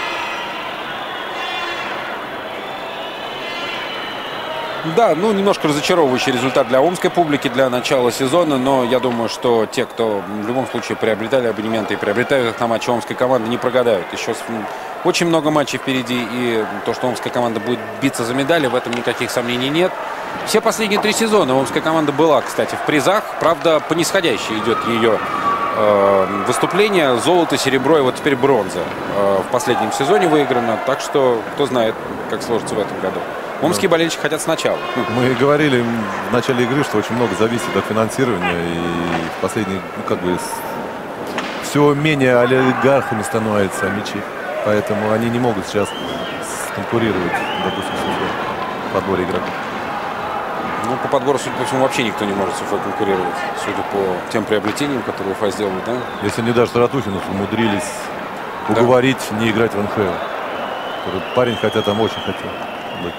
Да, ну немножко разочаровывающий результат для омской публики для начала сезона, но я думаю, что те, кто в любом случае приобретали абонементы и приобретают их на матчи омской команды, не прогадают. Еще очень много матчей впереди, и то, что омская команда будет биться за медали, в этом никаких сомнений нет. Все последние три сезона омская команда была, кстати, в призах, правда, по нисходящей идет ее э, выступление. Золото, серебро и вот теперь бронза э, в последнем сезоне выиграно, так что кто знает, как сложится в этом году. Омские болельщики хотят сначала. Мы говорили в начале игры, что очень много зависит от финансирования. И в последние, ну, как бы, все менее олигархами становятся мячи. Поэтому они не могут сейчас конкурировать, допустим, в подборе игроков. Ну, по подбору, судя по всему, вообще никто не может с Уфой конкурировать. Судя по тем приобретениям, которые Уфа сделала, да? Если не даже Таратухинов умудрились уговорить да. не играть в эн ха эл. Парень, хотя там очень хотел быть.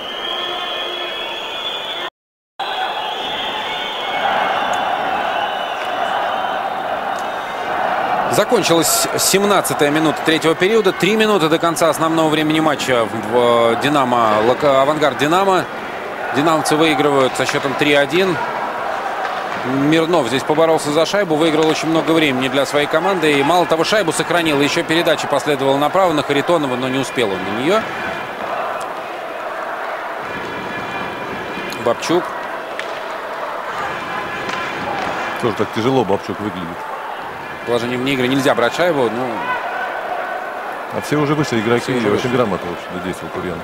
Закончилась семнадцатая минута третьего периода. Три минуты до конца основного времени матча в Динамо, Авангард Динамо. Динамовцы выигрывают со счетом три один. Мирнов здесь поборолся за шайбу, выиграл очень много времени для своей команды. И мало того, шайбу сохранил. Еще передача последовала направо на Харитонова, но не успел он на нее. Бабчук. Тоже так тяжело Бабчук выглядит. Положение вне игры, нельзя брать шайбу. Ну... А все уже вышли игроки, уже очень вышли. грамотно вообще действовал Курьян.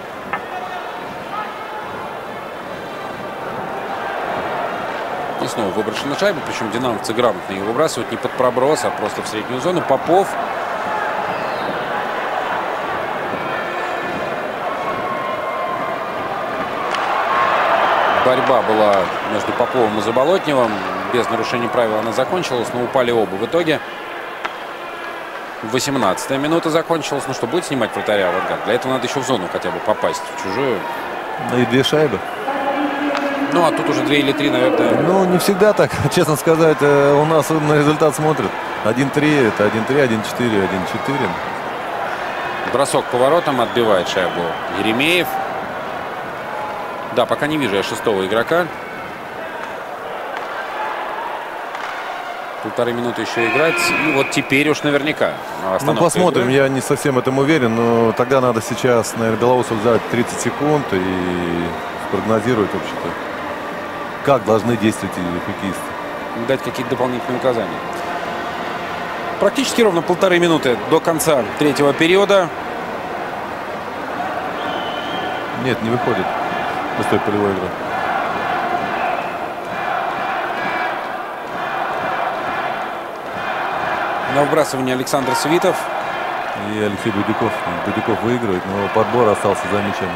И снова выброшена шайба, причем динамовцы грамотно ее выбрасывают не под проброс, а просто в среднюю зону. Попов. Борьба была между Поповым и Заболотневым. Без нарушения правил она закончилась, но упали оба в итоге. восемнадцатая минута закончилась. Ну что, будет снимать вратаря Авангард? Для этого надо еще в зону хотя бы попасть, в чужую. Ну и две шайбы. Ну, а тут уже две или три, наверное. Ну, не всегда так, честно сказать. У нас на результат смотрят. один-три, это один-три, один-четыре, один-четыре. Бросок поворотом, отбивает шайбу Еремеев. Да, пока не вижу я шестого игрока. Полторы минуты еще играть. И вот теперь уж наверняка. Ну, посмотрим. Игры. Я не совсем в этом уверен. Но тогда надо сейчас, наверное, Белоусов взять тридцать секунд и спрогнозировать вообще-то, как должны действовать хоккеисты. Дать какие-то дополнительные указания. Практически ровно полторы минуты до конца третьего периода. Нет, не выходит. Пустой полевой игры. На выбрасывание Александр Свитов. И Алексей Будяков. Будяков выигрывает, но подбор остался за мячом.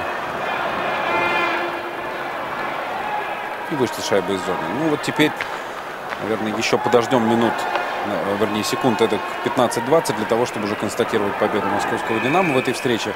И вышла шайба из зоны. Ну вот теперь, наверное, еще подождем минут, вернее секунд, это пятнадцать-двадцать, для того, чтобы уже констатировать победу московского «Динамо» в этой встрече.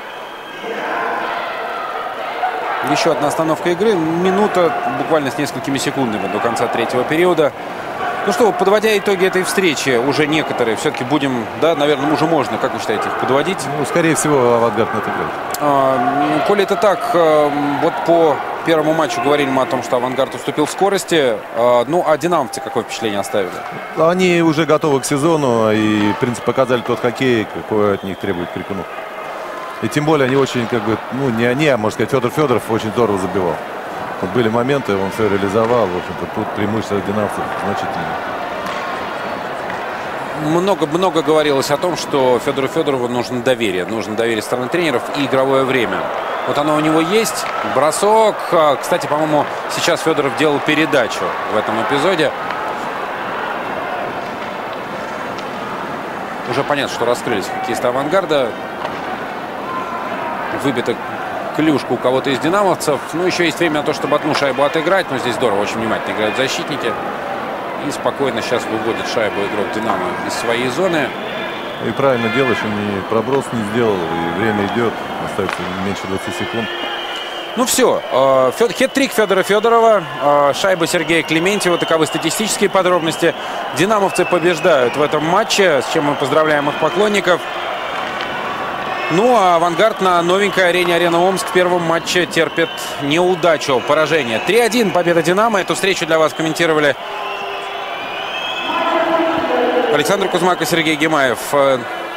Еще одна остановка игры. Минута буквально с несколькими секундами до конца третьего периода. Ну что, подводя итоги этой встречи, уже некоторые все-таки будем, да, наверное, уже можно, как вы считаете, их подводить? Ну, скорее всего, Авангард на это играет. А, коли это так, вот по первому матчу говорили мы о том, что Авангард уступил в скорости. А, ну, а динамовцы какое впечатление оставили? Они уже готовы к сезону и, в принципе, показали тот хоккей, какой от них требует Крикунов. И тем более они очень, как бы, ну, не они, а, можно сказать, Федор Федоров очень здорово забивал. Вот были моменты, он все реализовал. В общем-то, тут преимущество динамовцев значительно. много-много говорилось о том, что Федору Федорову нужно доверие. Нужно доверие стороны тренеров и игровое время. Вот оно у него есть. Бросок. Кстати, по-моему, сейчас Федоров делал передачу в этом эпизоде. Уже понятно, что раскрылись хоккеисты «Авангарда». Выбита клюшка у кого-то из динамовцев. Ну, еще есть время на то, чтобы одну шайбу отыграть. Но здесь здорово, очень внимательно играют защитники. И спокойно сейчас выводит шайбу игрок «Динамо» из своей зоны. И правильно делаешь, он и проброс не сделал, и время идет. Остается меньше двадцати секунд. Ну все, хет-трик Федора Федорова, шайба Сергея Клементьева, таковы статистические подробности. Динамовцы побеждают в этом матче, с чем мы поздравляем их поклонников. Ну а «Авангард» на новенькой арене «Арена Омск» в первом матче терпит неудачу, поражение. три один победа «Динамо». Эту встречу для вас комментировали Александр Кузьмак и Сергей Гимаев.